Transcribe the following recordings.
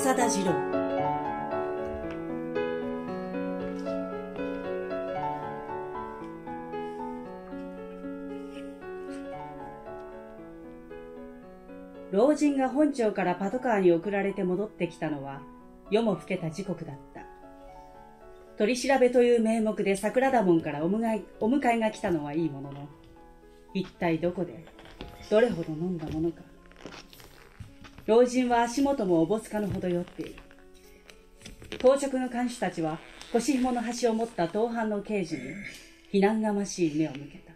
浅田次郎。老人が本庁からパトカーに送られて戻ってきたのは夜も更けた時刻だった。取り調べという名目で桜田門からお迎えが来たのはいいものの、一体どこでどれほど飲んだものか。老人は足元もおぼつかぬほど酔っている。当直の看守たちは腰紐の端を持った当藩の刑事に非難がましい目を向けた。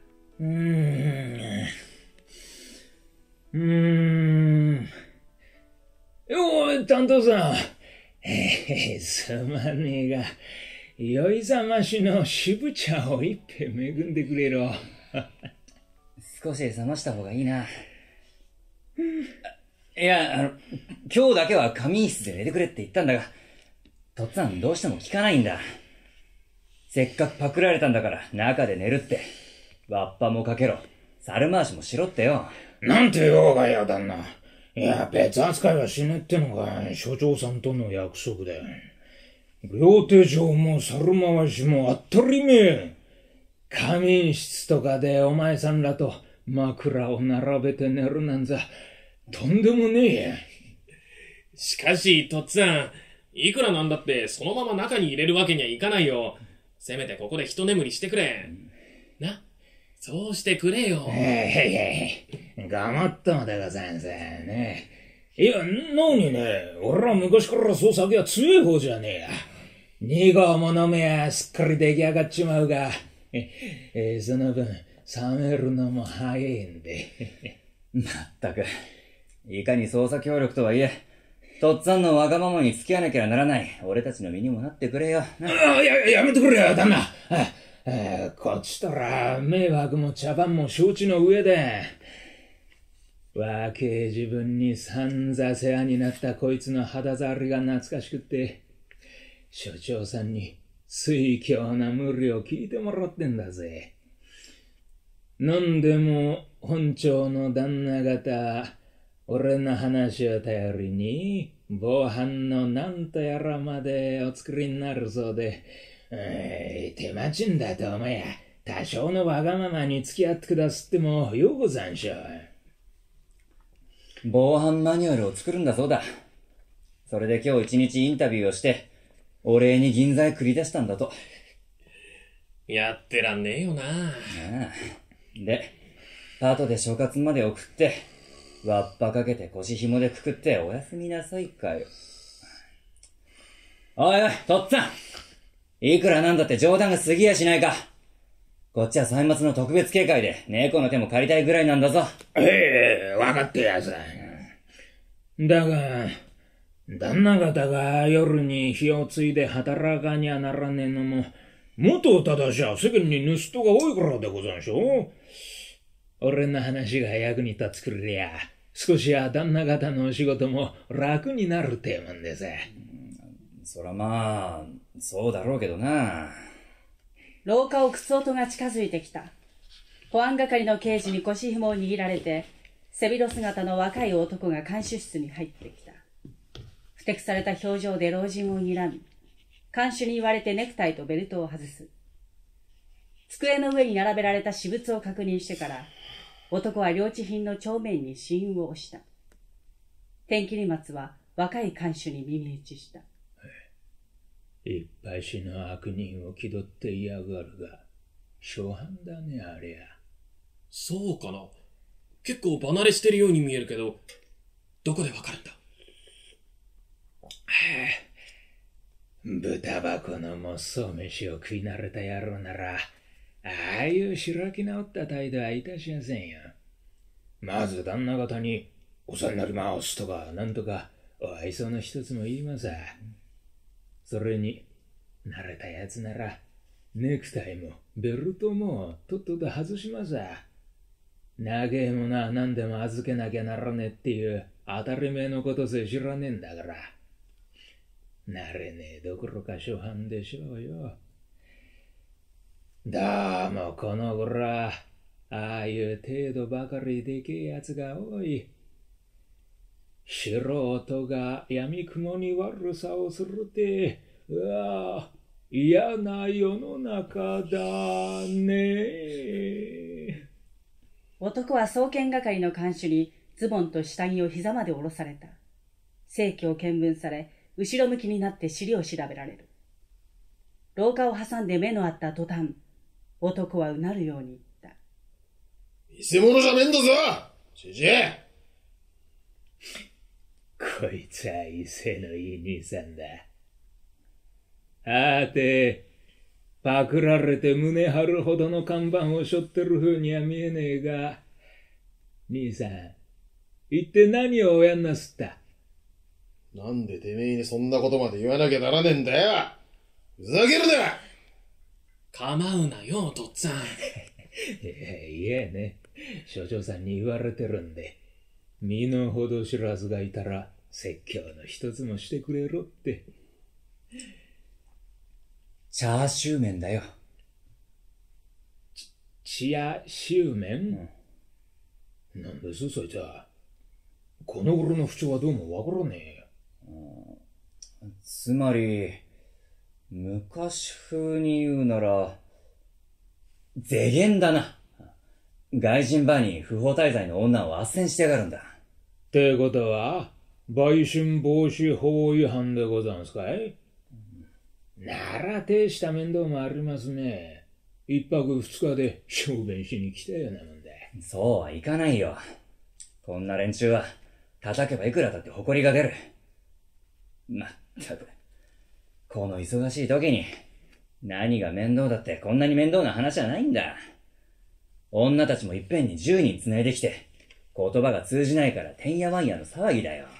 担当さん。すまねえが、酔いざましの渋茶を一杯恵んでくれろ。 少し冷ました方がいいな。いや、今日だけは仮眠室で寝てくれって言ったんだが、とっつぁんどうしても聞かないんだ。せっかくパクられたんだから中で寝るって。わっぱもかけろ、猿回しもしろってよ。 なんて用がや、旦那。いや、別扱いはしねってのが所長さんとの約束で。料亭上も猿回しも当たり前。仮眠室とかでお前さんらと枕を並べて寝るなんざとんでもねえや。 しかし、とっつぁん、いくらなんだってそのまま中に入れるわけにはいかないよ。せめてここで一眠りしてくれ。な、そうしてくれよ。 がまったのでございますね。いや、なにね、俺は昔からそう酒は強い方じゃねえや。二合も飲めやすっかり出来上がっちまうが、その分、冷めるのも早いんで。 まったく、いかに捜査協力とはいえ、とっつぁんのわがままに付き合わなきゃならない俺たちの身にもなってくれよ。 やめてくれよ、旦那。こっちとら迷惑も茶番も承知の上で、若え自分に散々世話になったこいつの肌触りが懐かしくって、所長さんに推挙な無理を聞いてもらってんだぜ。なんでも本庁の旦那方、俺の話を頼りに防犯のなんとやらまでお作りになるそうで、手間賃だと思や多少のわがままに付き合ってくだすってもようござんしょう。 防犯マニュアルを作るんだそうだ。それで今日一日インタビューをしてお礼に銀座へ繰り出したんだと。 やってらんねえよな。 で、パートで所轄まで送ってわっぱかけて腰紐でくくっておやすみなさいかよ。おいおい、とっつぁん、いくらなんだって冗談が過ぎやしないか。こっちは歳末の特別警戒で猫の手も借りたいぐらいなんだぞ。 わかってやさ。だが、旦那方が夜に火をついで働かにゃならねえのも、元正しは世間に盗人が多いからでござんしょ。俺の話が役に立つくれりゃ、少しは旦那方のお仕事も楽になるってもんでさ。 そらまあ、そうだろうけどな。 廊下を靴音が近づいてきた。保安係の刑事に腰紐を握られて、背広姿の若い男が看守室に入ってきた。ふてくされた表情で老人を睨み、看守に言われてネクタイとベルトを外す。机の上に並べられた私物を確認してから、男は領地品の帳面に試印を押した。天切松は若い看守に耳打ちした。 いっぱいしの悪人を気取って嫌がるが、初犯だね、ありゃ。 そうかな。結構離れしてるように見えるけど、どこでわかるんだ。 豚箱のもっそう飯を食い慣れた野郎なら、ああいう開き直った態度はいたしやせんよ。まず旦那方にお世話になりますとかなんとかお愛想の一つも言いまさ。それに慣れたやつならネクタイもベルトもとっとと外しまさ。長えものは何でも預けなきゃならねえっていう当たり前のことさえ知らねえんだから。慣れねえどころか初犯でしょうよ。どうもこの頃はああいう程度ばかりでけえやつが多い。 素人が闇雲に悪さをするて、嫌な世の中だね。 男は送検係の看守にズボンと下着を膝まで下ろされた。正規を見分され、後ろ向きになって尻を調べられる。廊下を挟んで目の合った途端、男はうなるように言った。 偽物じゃねえんだぞじじい。 こいつは威勢のいい兄さんだ。パクられて胸張るほどの看板を背負ってる風には見えねえが、兄さん、一体何をおやんなすった？ なんでてめえにそんなことまで言わなきゃならねえんだよ。ふざけるな。構うなよ、とっつぁん。 いえね、所長さんに言われてるんで、身の程知らずがいたら説教の一つもしてくれろって。 チャーシュー麺だよ。 チャーシュー麺？なんですそいつは。この頃の不調はどうもわからねえ。 つまり、昔風に言うなら、世間だな。外人バーに不法滞在の女を斡旋してやがるんだ。 ってことは、売春防止法違反でござんすかい？なら大した面倒もありますね。一泊二日で小便しに来たようなもんだ。 そうはいかないよ。こんな連中は、叩けばいくらだって誇りが出る。まったく、この忙しい時に、何が面倒だってこんなに面倒な話はないんだ。女たちもいっぺんに10人繋いできて、言葉が通じないからてんやわんやの騒ぎだよ。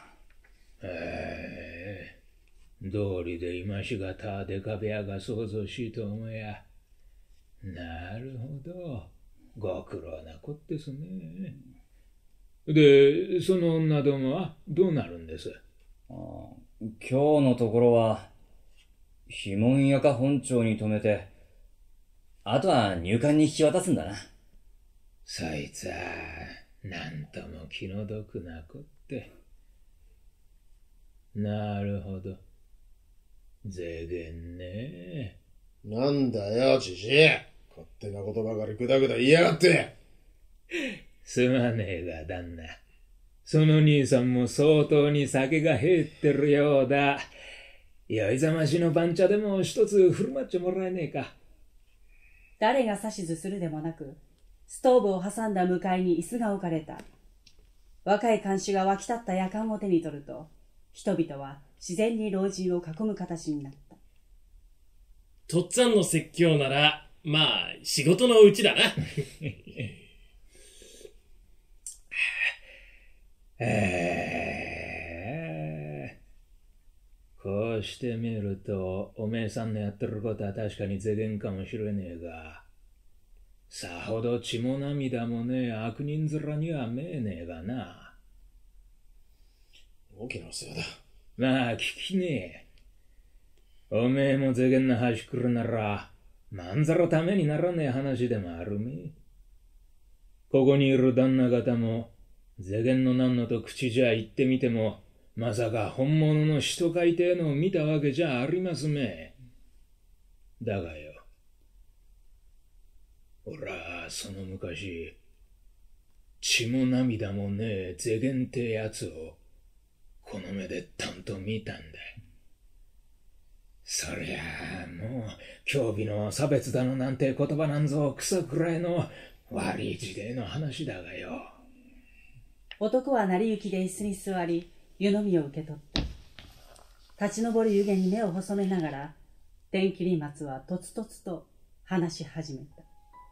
道理で今しがたデカ部屋が想像しいと思や。なるほど。ご苦労なこってすね。で、その女どもはどうなるんです？ 今日のところは、ひもんやか本庁に止めて、あとは入管に引き渡すんだな。 そいつは、なんとも気の毒なこって。なるほど。ぜげんね。 なんだよ、じじい。勝手なことばかりぐだぐだ言いやがって。 すまねえが、旦那。その兄さんも相当に酒が入ってるようだ。酔いざましの番茶でも一つ振る舞っちゃもらえねえか。 誰が指図するでもなく、ストーブを挟んだ向かいに椅子が置かれた。若い看守が沸き立った夜間を手に取ると、人々は自然に老人を囲む形になった。 とっつぁんの説教なら、まあ、仕事のうちだな。 こうしてみると、おめえさんのやってることは確かに世間かもしれねえが、さほど血も涙もねえ悪人面には見えねえがな。 大きなせいだ。 まあ、聞きねえ。おめえも世間の端くるなら、まんざらためにならねえ話でもあるめ。ここにいる旦那方も、世間のなんのと口じゃ言ってみても、まさか本物の人書いてのを見たわけじゃありますめ。だがよ、おらその昔、血も涙もねえ世間ってやつを、この目でたんと見たんだ。そりゃあもう、興味の差別だのなんて言葉なんぞ草くらいの悪い時代の話だがよ。 男は成り行きで椅子に座り、湯飲みを受け取った。立ち上る湯気に目を細めながら、天切松はとつとつと話し始めた。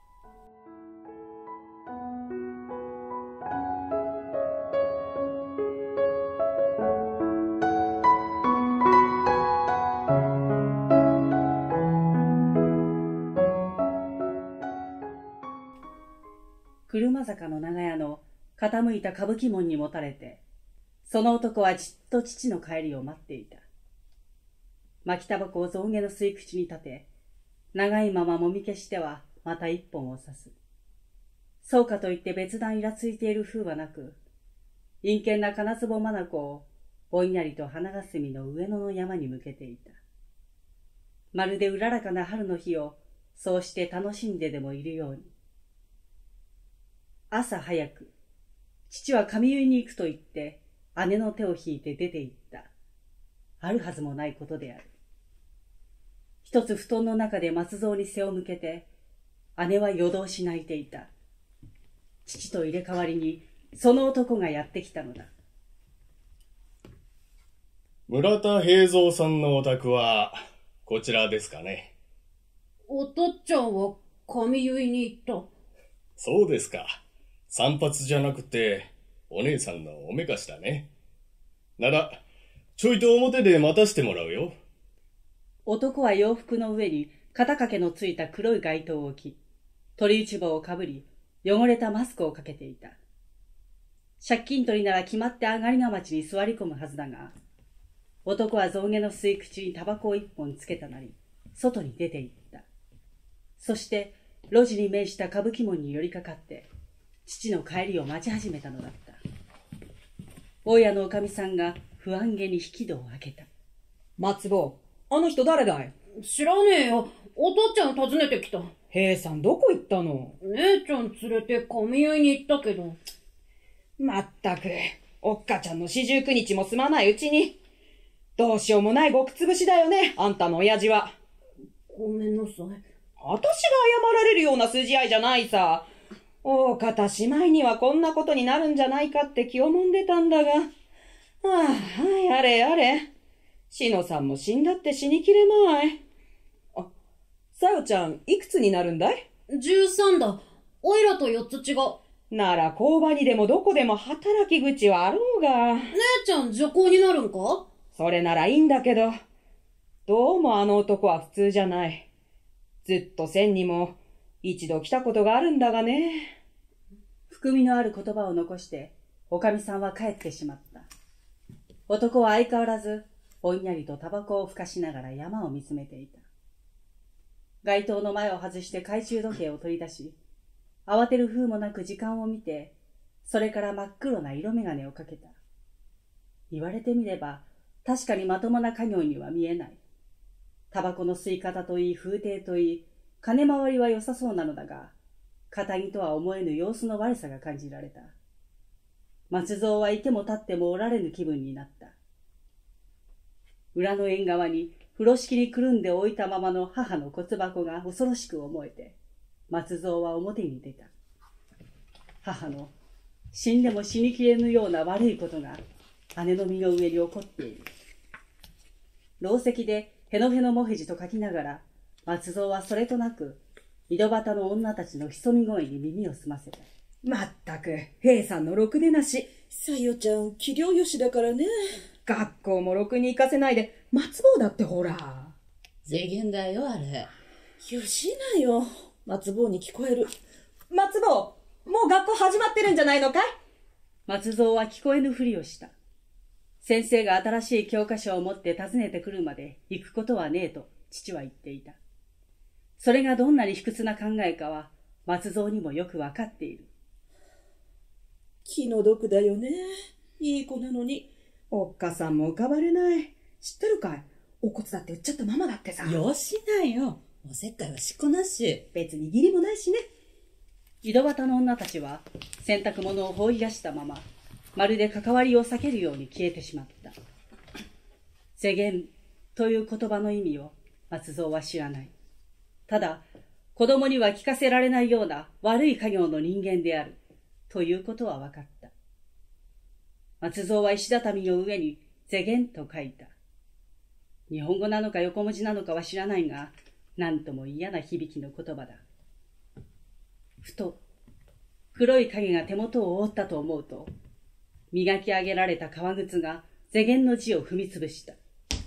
車坂の長屋の傾いた歌舞伎門にもたれて、その男はじっと父の帰りを待っていた。巻きタバコを象牙の吸い口に立て、長いままもみ消してはまた一本を刺す。そうかといって別段イラついている風はなく、 陰険な金壺眼をぼんやりと花霞の上野の山に向けていた。まるでうららかな春の日をそうして楽しんででもいるように。朝早く、父は髪結いに行くと言って姉の手を引いて出て行った。あるはずもないことである。一つ布団の中で松蔵に背を向けて、姉は夜通し泣いていた。父と入れ替わりにその男がやってきたのだ。 村田平蔵さんのお宅はこちらですかね。 お父っちゃんは髪結いに行った。 そうですか。散髪じゃなくてお姉さんのおめかしだね。ならちょいと表で待たせてもらうよ。 男は洋服の上に肩掛けのついた黒い街灯を置き、鳥打ち棒をかぶり、汚れたマスクをかけていた。借金取りなら決まって上がりが町に座り込むはずだが、男は象牙の吸い口にタバコを一本つけたなり、外に出て行った。そして路地に面した歌舞伎門に寄りかかって、父の帰りを待ち始めたのだった。大家のおかみさんが不安げに引き戸を開けた。 松坊、あの人誰だい？ 知らねえよ。お父っちゃん訪ねてきた。 平さんどこ行ったの？ 姉ちゃん連れて髪結いに行ったけど。 まったく、おっかちゃんの49日も済まないうちに。どうしようもないごくつぶしだよね、あんたの親父は。 ごめんなさい。 私が謝られるような筋合いじゃないさ。大方姉妹にはこんなことになるんじゃないかって気をもんでたんだが。やれやれ。しのさんも死んだって死にきれまい。さよちゃん、いくつになるんだい ？13だ。おいらと4つ違う。 なら工場にでもどこでも働き口はあろうが。 姉ちゃん女工になるんか？ それならいいんだけど、どうもあの男は普通じゃない。ずっと千にも一度来たことがあるんだがね。 含みのある言葉を残して、おかみさんは帰ってしまった。男は相変わらず、ぼんやりとタバコをふかしながら山を見つめていた。街灯の前を外して懐中時計を取り出し、慌てる風もなく時間を見て、それから真っ黒な色眼鏡をかけた。言われてみれば、確かにまともな家業には見えない。タバコの吸い方といい、風景といい、金回りは良さそうなのだが、堅気とは思えぬ様子の悪さが感じられた。松蔵はいても立ってもおられぬ気分になった。裏の縁側に風呂敷にくるんで置いたままの母の骨箱が恐ろしく思えて、松蔵は表に出た。母の死んでも死にきれぬような悪いことが姉の身の上に起こっている。ろう石でへのへのもへじと書きながら、松蔵はそれとなく井戸端の女たちの潜み声に耳を澄ませた。 まったく、平さんのろくでなし。 さよちゃん、器量よしだからね。 学校もろくに行かせないで、松坊だってほら。 世間だよ、あれ。よしなよ。松坊に聞こえる。 松坊、もう学校始まってるんじゃないのかい？ 松蔵は聞こえぬふりをした。先生が新しい教科書を持って訪ねてくるまで行くことはねえと父は言っていた。それがどんなに卑屈な考えかは松蔵にもよくわかっている。 気の毒だよね。いい子なのに。 おっかさんも浮かばれない。知ってるかい？お骨だって売っちゃったままだってさ。 よしなよ。おせっかいはしっこなし。 別に義理もないしね。 井戸端の女たちは洗濯物を放り出したまま、まるで関わりを避けるように消えてしまった。世間という言葉の意味を松蔵は知らない。ただ、子供には聞かせられないような悪い家業の人間であるということは分かった。松蔵は石畳の上に世間と書いた。日本語なのか横文字なのかは知らないが、なんとも嫌な響きの言葉だ。ふと黒い影が手元を覆ったと思うと、磨き上げられた革靴が世間の字を踏みつぶした。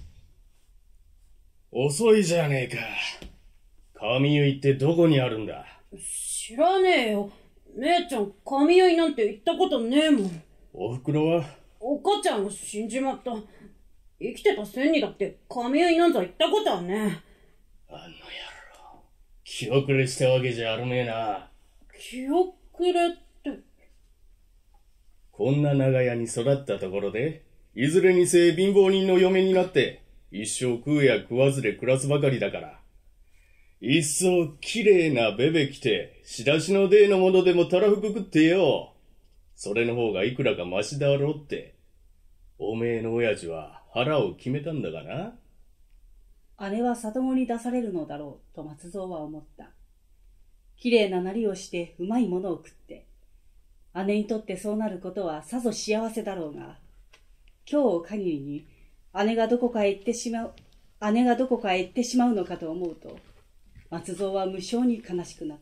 遅いじゃねえか。髪結いってどこにあるんだ？ 知らねえよ。姉ちゃん髪結いなんて行ったことねえもん。 おふくろは？ お母ちゃんが死んじまった。生きてた千にだって髪結いなんざ行ったことはねえ。 あの野郎。気遅れしたわけじゃあるめえな。 気遅れって。 こんな長屋に育ったところで、いずれにせ貧乏人の嫁になって、一生食うや食わずで暮らすばかりだから。いっそきれいなベベ着て、仕出しのデーのものでもたらふく食ってよ。それの方がいくらかマシだろうって。おめえの親父は腹を決めたんだがな。 姉は里子に出されるのだろうと松蔵は思った。きれいななりをしてうまいものを食って、姉にとってそうなることはさぞ幸せだろうが、今日を限りに姉がどこかへ行ってしまうのかと思うと、松蔵は無性に悲しくなった。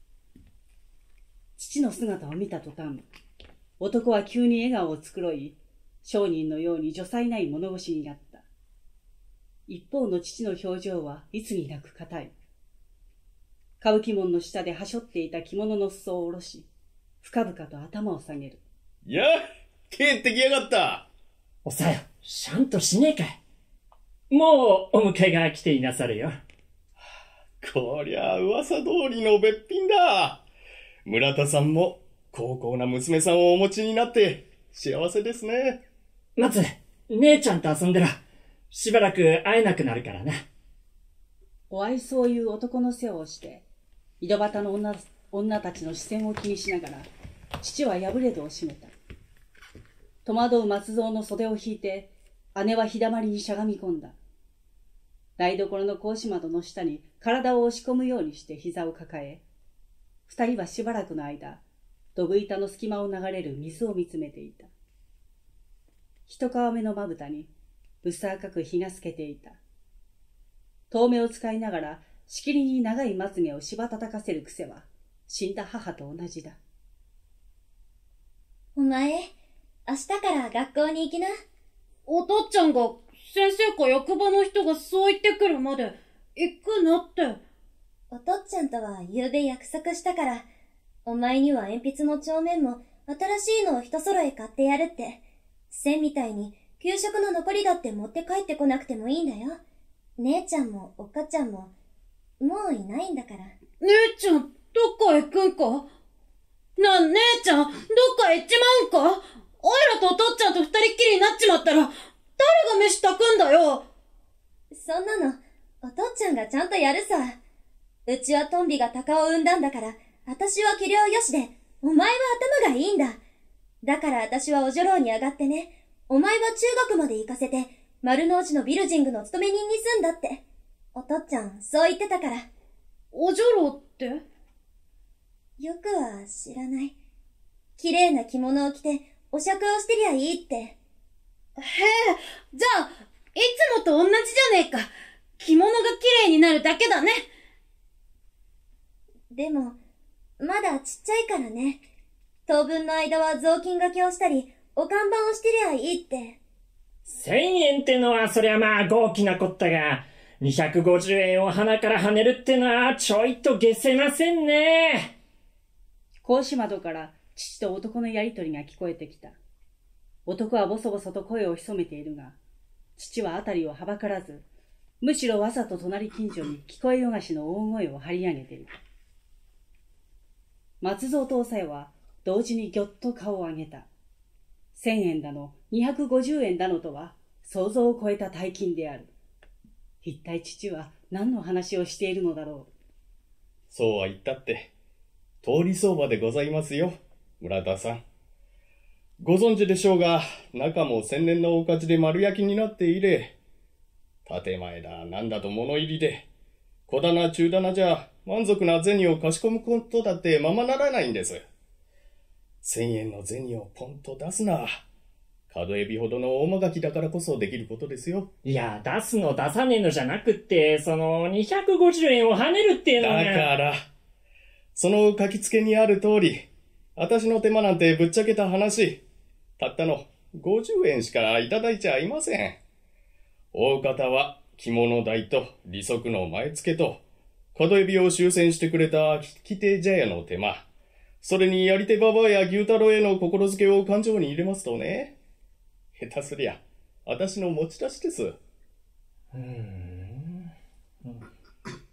父の姿を見た途端、男は急に笑顔を繕い、商人のように女才ない物腰になった。一方の父の表情はいつになく硬い。歌舞伎門の下ではしょっていた着物の裾を下ろし、深々と頭を下げる。 やあ、帰ってきやがった。 おさよ、しゃんとしねえかい。もうお迎えが来ていなさるよ。 こりゃ噂通りのべっぴんだ。村田さんも高校な娘さんをお持ちになって幸せですね。 まず、姉ちゃんと遊んでろ。しばらく会えなくなるからな。 お愛想を言う男の背を押して、井戸端の女たちの視線を気にしながら、父は破れ戸を閉めた。戸惑う松蔵の袖を引いて、姉は日だまりにしゃがみ込んだ。台所の格子窓の下に体を押し込むようにして膝を抱え、二人はしばらくの間、ドブ板の隙間を流れる水を見つめていた。一皮目のまぶたに薄赤く日が透けていた。遠目を使いながらしきりに長いまつげをしばたたかせる癖は死んだ母と同じだ。 お前、明日から学校に行きな。 お父ちゃんが先生か役場の人がそう言ってくるまで行くなって。 お父ちゃんとは昨べ約束したから、お前には鉛筆も帳面も新しいのを一揃え買ってやるって。線みたいに給食の残りだって持って帰ってこなくてもいいんだよ。姉ちゃんもおっかちゃんももういないんだから。 姉ちゃんどっか行くんか。姉ちゃんどっか行っちまうんか。おいらとお父ちゃんと二人っきりになっちまったら誰が飯炊くんだよ。 そんなのお父ちゃんがちゃんとやるさ。うちはトンビが鷹を産んだんだから、私は器量よしで、お前は頭がいいんだ。だから私はお女郎に上がってね、お前は中学まで行かせて、丸の内のビルジングの勤め人に住んだって。お父ちゃん、そう言ってたから。 お女郎ってよくは知らない。綺麗な着物を着て、お酌をしてりゃいいって。へえ、 じゃあ、いつもと同じじゃねえか。着物が綺麗になるだけだね。 でも、まだちっちゃいからね。当分の間は雑巾掛けをしたり、お看板をしてりゃいいって。 1000円ってのはそりゃまあ豪気なこったが、250円を鼻から跳ねるってのはちょいと下せませんね。 格子窓から父と男のやりとりが聞こえてきた。男はボソボソと声を潜めているが、父はあたりをはばからず、むしろわざと隣近所に聞こえよがしの大声を張り上げている。松蔵とおさよは同時にぎょっと顔を上げた。1000円だの、250円だのとは想像を超えた大金である。一体父は何の話をしているのだろう。 そうは言ったって、通り相場でございますよ、村田さん。ご存知でしょうが、中も千年の大火事で丸焼きになっていれ、建前だなんだと物入りで、小棚中棚じゃ満足な銭を貸し込むことだってままならないんです。1000円の銭をポンと出すな。角エビほどの大間垣だからこそできることですよ。 いや、出すの出さねえのじゃなくって、その250円を跳ねるっていうのが。 だから、その書きつけにある通り、私の手間なんてぶっちゃけた話、たったの50円しかいただいちゃいません。大方は着物代と利息の前付けと、角エビを修繕してくれた規定茶屋の手間、それにやり手ババアや牛太郎への心づけを勘定に入れますとね、下手すりゃ、私の持ち出しです。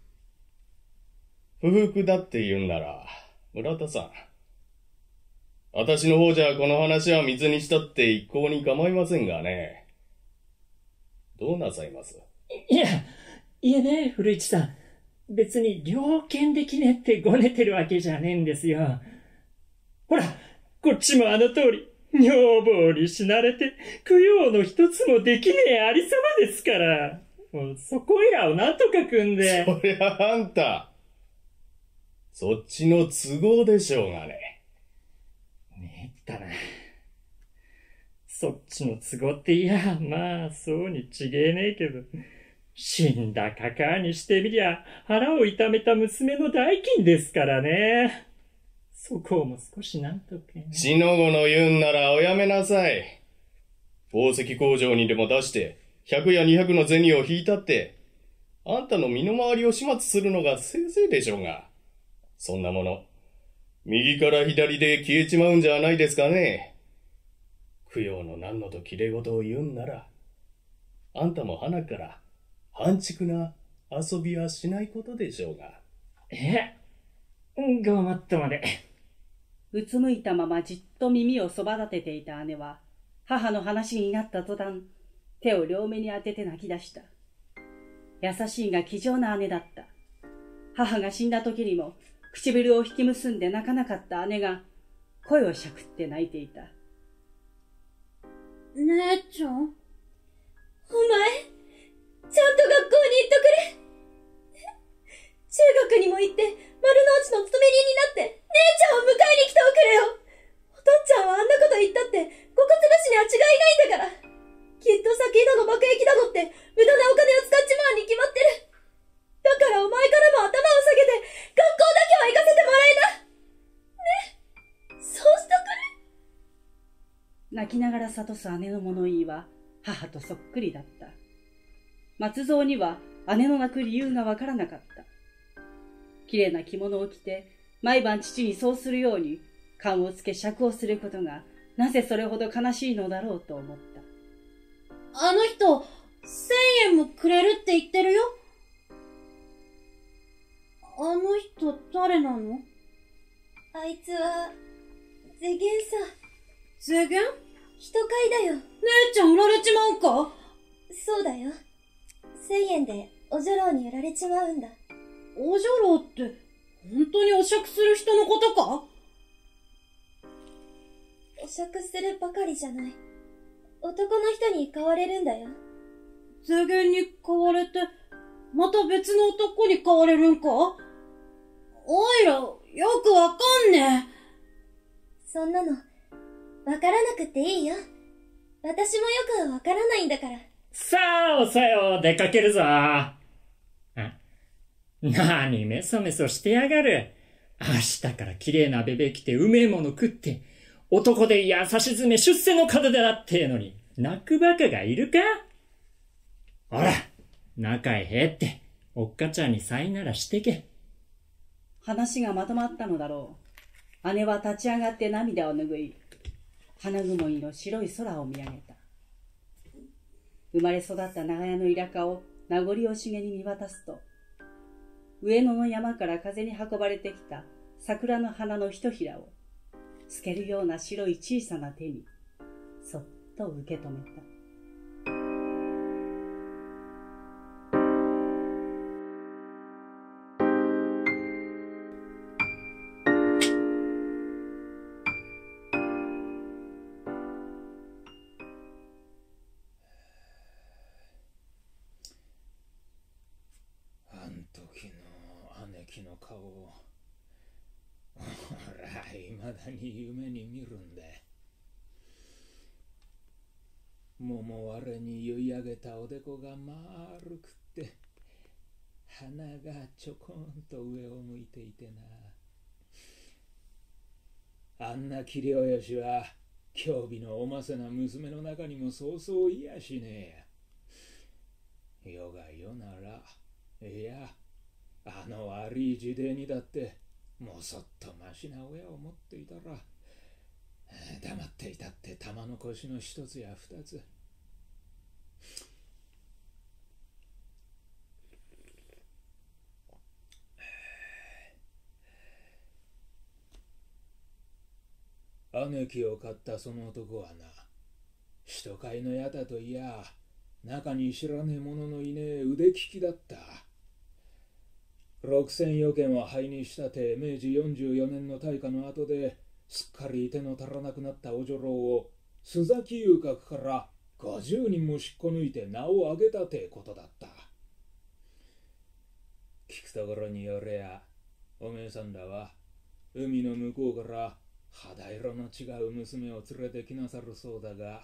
不服だって言うんなら、村田さん、 私の方じゃこの話は水にしたって一向に構いませんがね。どうなさいます？ いえね、古市さん。別に了見できねえってごねてるわけじゃねえんですよ。ほら、こっちもあの通り、女房に死なれて、供養の一つもできねえありさまですから。もうそこいらをなんとか組んで。 そりゃあんた、そっちの都合でしょうがね。 ねえったな。そっちの都合っていや、まあ、そうにちげえねえけど。死んだカカにしてみりゃ、腹を痛めた娘の代金ですからね。そこをも少しなんとか。 しのごの言うんならおやめなさい。宝石工場にでも出して、100や200の銭を引いたって、あんたの身の回りを始末するのがせいぜいでしょうが。そんなもの、右から左で消えちまうんじゃないですかね。供養の何のと綺麗事を言うんなら、あんたも鼻から半畜な遊びはしないことでしょうが。 ごもっとまで。 うつむいたままじっと耳をそば立てていた姉は、母の話になった途端、手を両目に当てて泣き出した。優しいが気丈な姉だった。母が死んだ時にも、唇を引き結んで泣かなかった姉が、声をしゃくって泣いていた。 姉ちゃん？お前、 ちゃんと学校に行っとくれ。中学にも行って、丸の内の勤め人になって、姉ちゃんを迎えに来ておくれよ。お父ちゃんはあんなこと言ったって、ごかつぶしには違いないんだから。きっと酒だの爆撃だのって、無駄なお金を使っちまうに決まってる。だからお前からも頭を下げて、学校だけは行かせてもらえな。ね、そうしとくれ。 泣きながら諭す姉の物言いは、母とそっくりだった。松蔵には姉の泣く理由がわからなかった。綺麗な着物を着て、毎晩父にそうするように、勘をつけ酌をすることが、なぜそれほど悲しいのだろうと思った。 あの人、1000円もくれるって言ってるよ。あの人誰なの？ あいつは、世間さ。 世間？ 人買いだよ。 姉ちゃん売られちまうか？ そうだよ。1000円でお女郎に売られちまうんだ。 お女郎って、本当にお酌する人のことか？ お酌するばかりじゃない。男の人に買われるんだよ。 世間に買われて、また別の男に買われるんか？おいら、よくわかんねえ。 そんなの、わからなくっていいよ。私もよくわからないんだから。 さあ、おさよ、出かけるぞ。なにメソメソしてやがる。明日から綺麗なベベ着てうめえもの食って、男で優しずめ出世の門出だってえのに、泣くバカがいるか？ほら、中へ入って、おっかちゃんにさいならしてけ。 話がまとまったのだろう。姉は立ち上がって涙を拭い、花曇りの白い空を見上げた。生まれ育った長屋の田舎を名残惜しげに見渡すと、上野の山から風に運ばれてきた桜の花のひとひらを、透けるような白い小さな手に、そっと受け止めた。 の顔をほらいまだに夢に見るんだ。桃割れに結い上げたおでこが丸くって鼻がちょこんと上を向いていてな。あんな器量よしは興味のおませな娘の中にもそうそういやしねえ。世が世ならいやあの悪い時代にだってもうそっとましな親を持っていたら黙っていたって玉の腰の一つや二つ。 姉貴を買ったその男はな、人飼いのやたといや、中に知らねえ者のいねえ腕利きだった。6000余件を灰にしたて、明治44年の大火の後ですっかり手の足らなくなったお女郎を須崎遊郭から50人も引っこ抜いて名を上げたてことだった。聞くところによれや、おめえさんらは海の向こうから肌色の違う娘を連れてきなさるそうだが、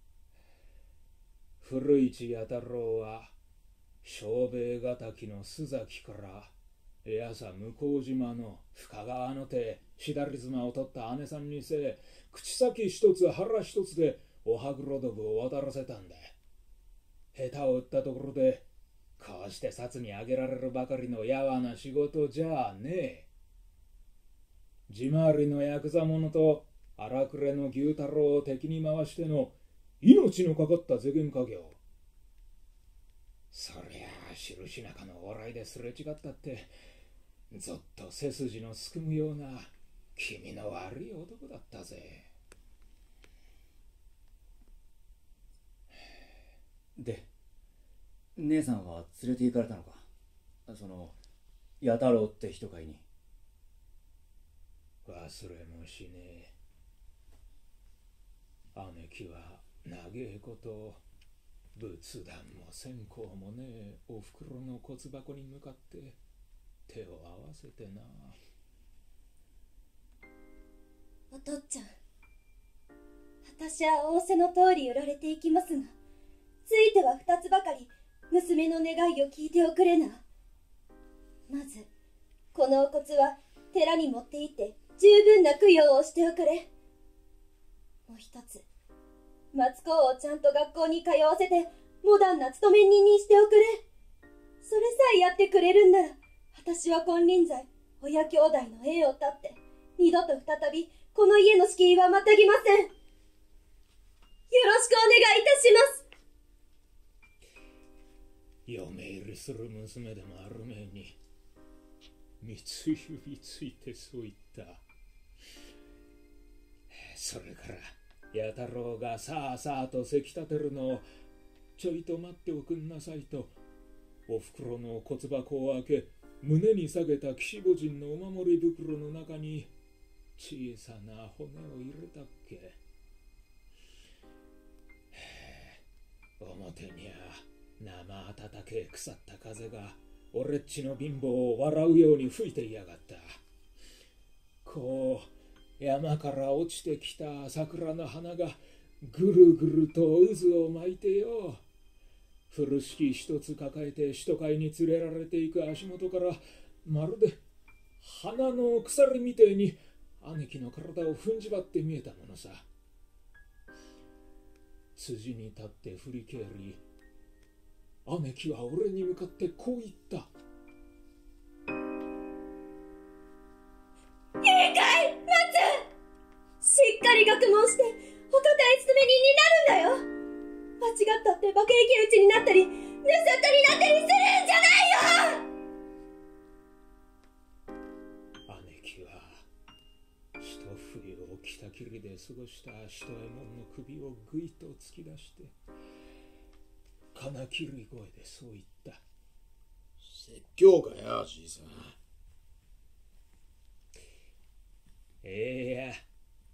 古市弥太郎は小兵ヶ滝の須崎から朝向島の深川の手しだり妻を取った姉さんにせ、口先一つ腹一つでおはぐろどぶを渡らせたんだ。下手を打ったところでこうして札にあげられるばかりのやわな仕事じゃねえ。地回りのヤクザ者と荒くれの牛太郎を敵に回しての命のかかった世間家業。そりゃあ印中の往来ですれ違ったってぞっと背筋のすくむような気味の悪い男だったぜ。 で、姉さんは連れて行かれたのか、その弥太郎って人飼いに。 忘れもしねえ。姉貴は長えこと仏壇も線香もねえおふくろの骨箱に向かって手を合わせてな。 お父っちゃん、私は仰せの通り売られていきますが、ついては2つばかり娘の願いを聞いておくれな。まずこのお骨は寺に持って行って十分な供養をしておくれ。もう一つ、松子をちゃんと学校に通わせてモダンな勤め人にしておくれ。それさえやってくれるんなら、私は金輪際親兄弟の栄を立って二度と再びこの家の敷居はまたぎません。よろしくお願いいたします。 嫁入りする娘でもあるめえに三つ指ついてそう言った。それから弥太郎がさあさあとせき立てるのをちょいと待っておくんなさいと、おふくろの骨箱を開け胸に下げた岸母人のお守り袋の中に小さな骨を入れたっけ。表には生暖けえ腐った風が俺っちの貧乏を笑うように吹いていやがった。こう山から落ちてきた桜の花がぐるぐると渦を巻いてよ、風呂敷一つ抱えて人飼いに連れられていく足元から、まるで花の鎖みてえに姉貴の体を踏んじばって見えたものさ。辻に立って振り返り、姉貴は俺に向かってこう言った。 いいかい、松！しっかり学問してお堅い勤め人になるんだよ。間違ったって馬券受け討ちになったり盗ったりなったりするんじゃないよ。 姉貴は一冬を北きりで過ごした一右衛門の首をぐいと突き出して金切り声でそう言った。 説教かよ、じいさん。 いや、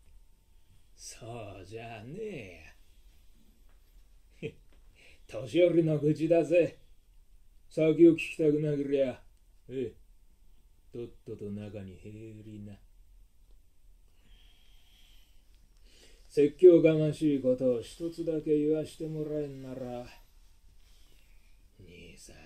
そうじゃねえや。年寄りの愚痴だぜ。先を聞きたくなけりゃ、とっとと中に入りな。説教がましいことを一つだけ言わしてもらえんなら、兄さん、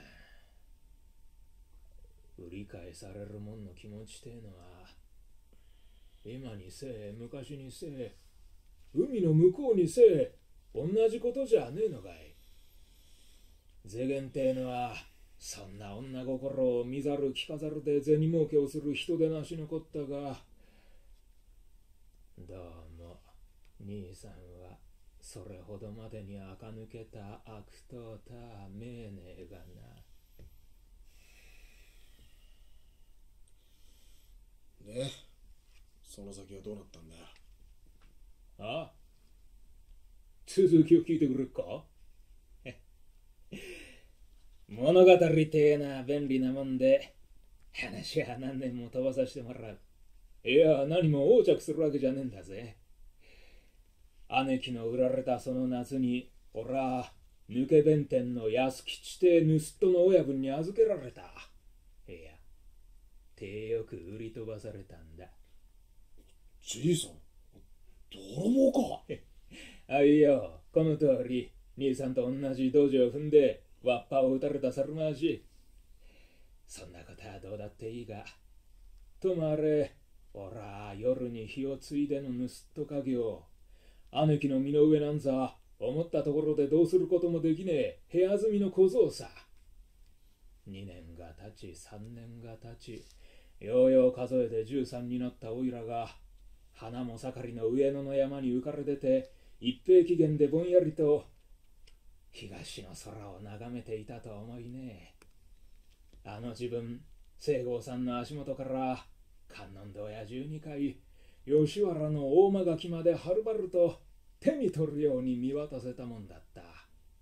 売り買いされるもんの気持ちっていうのは、今にせえ昔にせえ海の向こうにせえ同じことじゃねえのかい。世間ってえのはそんな女心を見ざる聞かざるで銭儲けをする人でなしのこったが、どうも兄さんはそれほどまでに垢抜けた悪党たあめえねえがな。 で、その先はどうなったんだよ。 あ、続きを聞いてくれっか。物語てえな便利なもんで、話は何年も飛ばさせてもらう。いや、何も横着するわけじゃねえんだぜ。姉貴の売られたその夏に、俺は抜け弁天の安吉て盗人の親分に預けられた。いや、手よく売り飛ばされたんだ。 じいさん、泥棒か。 あいよ、この通り、兄さんと同じ道場を踏んで、わっぱを打たれた猿回し。そんなことはどうだっていいが、ともあれ、俺は夜に火をついでの盗人家業、姉貴の身の上なんざ、思ったところでどうすることもできねえ部屋住みの小僧さ。2年が経ち3年が経ち、ようよう数えて13になったおいらが、花も盛りの上野の山に浮かれてて、一平期限でぼんやりと東の空を眺めていたと思いねえ。あの自分、西郷さんの足元から観音堂や12階、吉原の大間垣まではるばると手に取るように見渡せたもんだった。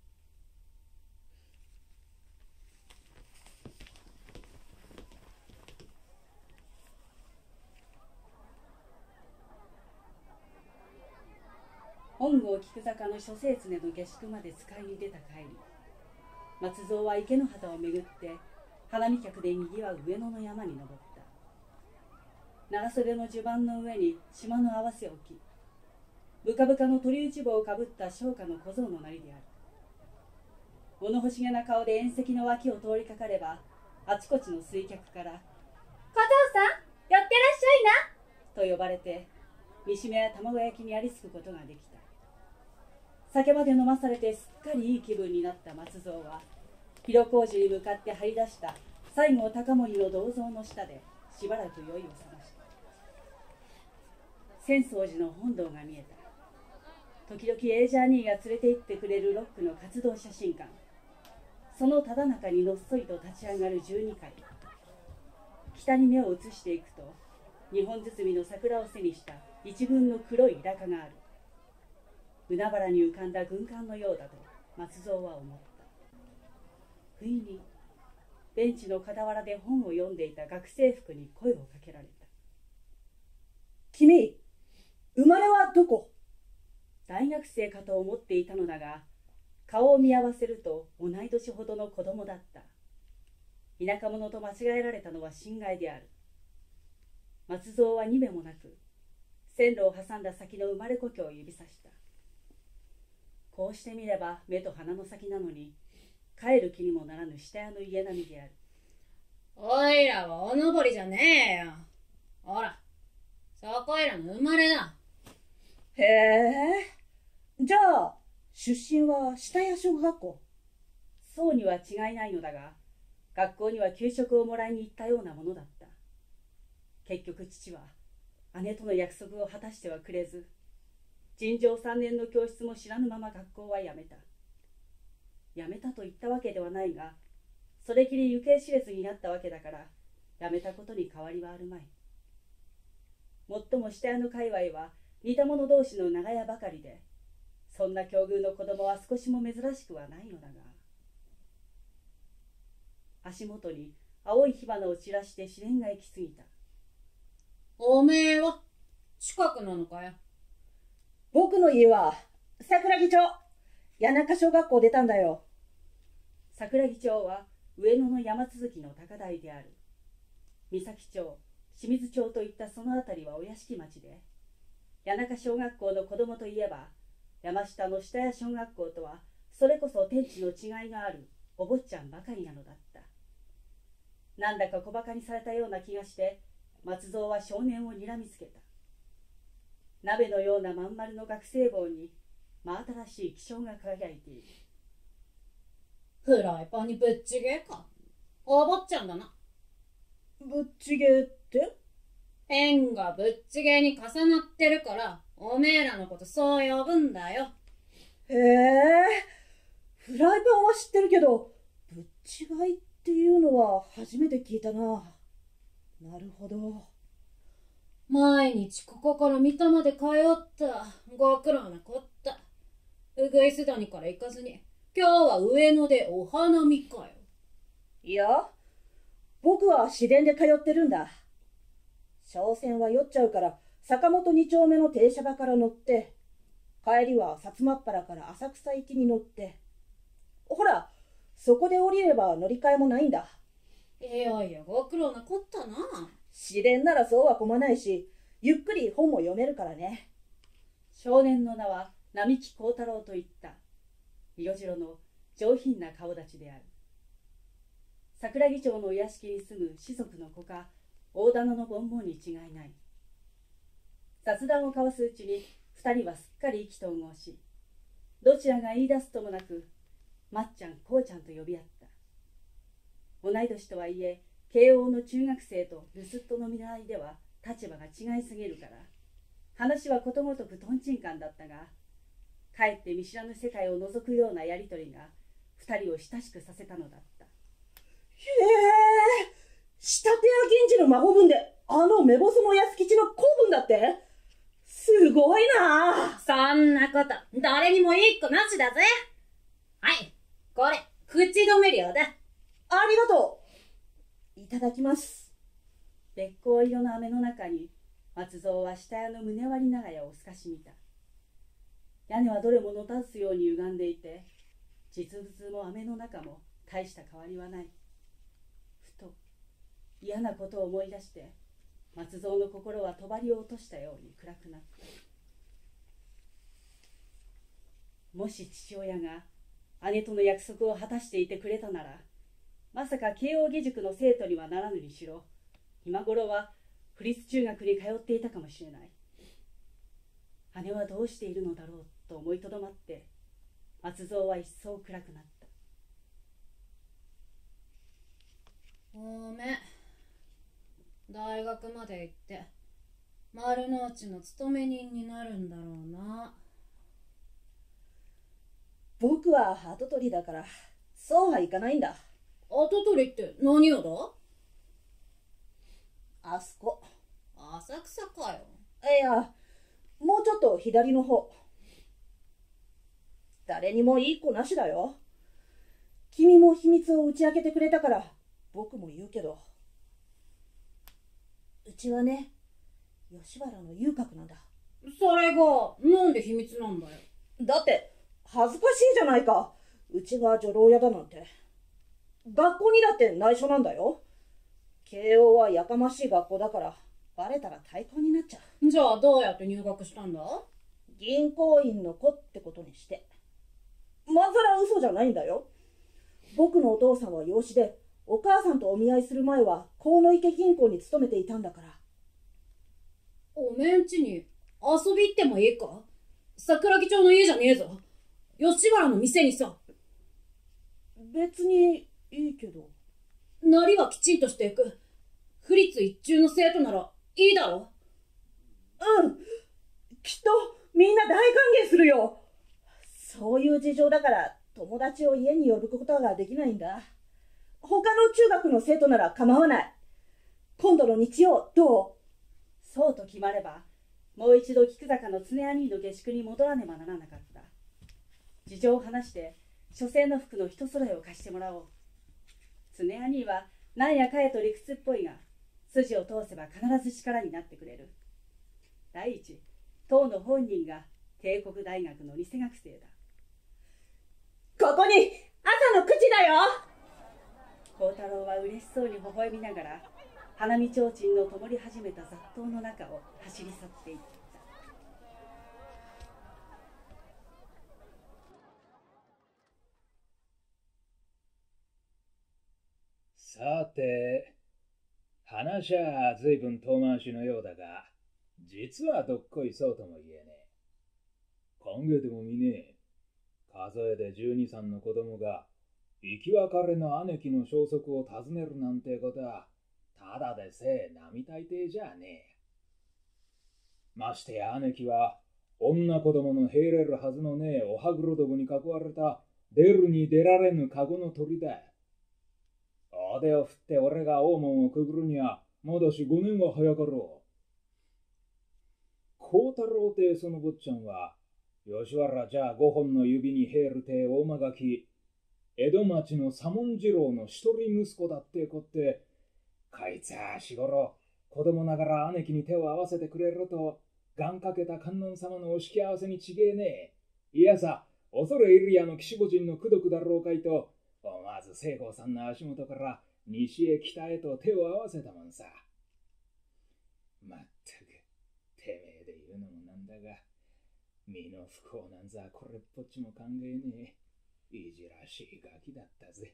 本郷菊坂の諸聖常の下宿まで使いに出た帰り、松蔵は池の端を巡って花見客でにぎわう上野の山に登った。長袖の襦袢の上に島の合わせを置き、ブカブカの鳥打ち帽をかぶった商家の小僧のなりである。物欲しげな顔で縁石の脇を通りかかれば、あちこちの水客から「小僧さん、寄ってらっしゃいな」と呼ばれて、煮しめや卵焼きにありつくことができた。酒まで飲まされてすっかりいい気分になった松蔵は、広小路に向かって張り出した西郷隆盛の銅像の下でしばらく酔いを覚ました。浅草寺の本堂が見えた。時々エイジャー兄が連れて行ってくれるロックの活動写真館、そのただ中にのっそりと立ち上がる12階。北に目を移していくと、2本包みの桜を背にした一群の黒いイラカがある。海原に浮かんだ軍艦のようだと松蔵は思った。不意にベンチの傍らで本を読んでいた学生服に声をかけられた。 君、生まれはどこ？ 大学生かと思っていたのだが、顔を見合わせると同い年ほどの子供だった。田舎者と間違えられたのは心外である。松蔵はにべもなく線路を挟んだ先の生まれ故郷を指さした。こうしてみれば目と鼻の先なのに、帰る気にもならぬ下屋の家並みである。 おいらはおのぼりじゃねえよ。ほら、そこいらの生まれだ。 へえ。じゃあ、出身は下屋小学校？ そうには違いないのだが、学校には給食をもらいに行ったようなものだった。結局父は姉との約束を果たしてはくれず、尋常3年の教室も知らぬまま学校は辞めた。辞めたと言ったわけではないが、それきり行方知れずになったわけだから、辞めたことに変わりはあるまい。もっとも下屋の界隈は似た者同士の長屋ばかりで、そんな境遇の子供は少しも珍しくはないのだが。足元に青い火花を散らして試練が行き過ぎた。 おめえは近くなのかよ。 僕の家は桜木町、谷中小学校出たんだよ。 桜木町は上野の山続きの高台である。三崎町、清水町といったその辺りはお屋敷町で、谷中小学校の子供といえば、山下の下屋小学校とはそれこそ天地の違いがあるお坊ちゃんばかりなのだった。なんだか小馬鹿にされたような気がして、松蔵は少年をにらみつけた。鍋のようなまん丸の学生帽に真新しい気性が輝いている。 フライパンにぶっちげえか。お坊ちゃんだな。 ぶっちげえって？ 縁がぶっちげえに重なってるから、おめえらのことそう呼ぶんだよ。 へえ、フライパンは知ってるけど、ぶっちがいっていうのは初めて聞いたな。なるほど。 毎日ここから三田まで通ったご苦労なこった。うぐいす谷から行かずに今日は上野でお花見かよ。 いや、僕は市電で通ってるんだ。商船は酔っちゃうから坂本2丁目の停車場から乗って、帰りは薩摩っ原から浅草行きに乗って、ほらそこで降りれば乗り換えもないんだ。 いやいや、ご苦労なこったな。 市電ならそうは混まないし、ゆっくり本も読めるからね。 少年の名は並木幸太郎といった。色白の上品な顔立ちである。桜木町のお屋敷に住む士族の子か大棚のボンボンに違いない。雑談を交わすうちに二人はすっかり意気投合し、どちらが言い出すともなくまっちゃんこうちゃんと呼び合った。同い年とはいえ慶応の中学生と留守の見習いでは立場が違いすぎるから、話はことごとくとんちんかんだったが、かえって見知らぬ世界を覗くようなやりとりが二人を親しくさせたのだった。 へえ、仕立屋銀次の魔法文で目細の安吉の公文だって、すごいな。 そんなこと誰にも一個なしだぜ。はい、これ口止め料だ。 ありがとう。いただきます。 べっこう色の飴の中に松蔵は下屋の胸割り長屋を透かし見た。屋根はどれものたつように歪んでいて、実物も飴の中も大した変わりはない。ふと嫌なことを思い出して松蔵の心は帳を落としたように暗くなった。もし父親が姉との約束を果たしていてくれたなら、まさか慶応義塾の生徒にはならぬにしろ、今頃は府立中学に通っていたかもしれない。姉はどうしているのだろうと思いとどまって、松蔵は一層暗くなった。 ごめん。大学まで行って丸の内の勤め人になるんだろうな。 僕は跡取りだからそうはいかないんだ。 跡取りって何をだ？ あそこ。 浅草かよ。 いや、もうちょっと左の方。誰にもいい子なしだよ。君も秘密を打ち明けてくれたから僕も言うけど、うちはね、吉原の遊郭なんだ。 それがなんで秘密なんだよ。 だって恥ずかしいじゃないか、うちが女郎屋だなんて。学校にだって内緒なんだよ。慶応はやかましい学校だからバレたら対抗になっちゃう。 じゃあどうやって入学したんだ？ 銀行員の子ってことにして。まんざら嘘じゃないんだよ。僕のお父さんは養子で、お母さんとお見合いする前は鴻池銀行に勤めていたんだから。 おめんちに遊び行ってもいいか？桜木町の家じゃねえぞ。吉原の店にさ。 別にいいけど。 なりはきちんとしていく。府立一中の生徒ならいいだろ。 うん、きっとみんな大歓迎するよ。そういう事情だから友達を家に呼ぶことができないんだ。他の中学の生徒なら構わない。今度の日曜どう？ そうと決まればもう一度菊坂の常兄の下宿に戻らねばならなかった。事情を話して書生の服の一揃えを貸してもらおう。常兄はなんやかやと理屈っぽいが、筋を通せば必ず力になってくれる。第一、当の本人が帝国大学の偽学生だ。 ここに朝の9時だよ。 幸太郎は嬉しそうに微笑みながら花見提灯の灯り始めた雑踏の中を走り去っていった。 さて、話は随分遠回しのようだが、実はどっこいそうとも言えねえ。考えてもみねえ。数えで12、3の子供が生き別れの姉貴の消息を尋ねるなんてことは、ただでせえ並大抵じゃねえ。ましてや姉貴は、女子供の入れるはずのねえおはぐろどもに囲われた出るに出られぬ籠の鳥だ。大手を振って俺が大門をくぐるには、まだし5年は早かろ孝太郎てその坊ちゃんは、吉原じゃ5本の指に入るて大間がき、江戸町の左門次郎の一人息子だってこって、こいつは日頃、子供ながら姉貴に手を合わせてくれると、願かけた観音様のお引き合わせにちげえねえ。いやさ、恐れ入りやの岸母人の功徳だろうかいと、思わず聖子さんの足元から西へ北へと手を合わせたもんさ。まったく、てめえで言うのもなんだが、身の不幸なんざこれっぽっちも考えねえ。いじらしいガキだったぜ。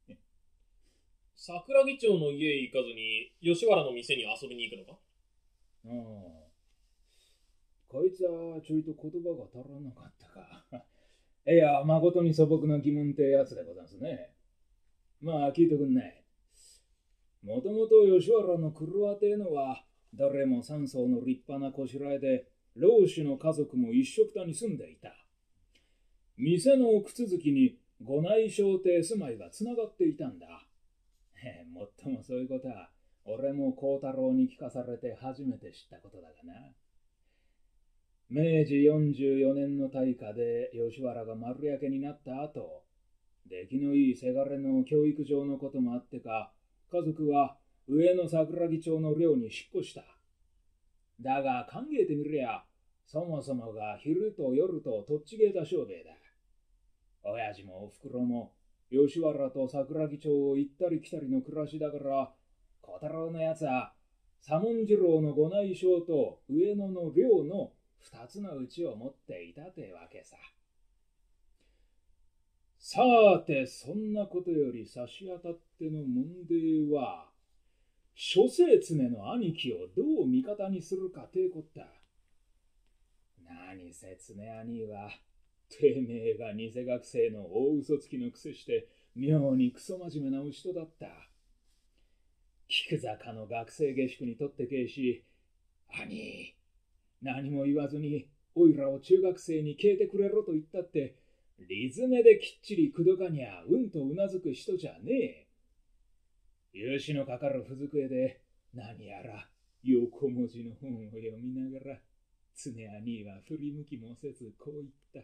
桜木町の家へ行かずに、吉原の店に遊びに行くのか？ ああ。こいつはちょいと言葉が足らなかったか。いや、誠に素朴な疑問ってやつでござんすね。まあ、聞いとくんない。もともと吉原の黒ってのは、誰も三層の立派なこしらえで、老主の家族も一緒くたに住んでいた。店の奥続きに御内商邸住まいがつながっていたんだ。もっともそういうことは、俺も孝太郎に聞かされて初めて知ったことだがな。明治44年の大火で吉原が丸焼けになった後、出来のいいせがれの教育上のこともあってか、家族は上野桜木町の寮に引っ越した。だが考えてみりゃ、そもそもが昼と夜ととっちげえた商売だ。親父もおふくろも吉原と桜木町を行ったり来たりの暮らしだから、小太郎のやつは左門次郎の御内商と上野の寮の二つのうちを持っていたてわけさ。さて、そんなことより差し当たっての問題は、諸生常の兄貴をどう味方にするかてこった。何せ常兄は、てめえが偽学生の大嘘つきのくせして、妙にクソ真面目なお人だった。菊坂の学生下宿にとってけえし、兄、何も言わずに、おいらを中学生に消えてくれろと言ったって、リズメできっちり口説かにゃうんとうなずく人じゃねえ。融資のかかるふずくえで、何やら横文字の本を読みながら、常兄は振り向きもせずこう言った。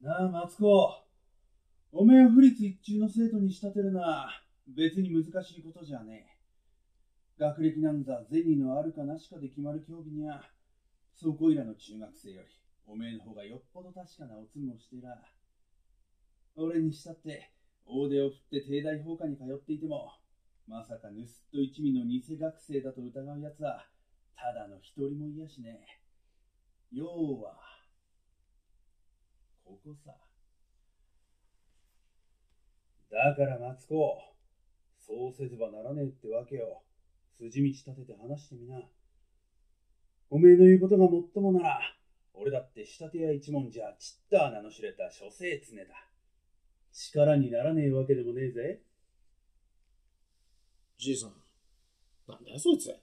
なあ、松子。おめえを府立一中の生徒に仕立てるのは別に難しいことじゃねえ。学歴なんざ銭のあるかなしかで決まる競技にゃ、そこいらの中学生よりおめえの方がよっぽど確かなおつむをしてら。俺にしたって大手を振って帝大法科に通っていても、まさか盗っ人一味の偽学生だと疑うやつはただの一人もいやしねえ。要はここさ。だから松子、そうせずばならねえってわけよ。筋道立てて話してみな。おめえの言うことがもっともなら、俺だって仕立て屋一門じゃちった名の知れた諸生常だ。力にならねえわけでもねえぜ。 じいさん、なんだよそいつ。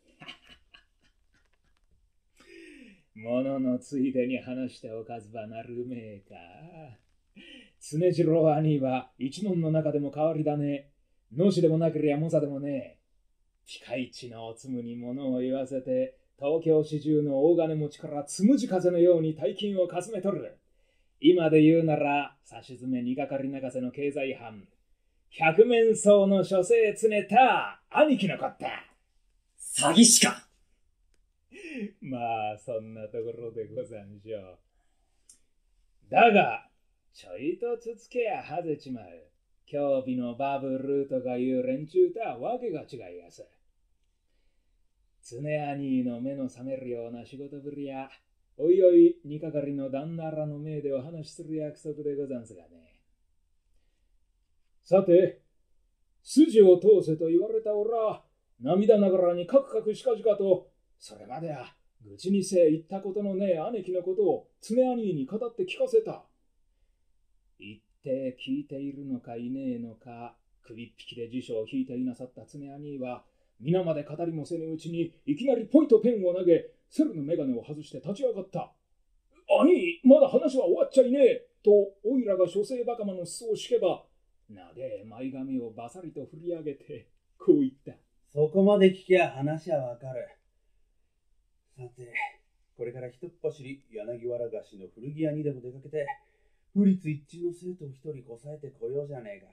もののついでに話しておかずばなるめえか。常次郎兄は一門の中でも変わりだね。野師でもなけりゃ猛者でもねえ。ピカイチのおつむに物を言わせて、東京市中の大金持ちからつむじ風のように大金をかすめ取る。今で言うなら、差し詰め二がかり泣かせの経済犯。百面相の諸生常た兄貴のこった。 詐欺師か。 まあ、そんなところでござんしょう。だが、ちょいとつつけやはぜちまう。興味のバブルとかいう連中とはわけが違いやす。常兄の目の覚めるような仕事ぶりや、おいおい二係の旦那らの命でお話しする約束でござんすがね。さて、筋を通せと言われたおら、涙ながらにカクカクしかじかと、それまでは愚痴にせ言ったことのねえ兄貴のことを常兄に語って聞かせた。言って聞いているのかいねえのか、首っ引きで辞書を引いていなさった常兄は、皆まで語りもせぬうちにいきなりポイとペンを投げ、セルの眼鏡を外して立ち上がった。兄、まだ話は終わっちゃいねえと、おいらが諸生バカマの裾を敷けば、長え前髪をバサリと振り上げて、こう言った。 そこまで聞きゃ話はわかる。さて、 これから一っ走り柳原菓子の古着屋にでも出かけて、府立一中の生徒を一人こさえてこようじゃねえか。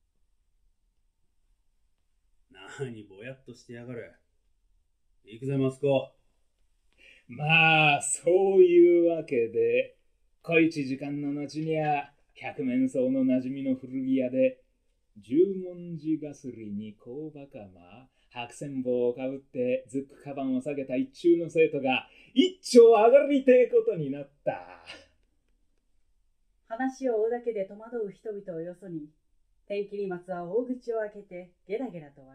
なにぼやっとしてやがる。行くぜ、マスコ。 まあ、そういうわけで、小一時間の後には、百面相の馴染みの古着屋で、十文字がすりに香ばかま、白線帽をかぶってズックカバンを下げた一中の生徒が一丁上がりてえことになった。 話を追うだけで戸惑う人々をよそに、天切松は大口を開けてゲラゲラと笑った。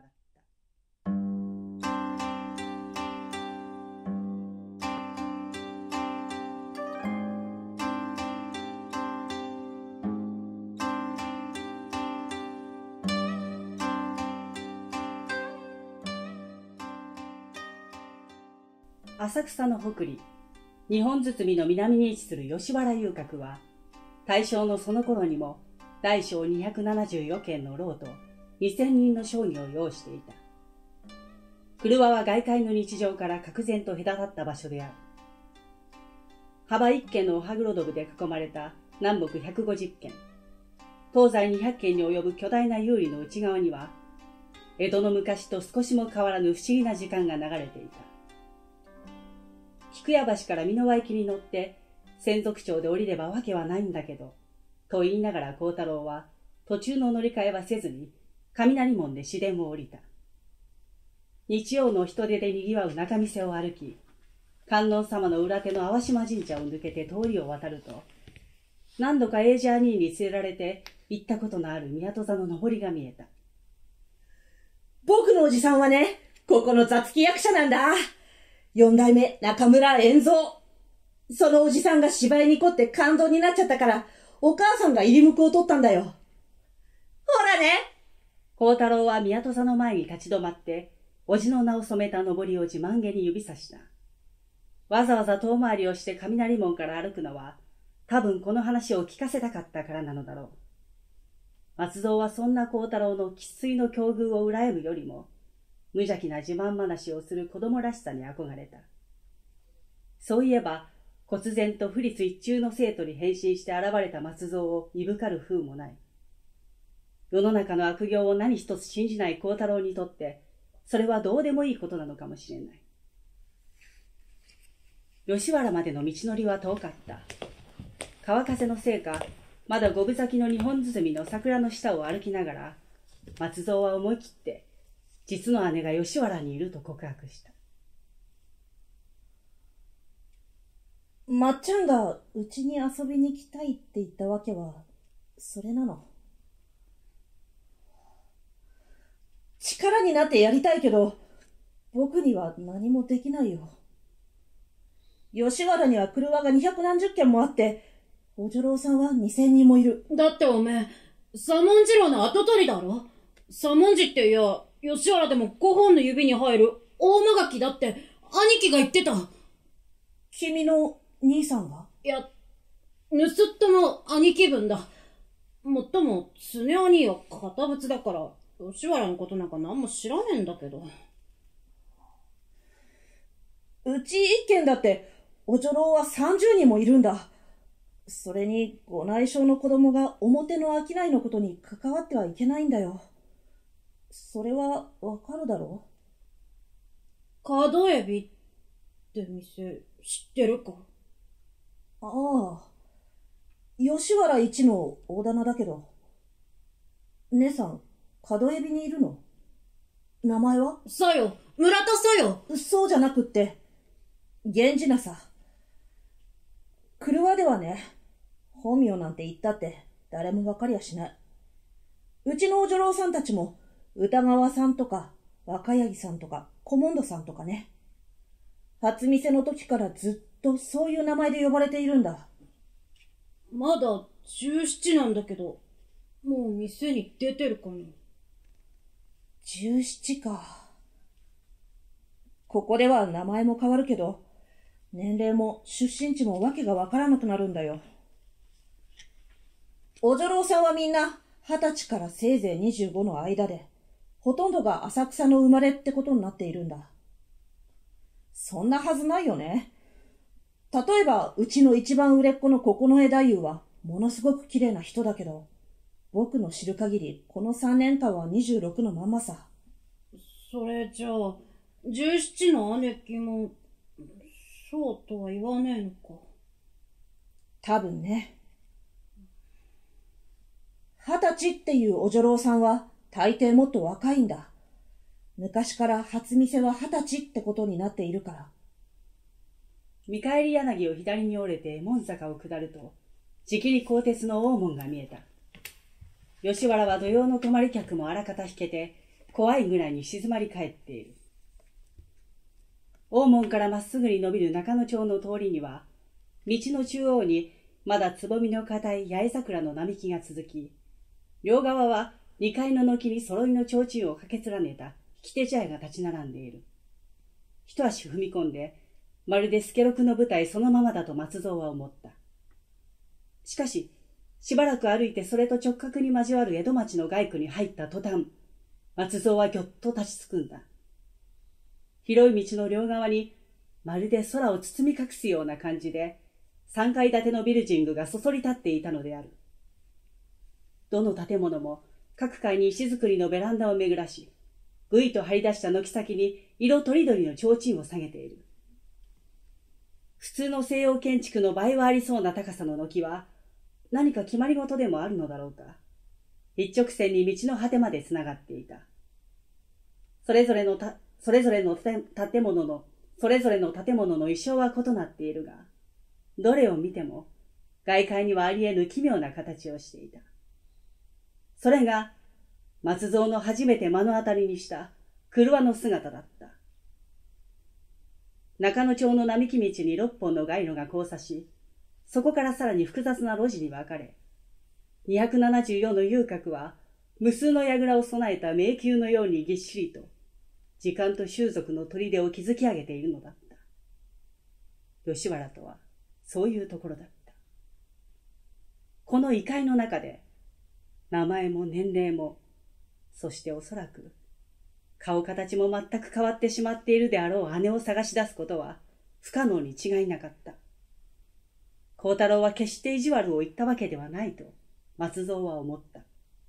浅草の北里、日本堤の南に位置する吉原遊郭は、大正のその頃にも大小274軒の牢と2000人の商議を要していた。廓は外界の日常から隔然と隔たった場所である。幅1軒のお歯黒道具で囲まれた南北150軒、東西200軒に及ぶ巨大な有利の内側には、江戸の昔と少しも変わらぬ不思議な時間が流れていた。菊屋橋から美濃輪行きに乗って千束町で降りればわけはないんだけど、と言いながら幸太郎は途中の乗り換えはせずに雷門で市電を降りた。日曜の人出で賑わう仲見世を歩き、観音様の裏手の淡島神社を抜けて通りを渡ると、何度かエージャーニーに連れられて行ったことのある宮戸座の上りが見えた。 僕のおじさんはね、ここの座付き役者なんだ。四代目中村円蔵。そのおじさんが芝居に凝って感動になっちゃったから、お母さんが入り向くを取ったんだよ。ほらね。 幸太郎は宮戸座の前に立ち止まって、おじの名を染めた上りを自慢げに指さした。わざわざ遠回りをして雷門から歩くのは、多分この話を聞かせたかったからなのだろう。松蔵はそんな幸太郎の生粋の境遇を羨むよりも、無邪気な自慢話をする子供らしさに憧れた。そういえば、忽然と府立一中の生徒に変身して現れた松蔵をいぶかる風もない。世の中の悪行を何一つ信じない幸太郎にとって、それはどうでもいいことなのかもしれない。吉原までの道のりは遠かった。川風のせいか、まだ五分咲きの日本鼓の桜の下を歩きながら、松蔵は思い切って、実の姉が吉原にいると告白した。 まっちゃんがうちに遊びに来たいって言ったわけは、それなの。力になってやりたいけど、僕には何もできないよ。吉原には車が200何十軒もあって、お女郎さんは2000人もいる。 だっておめえ、左文次郎の跡取りだろ。左文字っていや、吉原でも5本の指に入る大間垣だって兄貴が言ってた。 君の兄さんが？ いや、盗っ人も兄貴分だ。もっとも、常兄は堅物だから、吉原のことなんか何も知らねえんだけど。 うち一軒だって、お女郎は30人もいるんだ。それに、ご内証の子供が表の商いのことに関わってはいけないんだよ。それはわかるだろう？ 角エビって店知ってるか？ ああ、吉原一の大棚だけど。姉さん、角エビにいるの？名前は？ さよ、村田さよ。 そうじゃなくって、源氏名さ。車ではね、本名なんて言ったって誰もわかりやしない。うちのお女郎さんたちも、歌川さんとか、若柳さんとか、小門戸さんとかね。初店の時からずっとそういう名前で呼ばれているんだ。 まだ17なんだけど、もう店に出てるかな。 17か。ここでは名前も変わるけど、年齢も出身地もわけがわからなくなるんだよ。お女郎さんはみんな20歳からせいぜい25の間で、ほとんどが浅草の生まれってことになっているんだ。そんなはずないよね。 例えば、うちの一番売れっ子の九重太夫は、ものすごく綺麗な人だけど、僕の知る限り、この3年間は26のまんまさ。 それじゃあ、17の姉貴も、そうとは言わねえのか。 多分ね。20歳っていうお女郎さんは、大抵もっと若いんだ。昔から初見は20歳ってことになっているから。 見返り柳を左に折れて門坂を下ると、じきり鋼鉄の大門が見えた。吉原は土曜の泊まり客もあらかた引けて、怖いぐらいに静まり返っている。大門からまっすぐに伸びる中野町の通りには、道の中央にまだつぼみの固い八重桜の並木が続き、両側は2階の軒に揃いの提灯をかけ連ねた引き手茶屋が立ち並んでいる。一足踏み込んで、まるで助六の舞台そのままだと松蔵は思った。しかし、しばらく歩いてそれと直角に交わる江戸町の街区に入った途端、松蔵はぎょっと立ちすくんだ。広い道の両側に、まるで空を包み隠すような感じで、3階建てのビルジングがそそり立っていたのである。どの建物も各階に石造りのベランダを巡らし、ぐいと張り出した軒先に色とりどりの提灯を下げている。普通の西洋建築の倍はありそうな高さの軒は、何か決まり事でもあるのだろうか。一直線に道の果てまでつながっていた。それぞれの建物の意匠は異なっているが、どれを見ても外界にはあり得ぬ奇妙な形をしていた。それが松蔵の初めて目の当たりにした車の姿だった。中野町の並木道に6本の街路が交差し、そこからさらに複雑な路地に分かれ、274の遊郭は無数の櫓を備えた迷宮のようにぎっしりと、時間と習俗の砦を築き上げているのだった。吉原とはそういうところだった。この異界の中で、名前も年齢も、そしておそらく、顔形も全く変わってしまっているであろう姉を探し出すことは不可能に違いなかった。幸太郎は決して意地悪を言ったわけではないと松蔵は思った。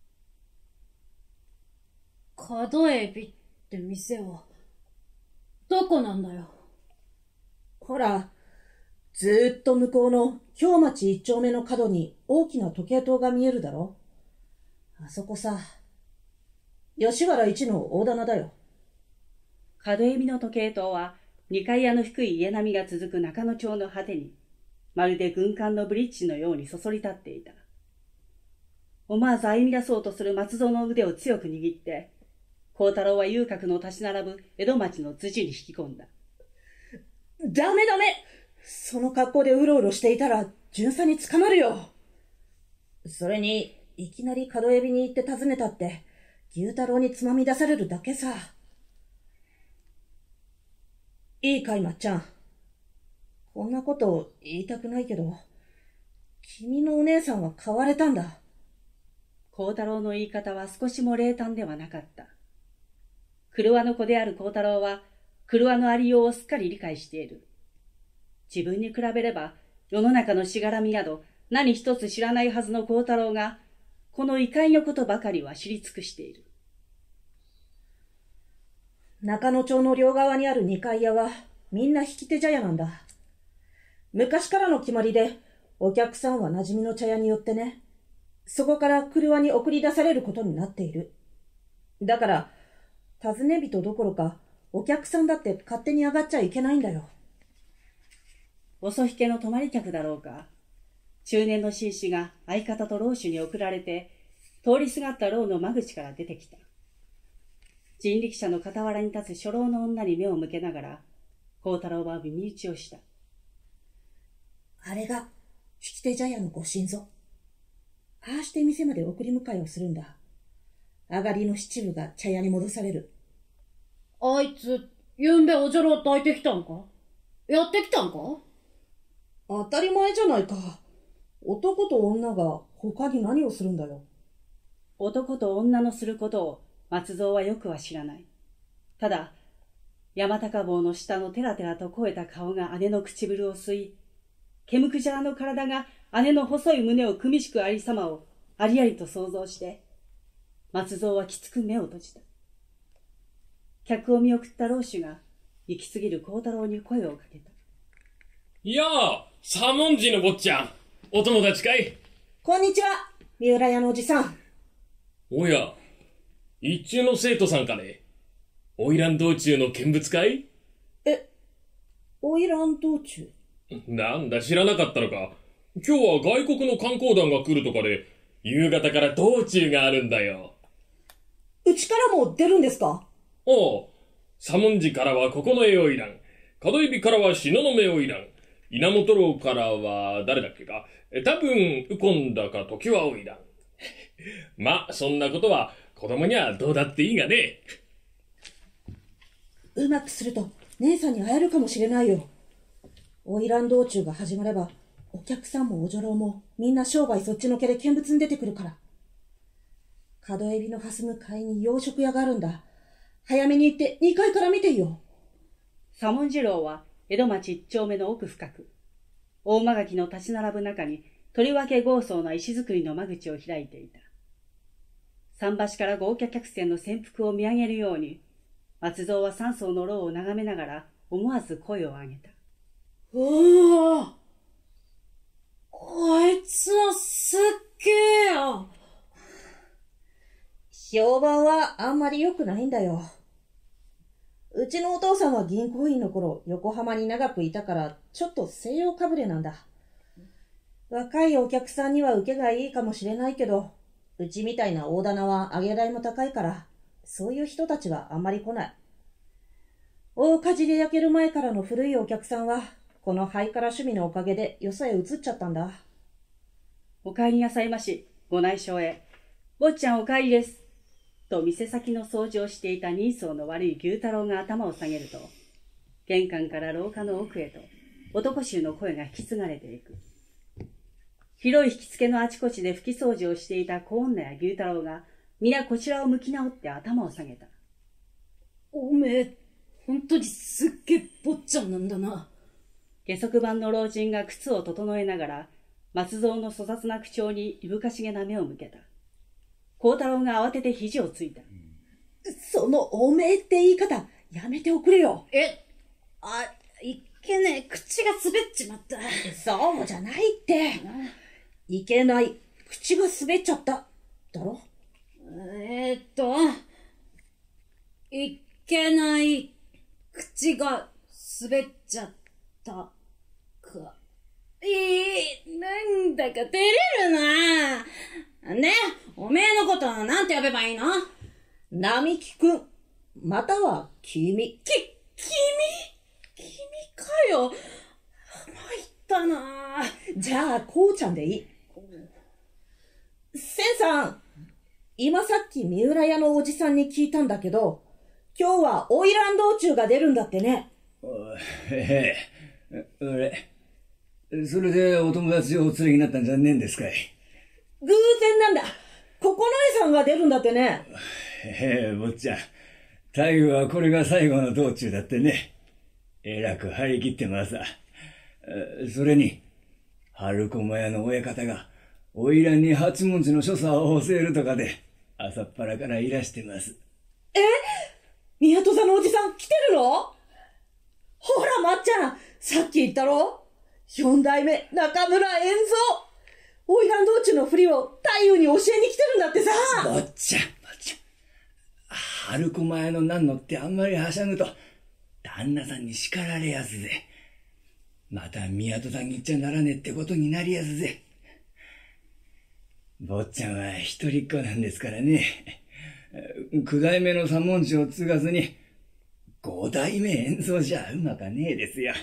角エビって店はどこなんだよ。 ほら、ずーっと向こうの京町一丁目の角に大きな時計塔が見えるだろ。あそこさ。吉原一の大棚だよ。 角エビの時計塔は2階屋の低い家並みが続く中野町の果てに、まるで軍艦のブリッジのようにそそり立っていた。思わず歩み出そうとする松蔵の腕を強く握って、幸太郎は遊郭の立ち並ぶ江戸町の辻に引き込んだ。 ダメダメ！その格好でうろうろしていたら巡査に捕まるよ。それに、いきなり角エビに行って尋ねたって、牛太郎につまみ出されるだけさ。いいかい、まっちゃん。こんなこと言いたくないけど、君のお姉さんは買われたんだ。 幸太郎の言い方は少しも冷淡ではなかった。廓の子である幸太郎は、廓のありようをすっかり理解している。自分に比べれば、世の中のしがらみなど何一つ知らないはずの幸太郎が、この異界のことばかりは知り尽くしている。 中野町の両側にある二階屋は、みんな引き手茶屋なんだ。昔からの決まりで、お客さんは馴染みの茶屋によってね、そこから廓に送り出されることになっている。だから、尋ね人どころか、お客さんだって勝手に上がっちゃいけないんだよ。 遅引けの泊まり客だろうか。中年の紳士が相方と老主に送られて、通りすがった牢の間口から出てきた。人力車の傍らに立つ初老の女に目を向けながら、幸太郎は耳打ちをした。 あれが、引き手茶屋のご新造。ああして店まで送り迎えをするんだ。上がりの七分が茶屋に戻される。 あいつ、ゆんべおじゃろ抱いてきたんか？やってきたんか？ 当たり前じゃないか。男と女が他に何をするんだよ。 男と女のすることを松蔵はよくは知らない。ただ、山高帽の下のテラテラと肥えた顔が姉の唇を吸い、 毛むくじゃらの体が姉の細い胸をくみしくありさまをありありと想像して、松蔵はきつく目を閉じた。客を見送った老主が行き過ぎる孝太郎に声をかけた。 やあ、左文字の坊ちゃん、お友達かい？ こんにちは、三浦屋のおじさん。 おや、一中の生徒さんかね？花魁道中の見物かい？ 花魁道中？ なんだ、知らなかったのか。今日は外国の観光団が来るとかで、夕方から道中があるんだよ。 うちからも出るんですか？ おう、左文字からは九重花魁、門指からは東雲花魁、稲本楼からは誰だっけか、多分右近だか常盤花魁。まあ、そんなことは子供にはどうだっていいがね。 うまくすると姉さんに会えるかもしれないよ。花魁道中が始まれば、お客さんもお女郎もみんな商売そっちのけで見物に出てくるから。門エビの蓮向かいに洋食屋があるんだ。早めに行って2階から見てよ。 左文字楼は江戸町一丁目の奥深く、大間垣の立ち並ぶ中にとりわけ豪壮な石造りの間口を開いていた。桟橋から豪華客船の潜伏を見上げるように、松蔵は三層の楼を眺めながら思わず声を上げた。 おー、こいつはすっげえよ。 評判はあんまり良くないんだよ。うちのお父さんは銀行員の頃、横浜に長くいたから、ちょっと西洋かぶれなんだ。若いお客さんには受けがいいかもしれないけど、うちみたいな大棚は上げ代も高いから、そういう人たちはあんまり来ない。大火事で焼ける前からの古いお客さんは、このハイカラ趣味のおかげでよそへ移っちゃったんだ。 お帰りなさいまし、ご内証へ。坊ちゃんお帰りです。と店先の掃除をしていた人相の悪い牛太郎が頭を下げると、玄関から廊下の奥へと男衆の声が引き継がれていく。広い引き付けのあちこちで拭き掃除をしていた小女や牛太郎が皆こちらを向き直って頭を下げた。 おめえ、本当にすっげえ坊ちゃんなんだな。 下足番の老人が靴を整えながら、松蔵の粗雑な口調にいぶかしげな目を向けた。孝太郎が慌てて肘をついた。 そのおめえって言い方、やめておくれよ。 いけねえ、口が滑っちまった。 そうじゃないって。いけない。口が滑っちゃった。だろ？ いけない。口が滑っちゃった。か。なんだか照れるな。ね、おめえのことはなんて呼べばいいの？ 並木くん、または君。 君かよ。参ったな。 じゃあ、こうちゃんでいい。千さん、今さっき三浦屋のおじさんに聞いたんだけど、今日は花魁道中が出るんだってね。 それでお友達をお連れになったんじゃねえんですかい？ 偶然なんだ。九重さんが出るんだってね。 坊ちゃん、大魚はこれが最後の道中だってね。えらく張り切ってますわ。それに、春駒屋の親方が、花魁に八文字の所作を教えるとかで、朝っぱらからいらしてます。 宮戸座のおじさん来てるの？ほら、まっちゃん、さっき言ったろ？四代目、中村円蔵。花魁道中の振りを太夫に教えに来てるんだってさ。 坊ちゃん。春駒屋のなんのってあんまりはしゃぐと、旦那さんに叱られやすぜ。また宮戸さんに言っちゃならねえってことになりやすぜ。坊ちゃんは一人っ子なんですからね。九代目の左文字を継がずに、五代目演奏じゃうまかねえですよ。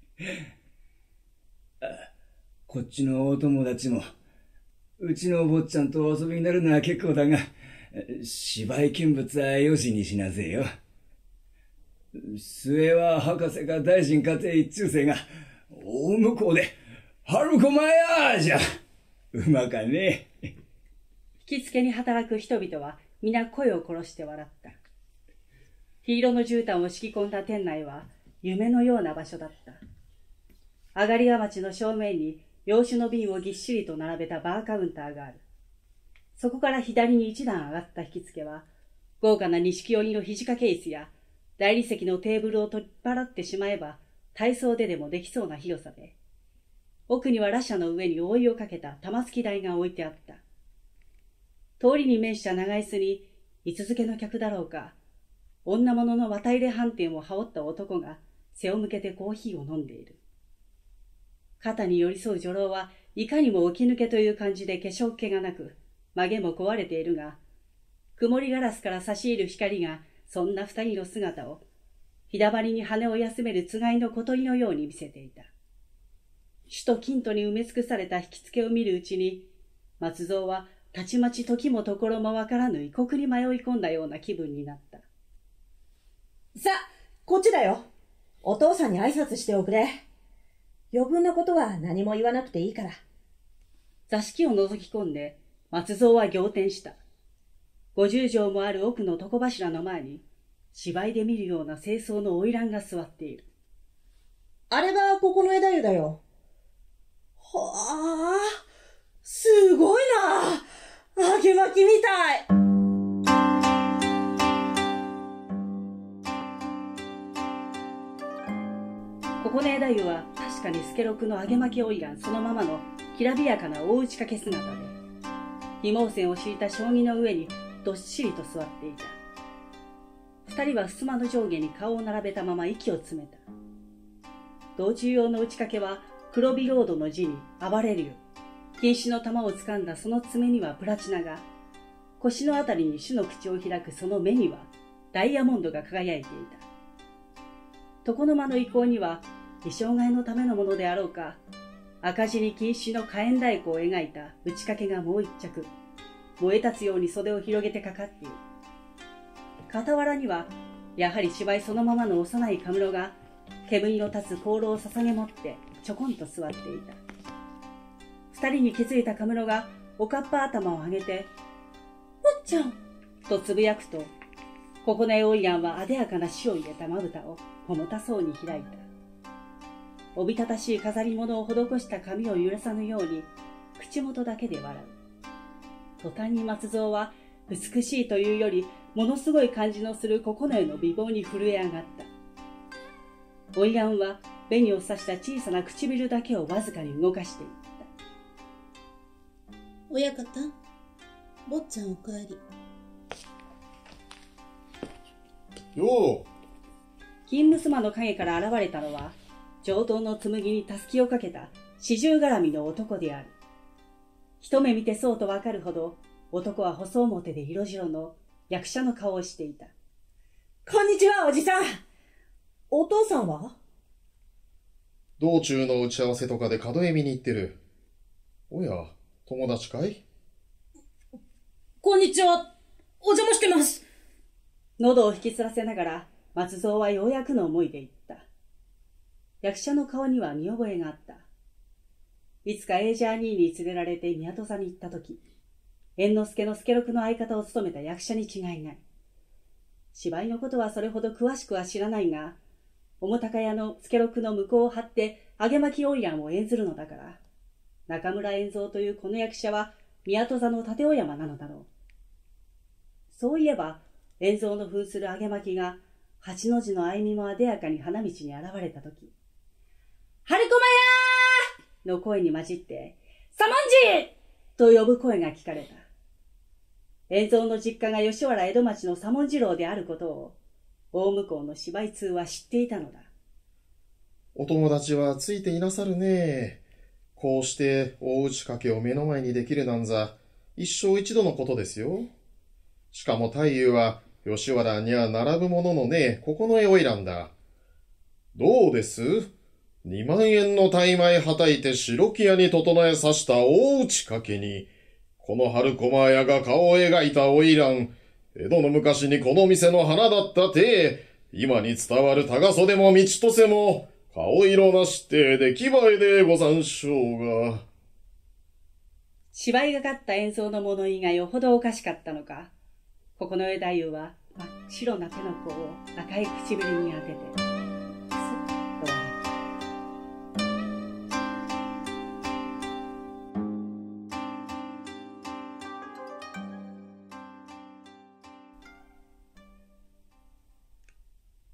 こっちのお友達も、うちのお坊ちゃんとお遊びになるのは結構だが、芝居見物はよしにしなぜよ。末は博士か大臣家庭一中生が、大向こうで、春駒屋じゃ、うまかねえ。 引きつけに働く人々は皆声を殺して笑った。黄色の絨毯を敷き込んだ店内は夢のような場所だった。 上がり屋町の正面に洋酒の瓶をぎっしりと並べたバーカウンターがある。そこから左に一段上がった引き付けは、豪華な錦織の肘掛け椅子や大理石のテーブルを取っ払ってしまえば体操ででもできそうな広さで、奥には羅車の上に覆いをかけた玉突き台が置いてあった。通りに面した長椅子に、居続けの客だろうか、女物の綿入れ斑点を羽織った男が背を向けてコーヒーを飲んでいる。肩に寄り添う女郎はいかにも起き抜けという感じで化粧気がなく、曲げも壊れているが、曇りガラスから差し入る光がそんな二人の姿を、ひだばりに羽を休めるつがいの小鳥のように見せていた。首都金都に埋め尽くされた引き付けを見るうちに、松蔵はたちまち時もところもわからぬ異国に迷い込んだような気分になった。 さあ、こっちだよ。お父さんに挨拶しておくれ。余分なことは何も言わなくていいから。 座敷を覗き込んで、松蔵は仰天した。50畳もある奥の床柱の前に、芝居で見るような清掃の花魁が座っている。 あれがここの枝湯だよ。はあ、すごいな。揚げ巻きみたい。 ここの枝湯は確かに助六の揚げ巻き花魁そのままのきらびやかな大打ち掛け姿で、紐線を敷いた将棋の上にどっしりと座っていた。二人は襖の上下に顔を並べたまま息を詰めた。道中用の打ち掛けは黒ビロードの字に暴れるよ。瀕死の玉を掴んだその爪にはプラチナが、腰のあたりに種の口を開くその目にはダイヤモンドが輝いていた。床の間の意向には衣装替えのためのものであろうか、赤字に瀕死の火炎太鼓を描いた打ち掛けがもう一着、燃え立つように袖を広げてかかっている。傍らには、やはり芝居そのままの幼いカムロが、煙の立つ香炉を捧げ持ってちょこんと座っていた。二人に気づいたカムロがおかっぱ頭を上げて、 おっちゃんとつぶやくと、ここねおいらんはあでやかな死を入れたまぶたを重たそうに開いた。おびただしい飾り物を施した髪を揺らさぬように、口元だけで笑う。途端に松蔵は美しいというより、ものすごい感じのする九重の美貌に震え上がった。花魁は紅を刺した小さな唇だけをわずかに動かしていった。 親方、坊ちゃんお帰り。 よう。 金娘の影から現れたのは、上等の紬にたすきをかけた四十絡みの男である。一目見てそうとわかるほど、男は細表で色白の役者の顔をしていた。 こんにちは、おじさん。お父さんは？ 道中の打ち合わせとかで門へ見に行ってる。おや、友達かい？ こんにちは。お邪魔してます。 喉を引きつらせながら、松蔵はようやくの思いで言った。役者の顔には見覚えがあった。いつかエージャー兄に連れられて宮戸座に行ったとき、猿之助の助六の相方を務めた役者に違いない。芝居のことはそれほど詳しくは知らないが、面高屋の助六の向こうを張って揚げ巻き花魁を演ずるのだから、中村円蔵というこの役者は宮戸座の立尾山なのだろう。そういえば、円蔵の扮する揚げ巻きが、八の字の歩みもあでやかに花道に現れたとき、春駒屋の声に混じって、左文字と呼ぶ声が聞かれた。円蔵の実家が吉原江戸町の左文次郎であることを、大向こうの芝居通は知っていたのだ。 お友達はついていなさるね。こうして大打ち掛けを目の前にできるなんざ、一生一度のことですよ。しかも太夫は、吉原には並ぶもののね、ここの絵を選んだ。どうです ?2 万円の大枚はたいて白木屋に整えさした大打ち掛けに、この春駒屋が顔を描いた花魁、江戸の昔にこの店の花だったて、今に伝わる高袖も道とせも、顔色なして出来栄えでござんしょうが。 芝居がかった演奏の物言いがよほどおかしかったのか、ここの枝湯は真っ白な手の甲を赤い唇に当てて、くすっと笑った。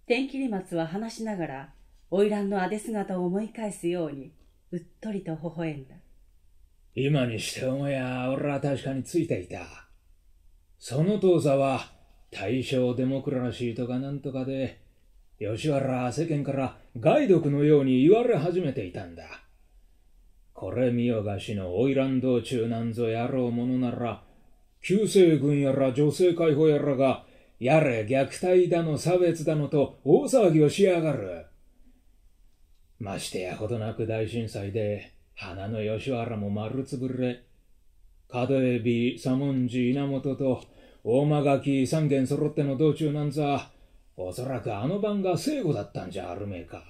天切松は話しながら、花魁のあで姿を思い返すように、うっとりと微笑んだ。 今にして思や、俺は確かについていた。その当座は、大正デモクラシーとかなんとかで、吉原は世間から害毒のように言われ始めていたんだ。これ見よがしの花魁道中なんぞやろうものなら、旧制軍やら女性解放やらが、やれ虐待だの差別だのと大騒ぎをしやがる。ましてやほどなく大震災で、花の吉原も丸つぶれ、門海老、左文字、稲本と大間垣三軒揃っての道中なんざ、おそらくあの晩が正午だったんじゃあるめえか。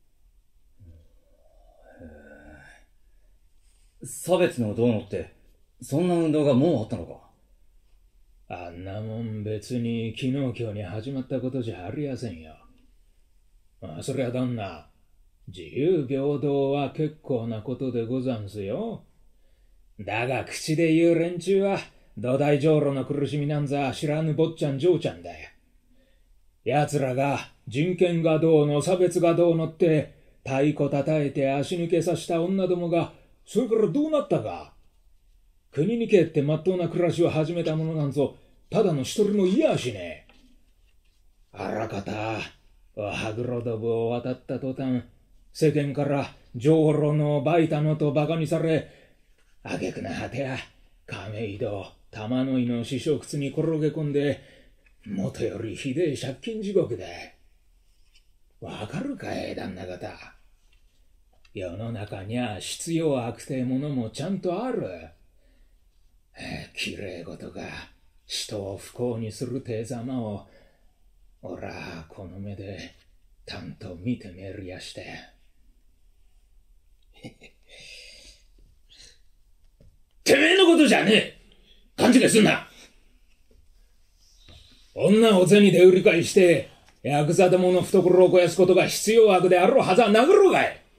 差別のどうのって、そんな運動がもうあったのか。 あんなもん別に昨日今日に始まったことじゃありやせんよ。そりゃ旦那、自由平等は結構なことでござんすよ。だが口で言う連中は、土台上路の苦しみなんざ知らぬ坊ちゃん嬢ちゃんだよ。奴らが人権がどうの差別がどうのって太鼓叩いて足抜けさせた女どもがそれからどうなったか。国に帰ってまっとうな暮らしを始めた者なんぞただの一人もいやしねえ。あらかた羽黒ドブを渡った途端世間から上路のバイタのとバカにされ挙句な果てや亀戸玉の井の死所窟に転げ込んでもとよりひでえ借金地獄だ。わかるかい旦那方。世の中にゃ必要悪てえものもちゃんとある。きれい事が人を不幸にするてえざまをおらこの目でたんと見てめるやして。てめえのことじゃねえ。勘違いすんな。女を銭で売り買いして、ヤクザどもの懐を肥やすことが必要悪であろうはずはなかろうがい。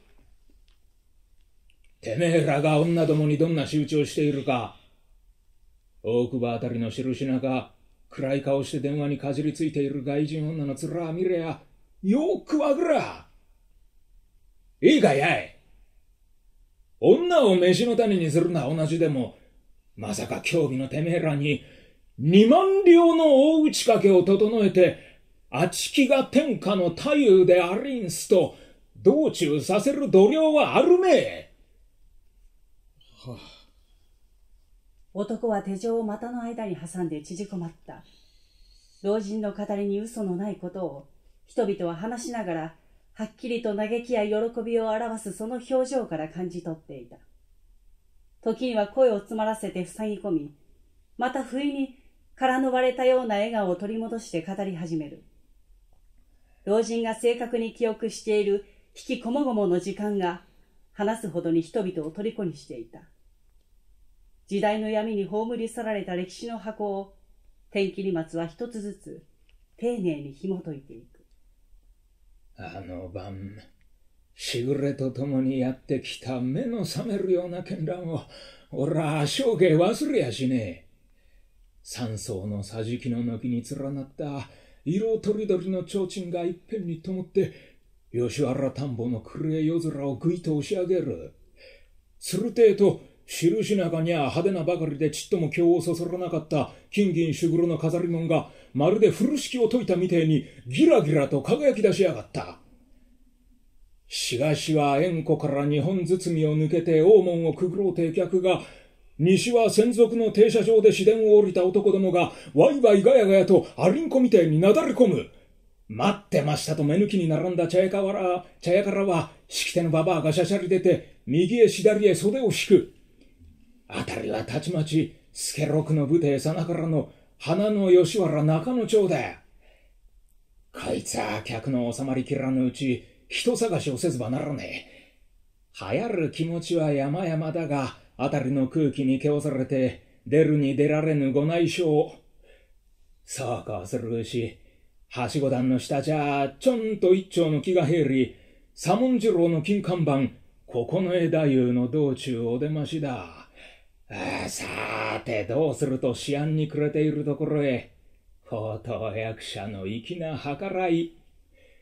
てめえらが女どもにどんな仕打ちをしているか、大久保あたりの印中、暗い顔して電話にかじりついている外人女の面見れや、よくわくら。いいかやい。女を飯の種にするのは同じでも、まさか興味のてめえらに、2万両の大打ち掛けを整えて、あちきが天下の太夫でありんすと、道中させる度量はあるめえ。 はあ、男は手錠を股の間に挟んで縮こまった。老人の語りに嘘のないことを、人々は話しながら、はっきりと嘆きや喜びを表すその表情から感じ取っていた。時には声を詰まらせて塞ぎ込み、また不意に空の割れたような笑顔を取り戻して語り始める。老人が正確に記憶している引きこもごもの時間が話すほどに人々を虜にしていた。時代の闇に葬り去られた歴史の箱を天切松は一つずつ丁寧に紐解いていく。 あの晩、しぐれとともにやってきた目の覚めるような絢爛を俺は生涯忘れやしねえ。三層の桟敷の軒に連なった色とりどりの提灯がいっぺんに灯って吉原田んぼの暗い夜空をぐいと押し上げる。するてえと印中にゃ派手なばかりでちっとも興をそそらなかった金銀朱黒の飾り物がまるで風呂敷を解いたみてえにギラギラと輝き出しやがった。しがしは縁故から二本包みを抜けて大門をくぐろうて客が、西は専属の停車場で市電を降りた男どもがワイワイガヤガヤとアリンコみてえになだれ込む。待ってましたと目抜きに並んだ茶屋からは式手のババアがしゃしゃり出て右へ左へ袖を引く。あたりはたちまち助六の武帝さなからの花の吉原中野町だ。こいつは客の収まりきらぬうち人探しをせずばならねえ。流行る気持ちは山々だが、あたりの空気に汚されて出るに出られぬご内証。そうこうするうし、はしご段の下じゃちょんと一丁の気が入り、左文次郎の金看板、九重太夫の道中お出ましだ。さーてどうすると思案に暮れているところへ、宝刀役者の粋な計らい。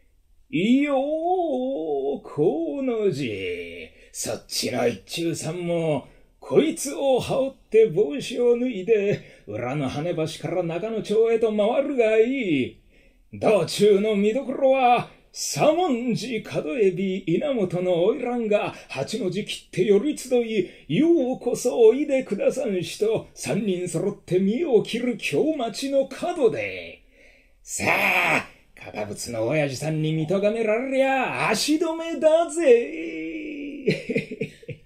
いよー、河の字。そっちの一中さんも、こいつを羽織って帽子を脱いで、裏の羽橋から中野町へと回るがいい。道中の見どころは、左文字角エビ稲本の花魁が八の字切って寄り集い、ようこそおいでくださんしと三人揃って身を切る京町の角で。さあ、堅物の親父さんに見とがめられりゃ足止めだぜ。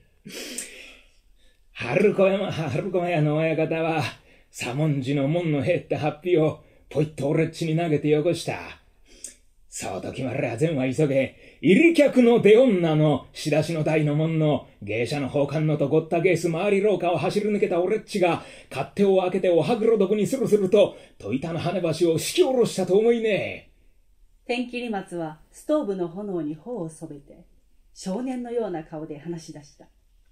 春子屋の親方は、左文字の門の兵ってハッピーをポイッと俺っちに投げてよこした。そうと決まりゃ善は急げ、入り客の出女の仕出しの台の門の芸者の宝冠のとごったゲース回り廊下を走り抜けた俺っちが勝手を開けておはぐろ毒にすると戸板の羽橋を引き下ろしたと思いね。 天切松はストーブの炎に頬を染めて少年のような顔で話し出した。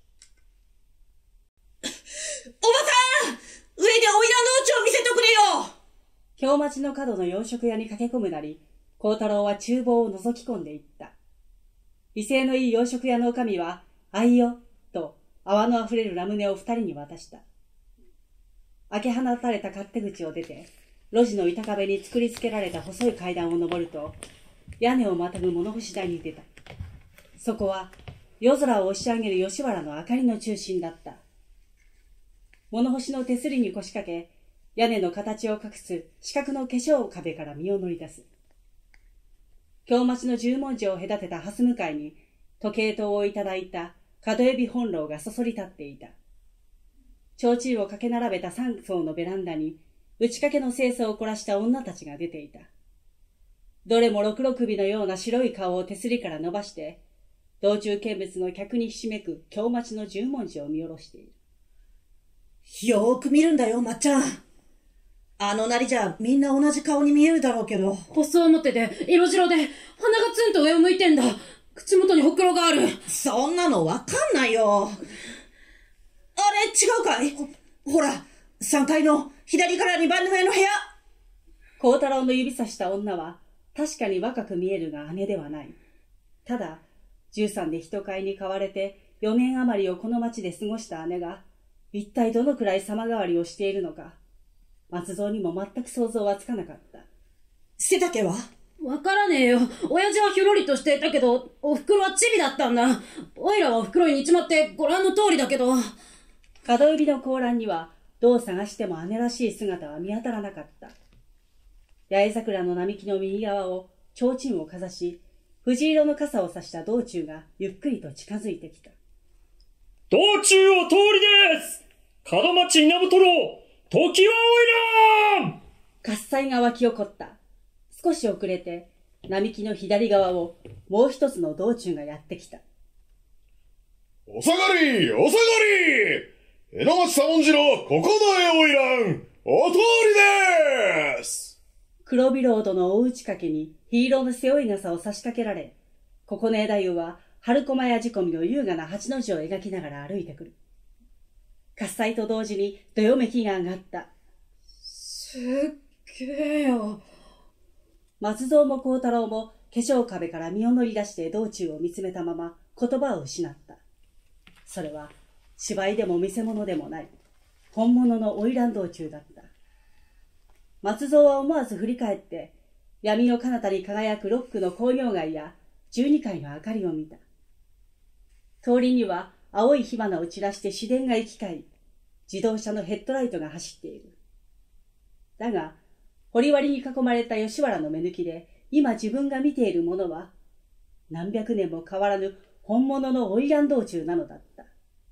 おばさん、上で花魁道中を見せとくれよ。 京町の角の洋食屋に駆け込むなり、幸太郎は厨房を覗き込んでいった。威勢のいい洋食屋のおかみは、あいよ、と泡のあふれるラムネを二人に渡した。開け放たれた勝手口を出て、路地の板壁に作り付けられた細い階段を登ると、屋根をまたぐ物干し台に出た。そこは、夜空を押し上げる吉原の明かりの中心だった。物干しの手すりに腰掛け、屋根の形を隠す四角の化粧壁から身を乗り出す。京町の十文字を隔てた蓮向かいに、時計塔をいただいた角エビ本楼がそそり立っていた。提灯を駆け並べた三層のベランダに、打ち掛けの清掃を凝らした女たちが出ていた。どれもろくろ首のような白い顔を手すりから伸ばして、道中見物の客にひしめく京町の十文字を見下ろしている。 よーく見るんだよ、まっちゃん。あのなりじゃみんな同じ顔に見えるだろうけど。 細表で、色白で、鼻がツンと上を向いてんだ。口元にほくろがある。 そんなのわかんないよ。あれ、違うかい？ほら、3階の左から2番の上の部屋。 幸太郎の指さした女は、確かに若く見えるが姉ではない。ただ、13で人買いに買われて4年余りをこの町で過ごした姉が、一体どのくらい様変わりをしているのか、松蔵にも全く想像はつかなかった。 背丈は？ わからねえよ。親父はひょろりとしていたけど、お袋はチビだったんだ。おいらはお袋に似ちまってご覧の通りだけど。 角指の高欄には、どう探しても姉らしい姿は見当たらなかった。八重桜の並木の右側を提灯をかざし、藤色の傘を差した道中がゆっくりと近づいてきた。 道中お通りです。門町稲本楼、時はおいらん。 喝采が湧き起こった。少し遅れて、並木の左側をもう一つの道中がやってきた。 お下がりお下がり、江戸町左文字のここのへおいらん、お通りです。 黒ビロードの大打ち掛けにヒーローの背負い傘を差し掛けられ、ここの枝湯は春駒や仕込みの優雅な八の字を描きながら歩いてくる。喝采と同時にどよめきが上がった。 すっげえよ。 松蔵も幸太郎も化粧壁から身を乗り出して道中を見つめたまま言葉を失った。それは芝居でも見せ物でもない、本物の花魁道中だった。松蔵は思わず振り返って、闇の彼方に輝くロックの工業街や12階の明かりを見た。通りには青い火花を散らして市電が行き交い、自動車のヘッドライトが走っている。だが、堀割に囲まれた吉原の目抜きで、今自分が見ているものは、何百年も変わらぬ本物の花魁道中なのだった。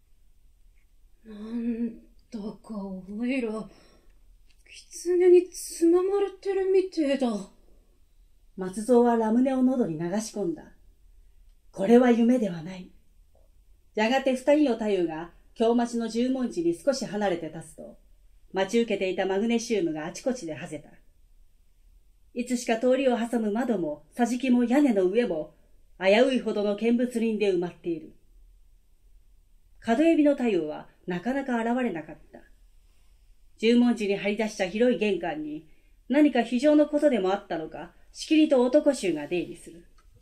なんだかおいら、狐につままれてるみてえだ。 松蔵はラムネを喉に流し込んだ。これは夢ではない。やがて二人の太夫が京町の十文字に少し離れて立つと、待ち受けていたマグネシウムがあちこちではぜた。いつしか通りを挟む窓も桟敷も屋根の上も危ういほどの見物林で埋まっている。角エビの太夫はなかなか現れなかった。十文字に張り出した広い玄関に何か非常のことでもあったのか、しきりと男衆が出入りする。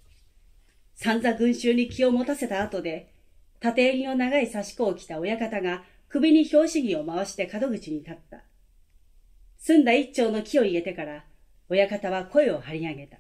散々群衆に気を持たせた後で、縦襟の長い刺し子を着た親方が首に拍子木を回して門口に立った。澄んだ一丁の木を入れてから、親方は声を張り上げた。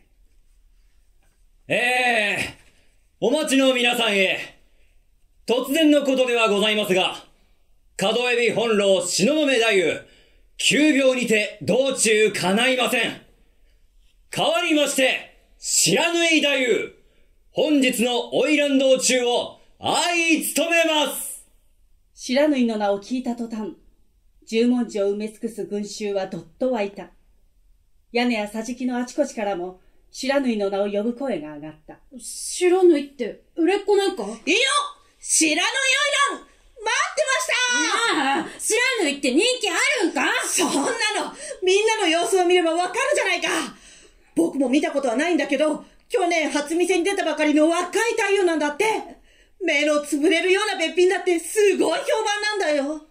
お待ちの皆さんへ、突然のことではございますが、門海老本老東雲太夫、急病にて道中叶いません。代わりまして、不知火太夫、本日の花魁道中を相務めます。 不知火の名を聞いた途端、十文字を埋め尽くす群衆はどっと湧いた。屋根や桟敷のあちこちからも、不知火の名を呼ぶ声が上がった。 不知火って売れっ子なんか？ いいよ、不知火の花魁、待ってました。 ああ、不知火って人気あるんか？ そんなの、みんなの様子を見ればわかるじゃないか。僕も見たことはないんだけど、去年初見せに出たばかりの若い太夫なんだって。目のつぶれるようなべっぴんだってすごい評判なんだよ。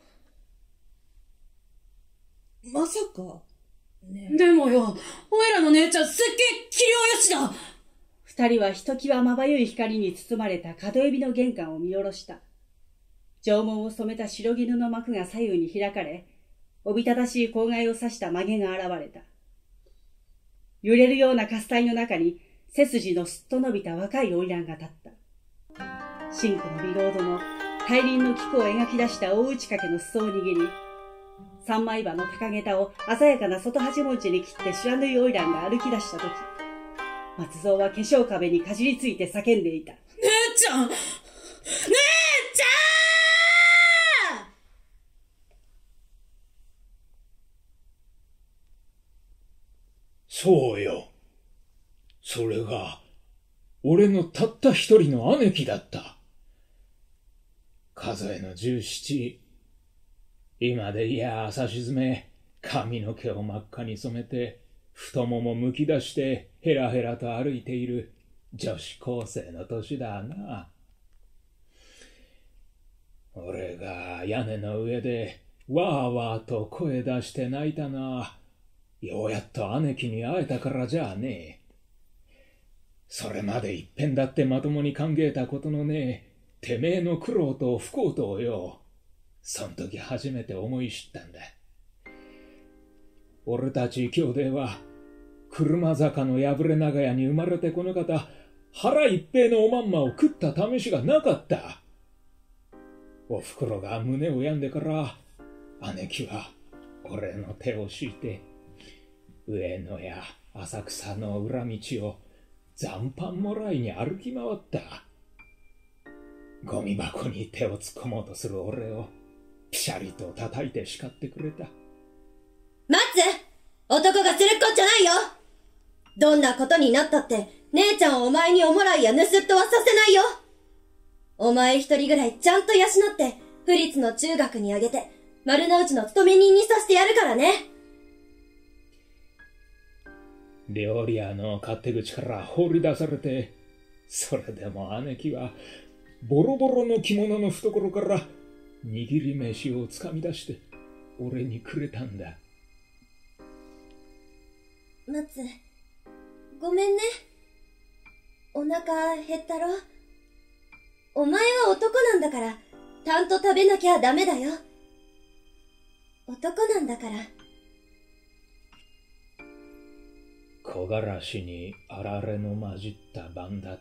まさか、ね。 でもよ、おいらの姉ちゃんすっげえ器量よしだ。 二人はひときわまばゆい光に包まれた門海老の玄関を見下ろした。縄文を染めた白絹の幕が左右に開かれ、おびただしい笄を刺した髷が現れた。揺れるような喝采の中に、背筋のすっと伸びた若い花魁が立った。真紅のビロードの大輪の菊を描き出した大打ち掛けの裾を握り、三枚刃の高げたを鮮やかな外八文字に切って不知火花魁が歩き出したとき、松蔵は化粧壁にかじりついて叫んでいた。 姉ちゃん！姉ちゃん！ そうよ。それが、俺のたった一人の姉貴だった。数えの17。今でいや朝沈め、髪の毛を真っ赤に染めて、太ももむき出してヘラヘラと歩いている女子高生の年だな。俺が屋根の上でわーわーと声出して泣いたのは、ようやっと姉貴に会えたからじゃあねえ。それまで一遍だってまともに考えたことのねえ、てめえの苦労と不幸とをよ、そん時初めて思い知ったんだ。俺たち兄弟は、車坂の破れ長屋に生まれてこの方、腹一平のおまんまを食った試しがなかった。おふくろが胸を病んでから、姉貴は俺の手を敷いて、上野や浅草の裏道を残飯もらいに歩き回った。ゴミ箱に手を突っ込もうとする俺をピシャリと叩いて叱ってくれた。 待つ！男がするっこっちゃないよ！どんなことになったって姉ちゃんをお前におもらいや盗っ人はさせないよ！お前一人ぐらいちゃんと養って府立の中学にあげて丸の内の勤め人にさせてやるからね。 料理屋の勝手口から放り出されて、それでも姉貴はボロボロの着物の懐から握り飯をつかみ出して俺にくれたんだ。 松、ごめんね。お腹減ったろ。お前は男なんだからちゃんと食べなきゃダメだよ。男なんだから。 木枯らしにあられの混じった晩だった。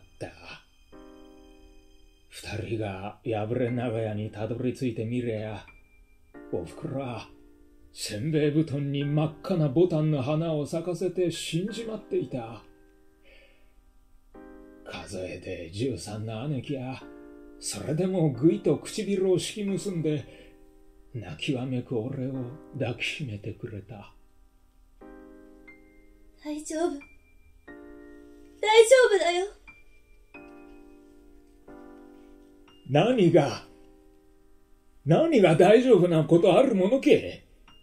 二人が破れ長屋にたどり着いてみれや、おふくろはせんべい布団に真っ赤なボタンの花を咲かせて死んじまっていた。数えで13の姉貴や、それでもぐいと唇を引き結んで泣きわめく俺を抱きしめてくれた。 大丈夫。大丈夫だよ。 何が大丈夫なことあるものけ？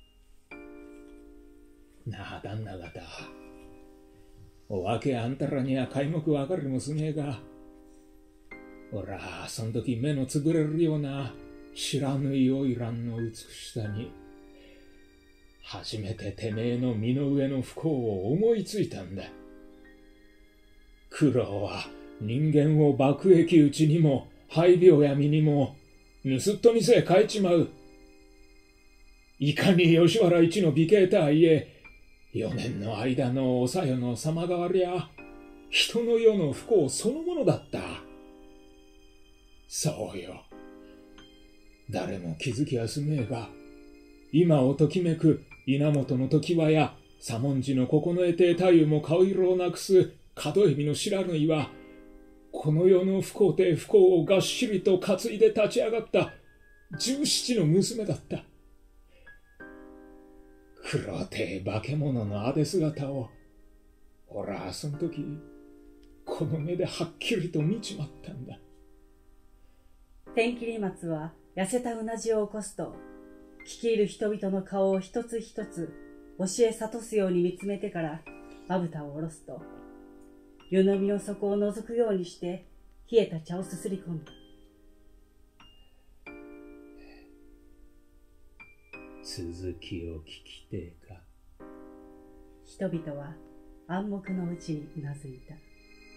なあ、旦那方。お訳あんたらには皆目わかりもすねえが、おら、そん時目のつぶれるような知らぬい花魁の美しさに、初めててめえの身の上の不幸を思いついたんだ。苦労は人間を爆撃討ちにも肺病闇にも盗っ人にせえ変えちまう。いかに吉原一の美形とはいえ、4年の間のおさよの様変わりや人の世の不幸そのものだった。そうよ。誰も気づきやすめえが、今をときめく稲本の常盤や左文字の九重亭太夫も顔色をなくす門海老の白縫は、この世の不幸で不幸をがっしりと担いで立ち上がった17の娘だった。黒手化け物のあで姿を、俺はその時、この目ではっきりと見ちまったんだ。 天切松は痩せたうなじを起こすと、率いる人々の顔を一つ一つ教え諭すように見つめてからまぶたを下ろすと、湯飲みの底を覗くようにして冷えた茶をすすり込んだ。 続きを聞きてえか。 人々は暗黙のうちにうなずいた。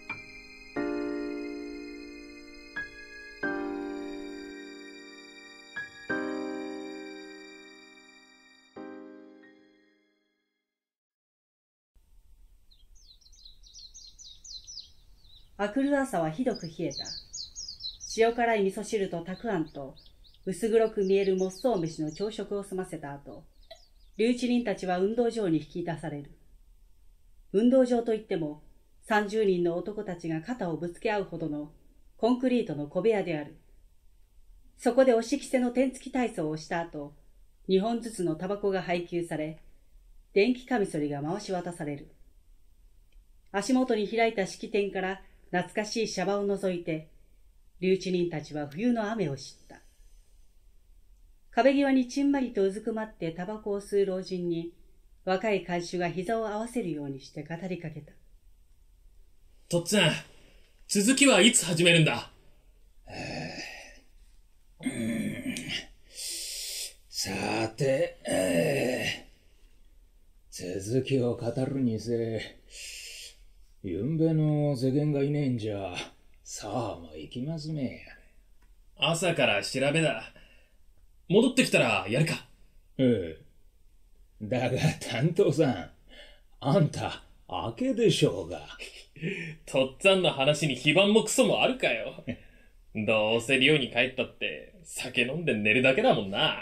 明くる朝はひどく冷えた。塩辛い味噌汁とたくあんと薄黒く見えるもっそう飯の朝食を済ませた後、留置人たちは運動場に引き出される。運動場といっても30人の男たちが肩をぶつけ合うほどのコンクリートの小部屋である。そこで押し着せの天付き体操をした後、2本ずつのタバコが配給され、電気カミソリが回し渡される。足元に開いた式典から懐かしいシャバを除いて、留置人たちは冬の雨を知った。壁際にちんまりとうずくまってタバコを吸う老人に、若い看守が膝を合わせるようにして語りかけた。 とっつぁん、続きはいつ始めるんだ？ さて、続きを語るにせ、ゆんべの世間がいねえんじゃ、そうもいきますめや。朝から調べだ。戻ってきたらやるか。 だが担当さん、あんた明けでしょうが。 とっつぁんの話に非番もクソもあるかよ。どうせ寮に帰ったって酒飲んで寝るだけだもんな。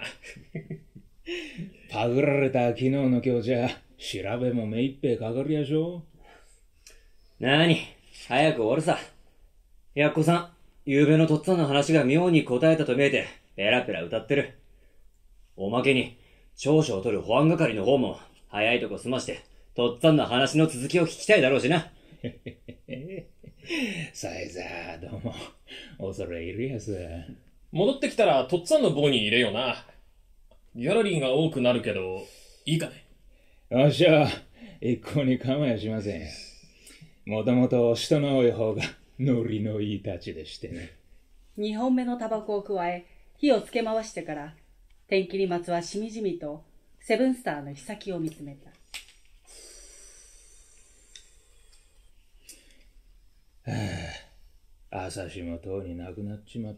パグられた昨日の今日じゃ調べも目いっぺいかかるやしょ。 なに、早く終わるさ。やっこさん、ゆうべのとっつぁんの話が妙に答えたと見えてペラペラ歌ってる。おまけに調書を取る保安係の方も早いとこ済ましてとっつぁんの話の続きを聞きたいだろうしな。 さいざどうも恐れ入るやす。 戻ってきたらとっつぁんの棒に入れよな。ギャラリーが多くなるけどいいかね。 よっしゃ、一向に構やしません。もともと人の多い方がノリのいいたちでしてね。 2本目のタバコを加え火をつけ回してから、天切松はしみじみとセブンスターの秘先を見つめた。 朝日もとうになくなっちまって、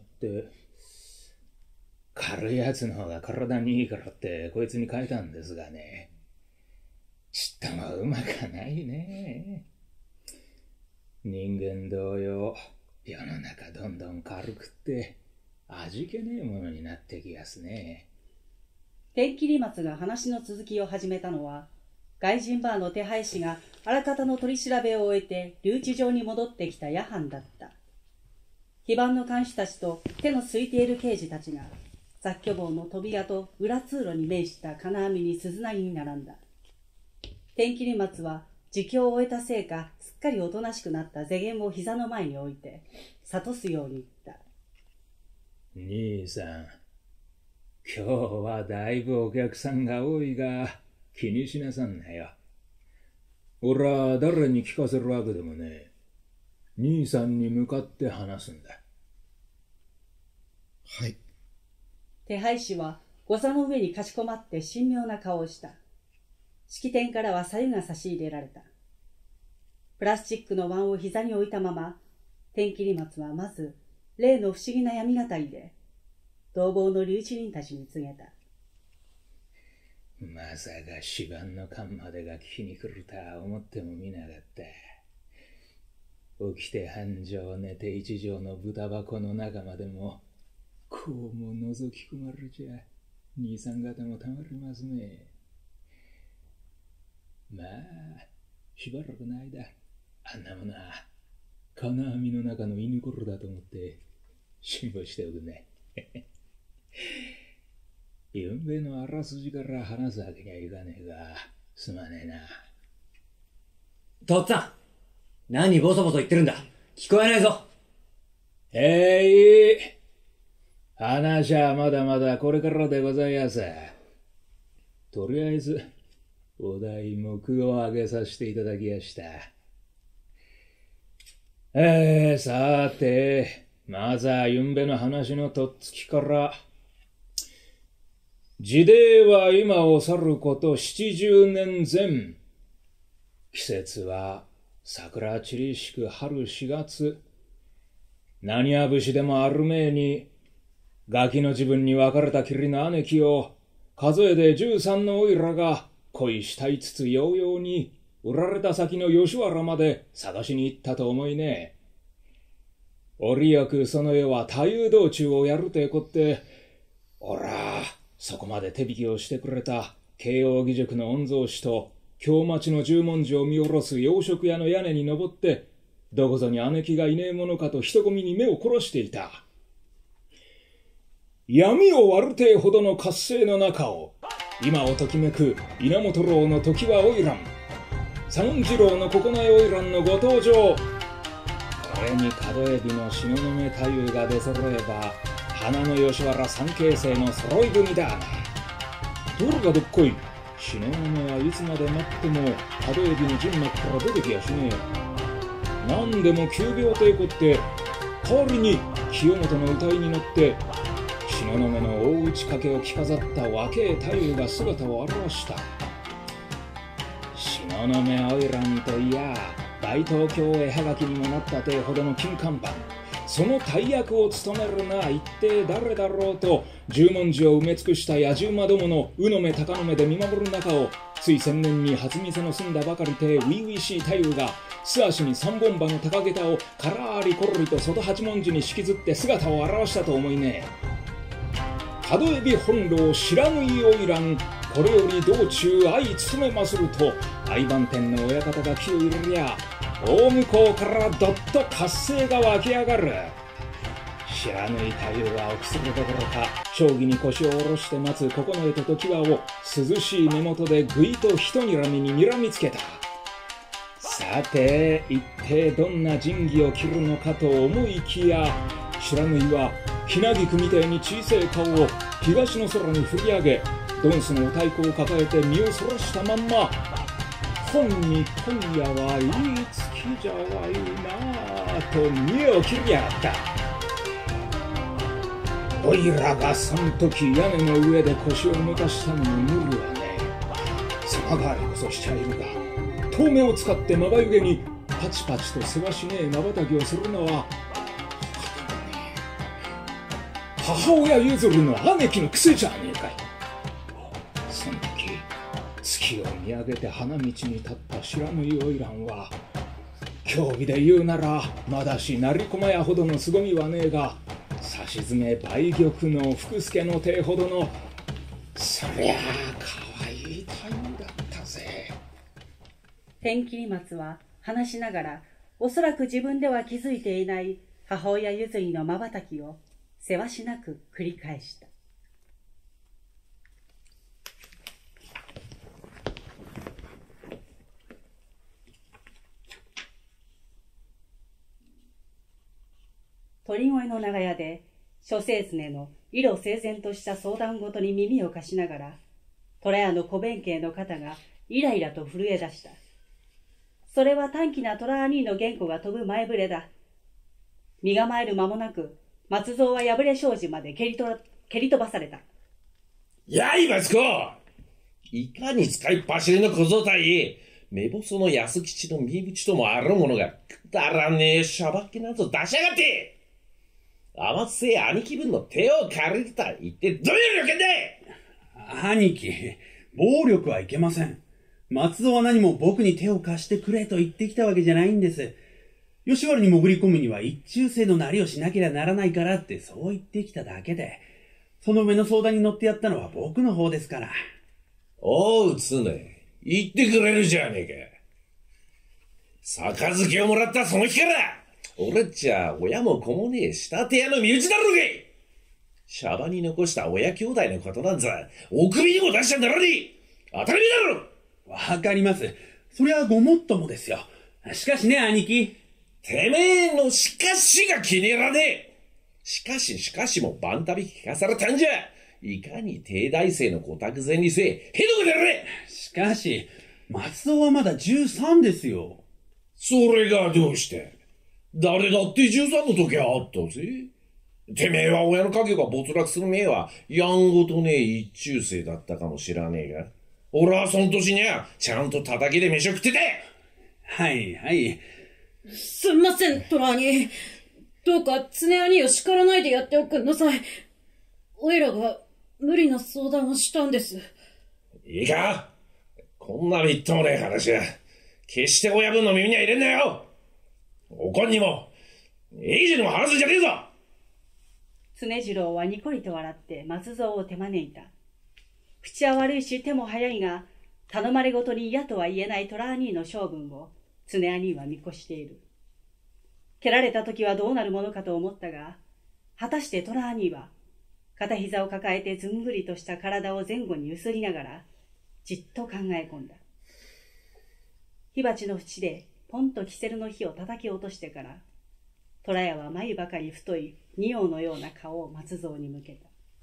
軽いやつの方が体にいいからってこいつに変えたんですがね、ちっともうまくないね。人間同様、世の中どんどん軽くって味気ねえものになってきやすね。 天切松が話の続きを始めたのは、外人バーの手配師があらかたの取り調べを終えて留置場に戻ってきた夜半だった。非番の看守たちと手の空いている刑事たちが雑居房の扉と裏通路に面した金網に鈴なりに並んだ。天切松は自供を終えたせいかすっかりおとなしくなった世間を膝の前に置いて諭すように言った。 兄さん、今日はだいぶお客さんが多いが気にしなさんなよ。俺は誰に聞かせるわけでもねえ。兄さんに向かって話すんだ。 はい。 手配師は御座の上にかしこまって神妙な顔をした。式典からは白湯が差し入れられた。プラスチックの碗を膝に置いたまま、 天切松はまず例の不思議な闇語りで同房の龍一人たちに告げた。 まさか死番の勘までが聞きに来るとは思ってもみなかった。起きて半畳寝て一畳の豚箱の中までもこうも覗き込まれちゃ兄さん方もたまりますね。まあしばらくの間あんなものは金網の中の犬ころだと思って辛抱しておくね。ゆんべのあらすじから話すわけにはいかねえがすまねえな。 とっつぁん、何ボソボソ言ってるんだ。聞こえないぞ。 いい。話はまだまだこれからでございやす。とりあえずお題目を挙げさせていただきやした。さて、まずはゆんべの話のとっつきから。時代は今を去ること70年前。季節は桜散りしく春4月。何や節でもあるめえに、ガキの自分に別れたきりの姉貴を、数えで13のおいらが恋したいつつようように、売られた先の吉原まで探しに行ったと思いね。折よくその世は太夫道中をやるてこって、おらそこまで手引きをしてくれた慶応義塾の御曹司と京町の十文字を見下ろす洋食屋の屋根に登ってどこぞに姉貴がいねえものかと人混みに目を殺していた。闇を割るてえほどの活性の中を今をときめく稲本楼の常盤花魁、左文次郎の九重花魁のご登場。これに角海老の東雲太夫が出揃えば花の吉原三形成の揃い踏みだ。ところがどっこい、東雲はいつまで待っても角海老の陣幕から出てきやしねえ。何でも急病とえこって代わりに清本の歌いに乗って東雲の大打ち掛けを着飾った若え太夫が姿を現した。東雲花魁といや大東京絵はがきにもなったてほどの金看板。その大役を務めるのは一体誰だろうと十文字を埋め尽くした野獣馬どもの鵜の目鷹の目で見守る中を、つい千年に初店の済んだばかりて初々しい太夫が素足に三本歯の高下駄をからりころりと外八文字に引きずって姿を現したと思いね。角海老本楼白縫い花魁、これより道中相務めますると愛番店の親方が気を入れりゃ大向こうからどっと活性が湧き上がる。知らぬい太夫は起きするどころか将棋に腰を下ろして待つ九重と常盤を涼しい目元でぐいとひとにらみに睨みつけた。さて一体どんな仁義を切るのかと思いきや、知らぬいはひなぎくみてえに小さい顔を東の空に振り上げ、ドンスのお太鼓を抱えて身をそらしたまんま、今に今夜はいい月じゃわいなぁと見栄を切りやがった。おいらがそん時屋根の上で腰を抜かしたのも無理はねえ。その代わりこそしちゃいるが、遠目を使ってまばゆげにパチパチとせわしねえまばたきをするのは母親譲りの姉貴の癖じゃねえかい。その時月を見上げて花道に立った知らぬい花魁は、競技で言うならまだし成駒屋ほどの凄みはねえが、さしずめ梅玉の福助の手ほどの、そりゃあかわいい太夫だったぜ。 天切松は話しながら、おそらく自分では気づいていない母親譲りのまばたきをせわしなく繰り返した。鳥越の長屋で諸生常の色整然とした相談ごとに耳を貸しながら、虎屋の小弁慶の肩がイライラと震え出した。それは短気な虎兄の原稿が飛ぶ前触れだ。身構える間もなく松蔵は破れ障子まで蹴り飛ばされた。 やい松子、いかに使いっ走りの小僧たい、 目細の安吉の身内ともあるものが、くだらねえしゃばっ気なんぞ出しやがって。甘っせえ兄貴分の手を借りてた。一体どういう了見だ。 兄貴、暴力はいけません。松蔵は何も僕に手を貸してくれと言ってきたわけじゃないんです。吉原に潜り込むには一中生のなりをしなければならないからってそう言ってきただけで、その上の相談に乗ってやったのは僕の方ですから。 おう、つね。言ってくれるじゃねえか。杯をもらったその日から、俺っちゃ親も子もねえ仕立て屋の身内だろうがい。シャバに残した親兄弟のことなんざ、お首にも出しちゃならねえ。当たり前だろ。 わかります。そりゃごもっともですよ。しかしね、兄貴。 てめえのしかしが気に入らねえ。しかしもバンタビ聞かされたんじゃ。いかに帝大生のご託前にせえ、へどくなれ。 しかし、松蔵はまだ13ですよ。 それがどうして。誰だって13の時はあったぜ。てめえは親の家業が没落する前は、やんごとねえ一中生だったかもしらねえが。俺はその年には、ちゃんと叩きで飯を食ってて。 はいはい。 すんません、トラ兄。どうか常兄を叱らないでやっておくんなさい。おいらが無理な相談をしたんです。 いいか、こんなみっともねえ話は、決して親分の耳には入れんなよ。おこんにも、英治にも話すんじゃねえぞ。 常次郎はにこりと笑って松蔵を手招いた。口は悪いし手も早いが、頼まれごとに嫌とは言えない虎兄の性分を常兄は見越している。蹴られた時はどうなるものかと思ったが、果たして虎兄は片膝を抱えてずんぐりとした体を前後にゆすりながらじっと考え込んだ。火鉢の縁でポンとキセルの火を叩き落としてから、虎屋は眉ばかり太い仁王のような顔を松蔵に向けた。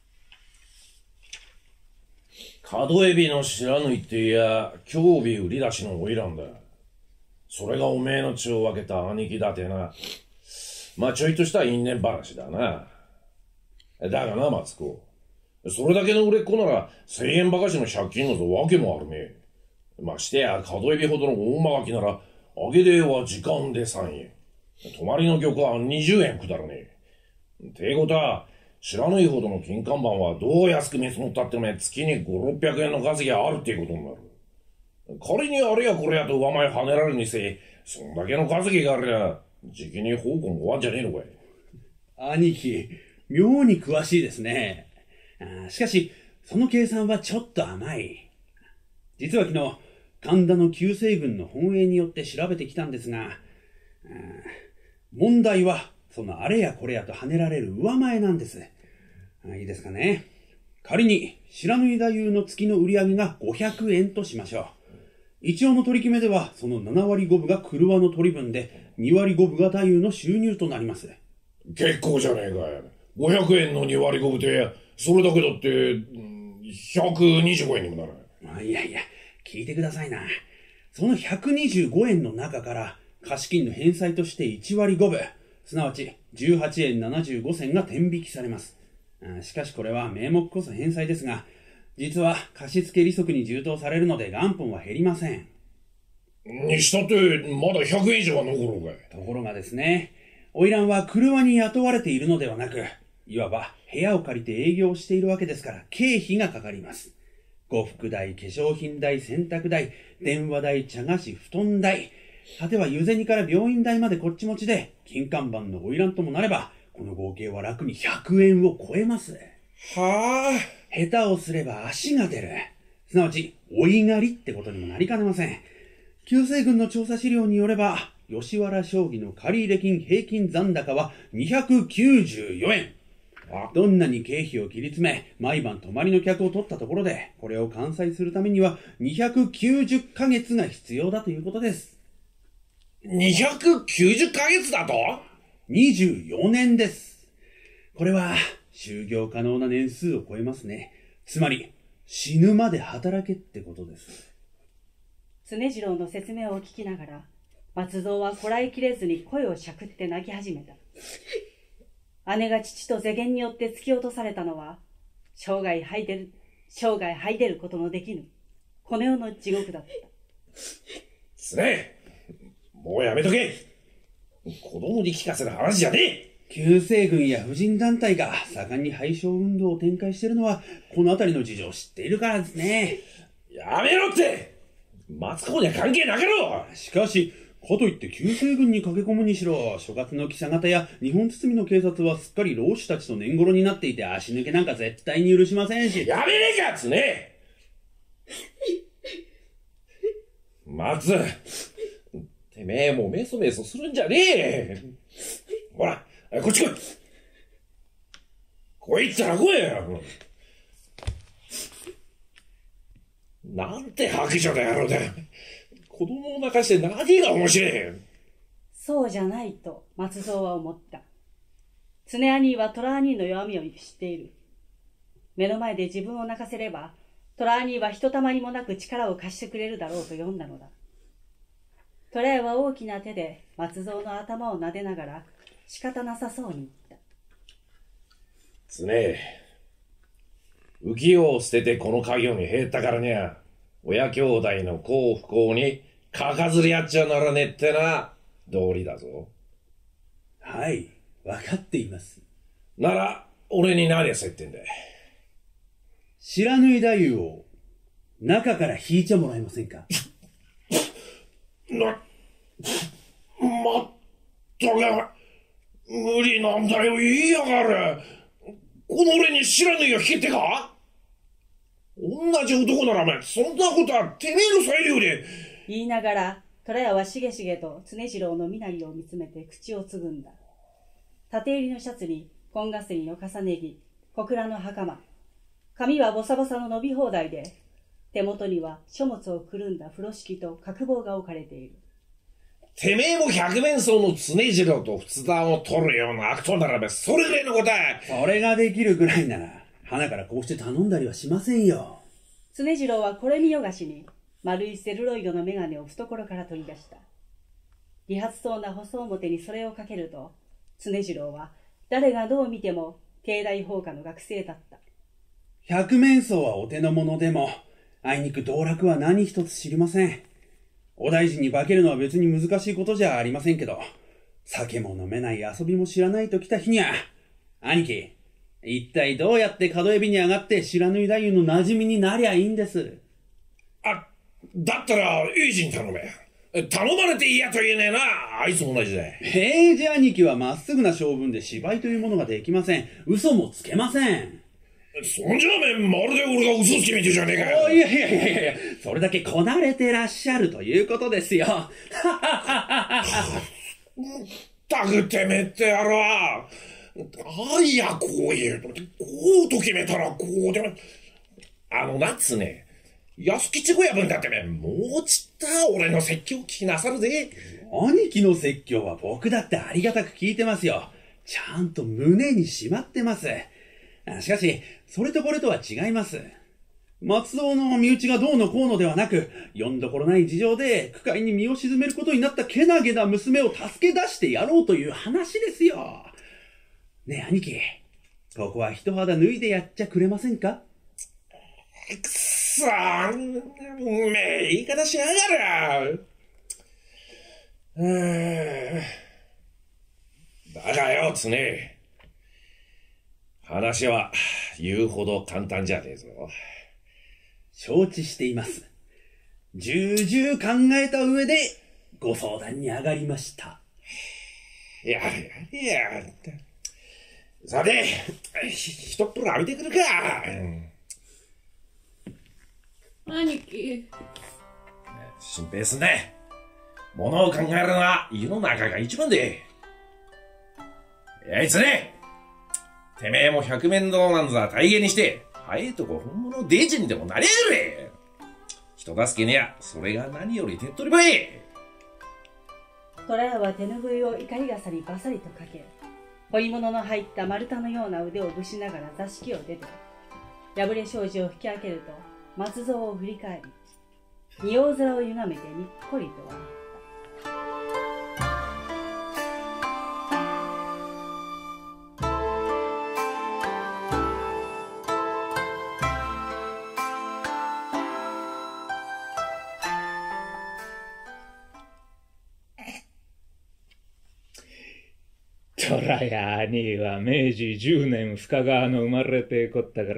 角エビの知らぬいっていや、興味売り出しの花魁だ。それがおめえの血を分けた兄貴だてな。まあちょいとした因縁話だな。だがな、松子。それだけの売れっ子なら、1000円ばかしの借金のぞわけもあるね。ましてや、角エビほどの大間垣なら、揚げでは時間で3円。泊まりの漁家は20円くだらねえ。てことは、知らないほどの金看板はどう安く見積もったっても月に5、600円の稼ぎがあるっていうことになる。仮にあれやこれやと上前跳ねられるにせえ、そんだけの稼ぎがありゃ、じきに奉公も終わんじゃねえのかい。 兄貴、妙に詳しいですね。しかし、その計算はちょっと甘い。実は昨日、神田の旧西軍の本営によって調べてきたんですが、問題は、そのあれやこれやと跳ねられる上前なんです。いいですかね。仮に、白縫太夫の月の売り上げが500円としましょう。一応の取り決めでは、その7割5分が車の取り分で、2割5分が太夫の収入となります。 結構じゃねえかよ。500円の2割5分で、それだけだって、125円にもならない。 いやいや、聞いてくださいな。その125円の中から、貸金の返済として1割5分、すなわち18円75銭が天引きされます。しかしこれは名目こそ返済ですが、実は貸付利息に充当されるので元本は減りません。 にしたってまだ100円以上は残ろうが。 ところがですね、花魁は車に雇われているのではなく、いわば部屋を借りて営業しているわけですから経費がかかります。呉服代、化粧品代、洗濯代、電話代、茶菓子、布団代、果ては湯銭から病院代までこっち持ちで、金看板の花魁ともなれば、この合計は楽に100円を超えます。 はあ。 下手をすれば足が出る。すなわち、追い狩りってことにもなりかねません。旧西軍の調査資料によれば、吉原商議の借入金平均残高は294円。どんなに経費を切り詰め、毎晩泊まりの客を取ったところで、これを完済するためには290ヶ月が必要だということです。 290ヶ月だと ?24 年です。これは、就業可能な年数を超えますね。つまり、死ぬまで働けってことです。 常次郎の説明を聞きながら、松蔵はこらえきれずに声をしゃくって泣き始めた。姉が父と世間によって突き落とされたのは、生涯這い出ることのできぬ、この世の地獄だった。 つね、もうやめとけ。子供に聞かせる話じゃねえ。 旧西軍や婦人団体が盛んに廃娼運動を展開しているのは、この辺りの事情を知っているからですね。 やめろって。松子には関係なかろう。 しかし、かといって旧西軍に駆け込むにしろ、諸葛の記者方や日本包みの警察はすっかり老子たちと年頃になっていて、足抜けなんか絶対に許しませんし。 やめねえかっつね。松、てめえもメソメソするんじゃねえ。ほら、こっち来い。こいったら来いよ。なんて白状な野郎だ。子供を泣かして何が面白い。 そうじゃないと松蔵は思った。常兄は虎兄の弱みを知っている。目の前で自分を泣かせれば、虎兄はひとたまりもなく力を貸してくれるだろうと読んだのだ。虎屋は大きな手で松蔵の頭を撫でながら仕方なさそうに言った。 常、浮世を捨ててこの家業に入ったからにゃ、親兄弟の幸不幸にかかずり合っちゃならねえってな、道理だぞ。 はい、わかっています。 なら、俺に何せってんだ。 白縫い太夫を中から引いちゃもらえませんか。 まったく、無理なんだよ、言いやがる。この俺に白縫いを引けってか。同じ男ならお前、そんなことはてめえの裁量で。 言いながら、虎屋はしげしげと常次郎の身なりを見つめて口をつぐんだ。縦襟のシャツに、紺がすりの重ね着、小倉の袴。髪はボサボサの伸び放題で、手元には書物をくるんだ風呂敷と角棒が置かれている。 てめえも百面相の常次郎と仏壇を取るような悪党ならば、それぐらいのことは。 それができるぐらいなら、花からこうして頼んだりはしませんよ。 常次郎はこれ見よがしに、丸いセルロイドの眼鏡を懐から取り出した。理髪そうな細表にそれをかけると、常次郎は誰がどう見ても帝大法科の学生だった。 百面相はお手の物でも、あいにく道楽は何一つ知りません。お大臣に化けるのは別に難しいことじゃありませんけど、酒も飲めない遊びも知らないと来た日にゃ、兄貴、一体どうやって角エビに上がって白縫い太夫の馴染みになりゃいいんです。 あ、だったら、いいじに頼め。頼まれて嫌と言えねえな。あいつも同じだ。 平治兄貴はまっすぐな性分で芝居というものができません。嘘もつけません。 そんじゃあめん、まるで俺が嘘つきみてえじゃねえかよ。 いや、それだけこなれてらっしゃるということですよ。 ったくてめえって野郎は。あいや、こういうの。こうと決めたらこうでも。夏ね。安吉親分だってめ、もうちった俺の説教聞きなさるぜ。 兄貴の説教は僕だってありがたく聞いてますよ。ちゃんと胸にしまってます。しかし、それとこれとは違います。松蔵の身内がどうのこうのではなく、よんどころない事情で苦界に身を沈めることになったけなげな娘を助け出してやろうという話ですよ。ねえ兄貴、ここは一肌脱いでやっちゃくれませんか。 くそー、うめえ言い方しやがる。だがよ、つね。話は言うほど簡単じゃねえぞ。 承知しています。重々考えた上でご相談に上がりました。 いや。さて、ひとっぷら浴びてくるか。 兄貴。 心配すんね。物を考えるのは世の中が一番で。あいつね。てめえも百面倒なんざ大概にして、早いとこ本物デジにでもなりやがれ。人助けねや、それが何より手っ取り早い。 虎屋は手拭いを怒り傘にバサリとかけ、彫り物の入った丸太のような腕をぶしながら座敷を出て、破れ障子を引き開けると、松蔵を振り返り、仁王面をゆがめてにっこりと笑った。 虎や兄は明治10年深川の生まれてこったから、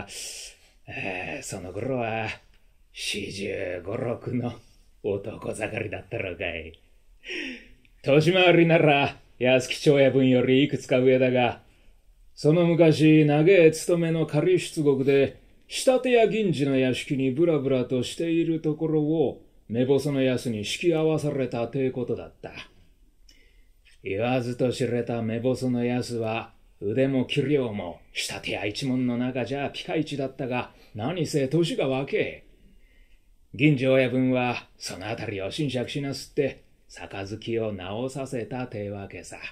その頃は45、6の男盛りだったろうかい。年回りなら安吉長屋分よりいくつか上だが、その昔長え勤めの仮出国で仕立て屋銀次の屋敷にブラブラとしているところを目細のやすに引き合わされたてことだった。言わずと知れた目細のやすは腕も器量も仕立て屋一門の中じゃピカイチだったが、何せ年が若え。銀次親分はそのあたりを斟酌しなすって杯を直させたてわけさ。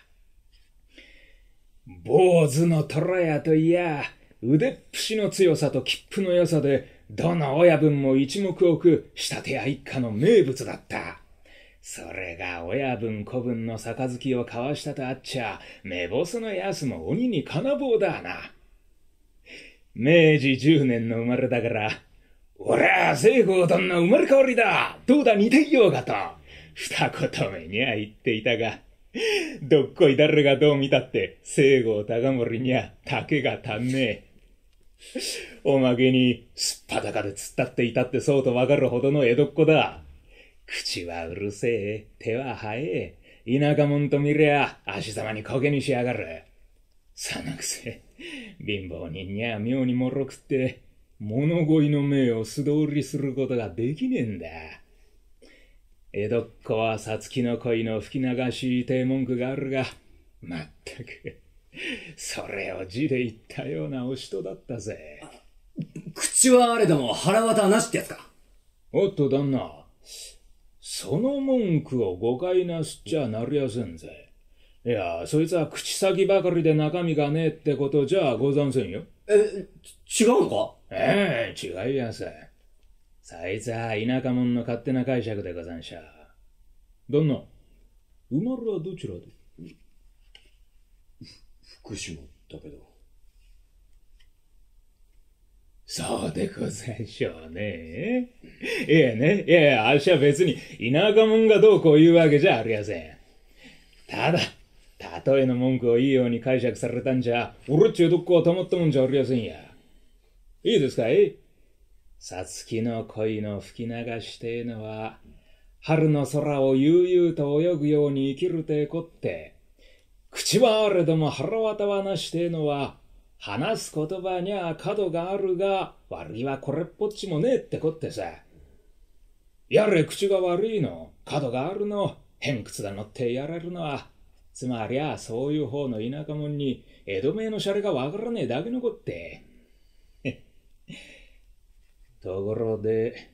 坊主の虎屋といや、腕っぷしの強さと切符の良さでどの親分も一目置く仕立て屋一家の名物だった。それが親分子分の杯を交わしたとあっちゃ、目細のやすも鬼に金棒だな。明治10年の生まれだから、俺は西郷どんな生まれ変わりだ、どうだ似ていようかと二言目には言っていたが、どっこい誰がどう見たって西郷隆盛には丈が足んねえ。おまけにすっぱだかで突っ立っていたってそうとわかるほどの江戸っ子だ。口はうるせえ、手は早え、田舎者と見りゃ足ざまにこけにしやがる。そのくせ貧乏人にゃ妙にもろくって物乞いの命を素通りすることができねえんだ。江戸っ子はさつきの恋の吹き流しって文句があるが、まったくそれを字で言ったようなお人だったぜ。 口はあれども腹渡はなしってやつか。 おっと旦那、その文句を誤解なすっちゃなりやせんぜ。いや、そいつは口先ばかりで中身がねえってことじゃござんせんよ。 違うのか？ 違いやさ。そいつは田舎者の勝手な解釈でござんしゃ。旦那、生まれはどちらで？ 福島だけど。 そうでございしょうね。あっしは別に田舎者がどうこう言うわけじゃありやせん。ただ、例えの文句をいいように解釈されたんじゃ、俺っちゅうどっこはたまったもんじゃありやせんや。いいですかい？さつきの恋の吹き流してえのは、春の空を悠々と泳ぐように生きるてこって、口はあれども腹渡はなしてえのは、話す言葉にゃ角があるが、悪いはこれっぽっちもねえってこってさ。やれ口が悪いの、角があるの、偏屈だのってやれるのは、つまりゃそういう方の田舎者に江戸名のシャレがわからねえだけのこって。ところで、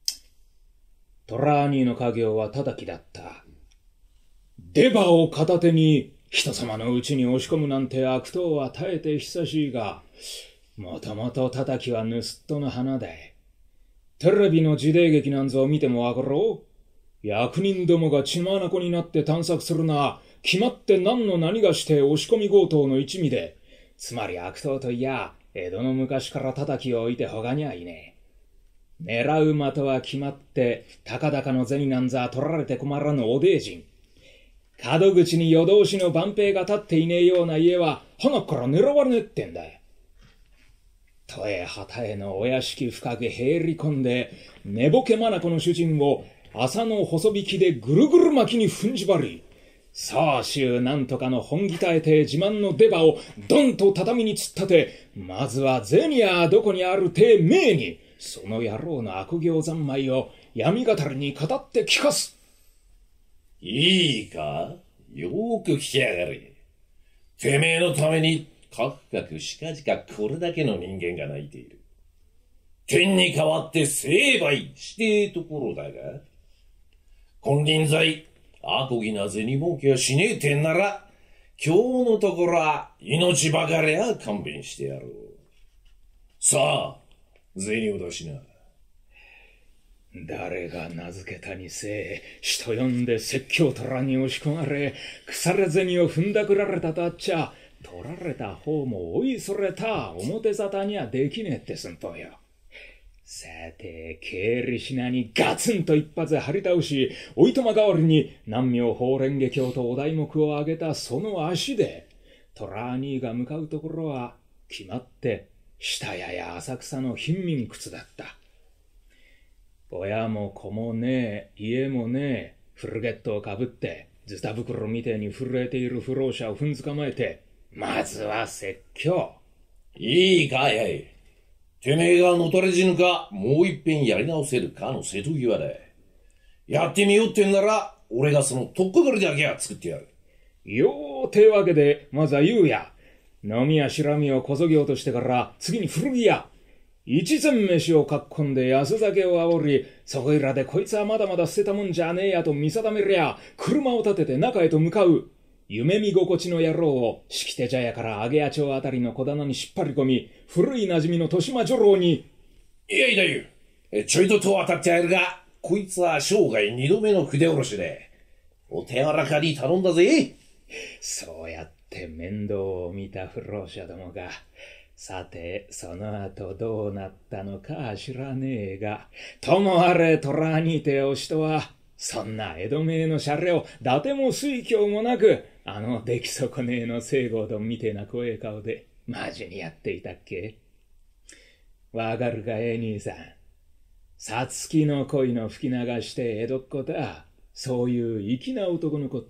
虎兄の家業は叩きだった。出刃を片手に人様のうちに押し込むなんて悪党は耐えて久しいが、もともと叩きは盗っ人の花だい。テレビの時代劇なんぞを見てもわかろう。役人どもが血眼になって探索するのは、決まって何の何がして押し込み強盗の一味で、つまり悪党といや、江戸の昔から叩きを置いて他にはいねえ。狙う的は決まって、高々の銭なんざ取られて困らぬお大臣。角口に夜通しの番兵が立っていねえような家は、花から狙われねえってんだ。とえ旗へのお屋敷深く入り込んで、寝ぼけ眼の主人を朝の細引きでぐるぐる巻きに踏んじばり、総州なんとかの本気耐えて自慢の出刃をドンと畳に突っ立て、まずは銭やどこにあるてめえに、その野郎の悪行三昧を闇語りに語って聞かす。 いいか？よーく聞きやがれ。てめえのためにかくかくしかじかこれだけの人間が泣いている。天に代わって成敗してえところだが、金輪際、あこぎな銭儲けはしねえてんなら、今日のところは命ばかりは勘弁してやろう。さあ、銭を出しな。 誰が名付けたにせえ、人呼んで説教虎に押し込まれ、腐れ銭を踏んだくられたとあっちゃ、取られた方もおいそれた表沙汰にはできねえって寸法よ。 さて、経理品にガツンと一発張り倒し、おいとま代わりに南明法蓮華経とお題目を上げたその足で、トラーニーが向かうところは、決まって、下谷や浅草の貧民窟だった。親も子もねえ、家もねえ、フルゲットをかぶって、ズタ袋みてえに震えている不老者を踏んづかまえて、まずは説教。 いいかやい。てめえがのたれ死ぬか、もう一遍やり直せるかの瀬戸際だ。やってみようってんなら、俺がそのとっかかりだけは作ってやる。 よーてわけで、まずは言うや。飲みやしらみをこそぎ落としてから、次に古着屋。一膳飯をかっこんで安酒を煽り、そこいらでこいつはまだまだ捨てたもんじゃねえやと見定めりゃ、車を立てて中へと向かう。夢見心地の野郎を、敷手茶屋から揚谷町あたりの小棚に引っ張り込み、古い馴染みの豊島女郎に、 いやいだよ。ちょいと当たってやるが、こいつは生涯二度目の筆下ろしで、お手柔らかに頼んだぜ。 そうやって面倒を見た不老者どもが、さて、その後どうなったのか知らねえが、ともあれ虎にておしとは、そんな江戸名のシャレを、伊達も水郷もなく、出来損ねえの西郷どんみてえな怖え顔で、マジにやっていたっけ？わかるか兄さん。さつきの恋の吹き流して江戸っ子だ。そういう粋な男の子った。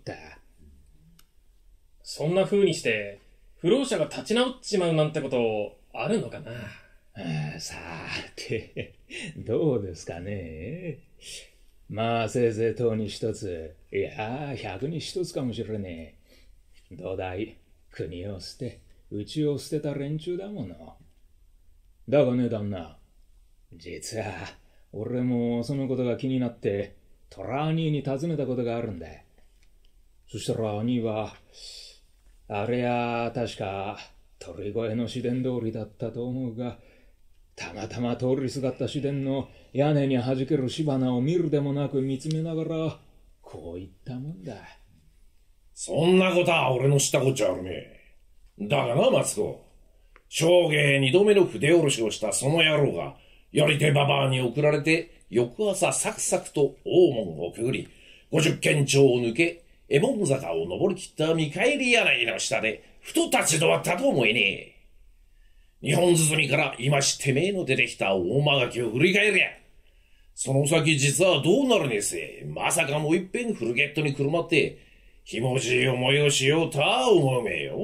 そんな風にして、不老者が立ち直っちまうなんてことあるのかな。 さて、どうですかね。まあせいぜい10に1つ、いや100に1つかもしれねえ。どうだい、国を捨て、うちを捨てた連中だもの。だがね旦那、実は俺もそのことが気になってトラ兄に尋ねたことがあるんだ。そしたら兄は、あれや確か鳥越の市電通りだったと思うが、たまたま通りすがった市電の屋根に弾ける火花を見るでもなく見つめながらこう言ったもんだ。 そんなことは俺の知ったこっちゃあるめえ。だがな松子、生涯二度目の筆下ろしをしたその野郎がやり手ババアに送られて、翌朝サクサクと大門をくぐり、50軒町を抜け右衛門坂を登り切った見返り柳の下でふと立ち止まったと思えねえ。日本鼓から今してめえの出てきた大間垣を振り返りゃ、その先実はどうなるねえせ。まさかもう一遍フルゲットにくるまってひもじい思いをしようとは思うめえよ。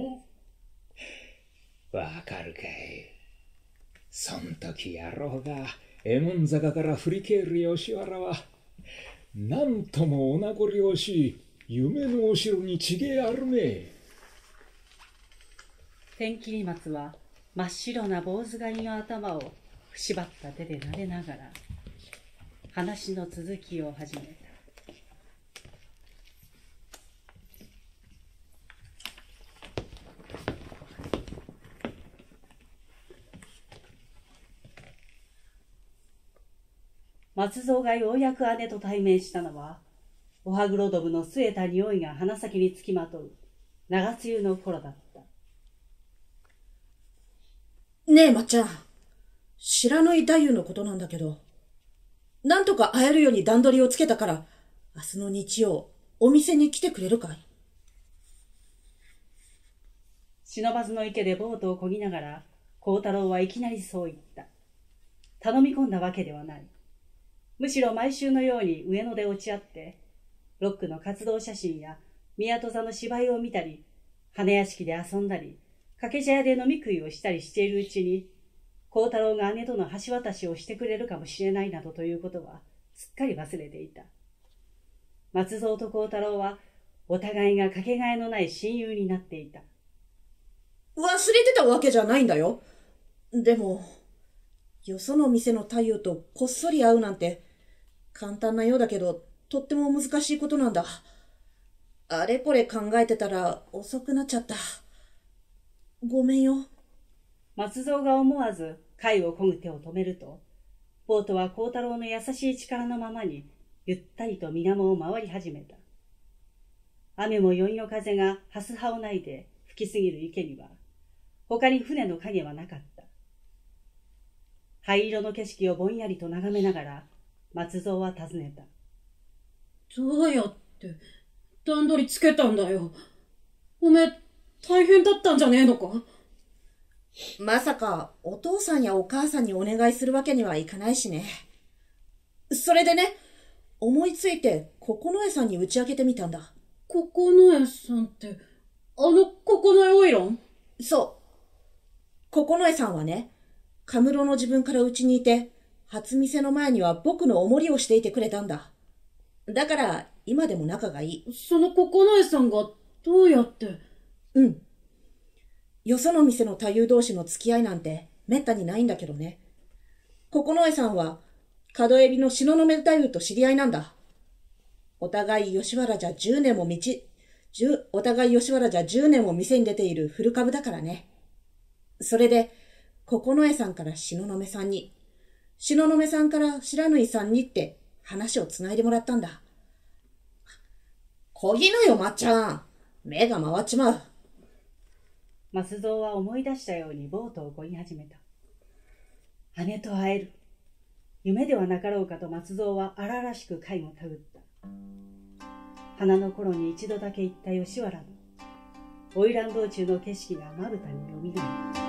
わかるかい。そん時野郎が右衛門坂から振り返る吉原は、なんともお名残惜しい夢のお城に違えあるめえ。 天切松は真っ白な坊主狩りの頭を縛った手で撫でながら話の続きを始めた。松蔵がようやく姉と対面したのは、おはぐろどぶの据えた匂いが鼻先につきまとう長梅雨の頃だった。 ねえ、まっちゃん。白野井太夫のことなんだけど、なんとか会えるように段取りをつけたから、明日の日曜、お店に来てくれるかい？ 忍ばずの池でボートを漕ぎながら、幸太郎はいきなりそう言った。頼み込んだわけではない。むしろ毎週のように上野で落ち合って、ロックの活動写真や宮戸座の芝居を見たり、花屋敷で遊んだり、掛け茶屋で飲み食いをしたりしているうちに、幸太郎が姉との橋渡しをしてくれるかもしれないなどということはすっかり忘れていた。松蔵と幸太郎はお互いがかけがえのない親友になっていた。 忘れてたわけじゃないんだよ。でも、よその店の太夫とこっそり会うなんて簡単なようだけど、とっても難しいことなんだ。あれこれ考えてたら遅くなっちゃった。ごめんよ。 松蔵が思わず貝を漕ぐ手を止めると、ボートは幸太郎の優しい力のままにゆったりと水面を回り始めた。雨も宵の風がハス葉をないで吹きすぎる池には他に船の影はなかった。 灰色の景色をぼんやりと眺めながら、松蔵は尋ねた。 どうやって段取りつけたんだよ。おめえ、大変だったんじゃねえのか？ まさか、お父さんやお母さんにお願いするわけにはいかないしね。それでね、思いついて、九重さんに打ち明けてみたんだ。 九重さんって、九重花魁？ そう。九重さんはね、カムロの自分からうちにいて、初見世の前には僕のお守りをしていてくれたんだ。だから、今でも仲がいい。 その九重さんが、どうやって？ うん。よその店の太夫同士の付き合いなんて、めったにないんだけどね。九重さんは、角海老の東雲太夫と知り合いなんだ。お互い吉原じゃ10年も店に出ている古株だからね。それで、九重さんから東雲さんに、東雲さんから白縫さんにって話をつないでもらったんだ。こぎなよ、まっちゃん。目が回っちまう。 松蔵は思い出したようにボートを漕ぎ始めた。姉と会える。夢ではなかろうかと松蔵は荒々しく貝をたぐった。花の頃に一度だけ行った吉原の花魁道中の景色がまぶたによみがえる。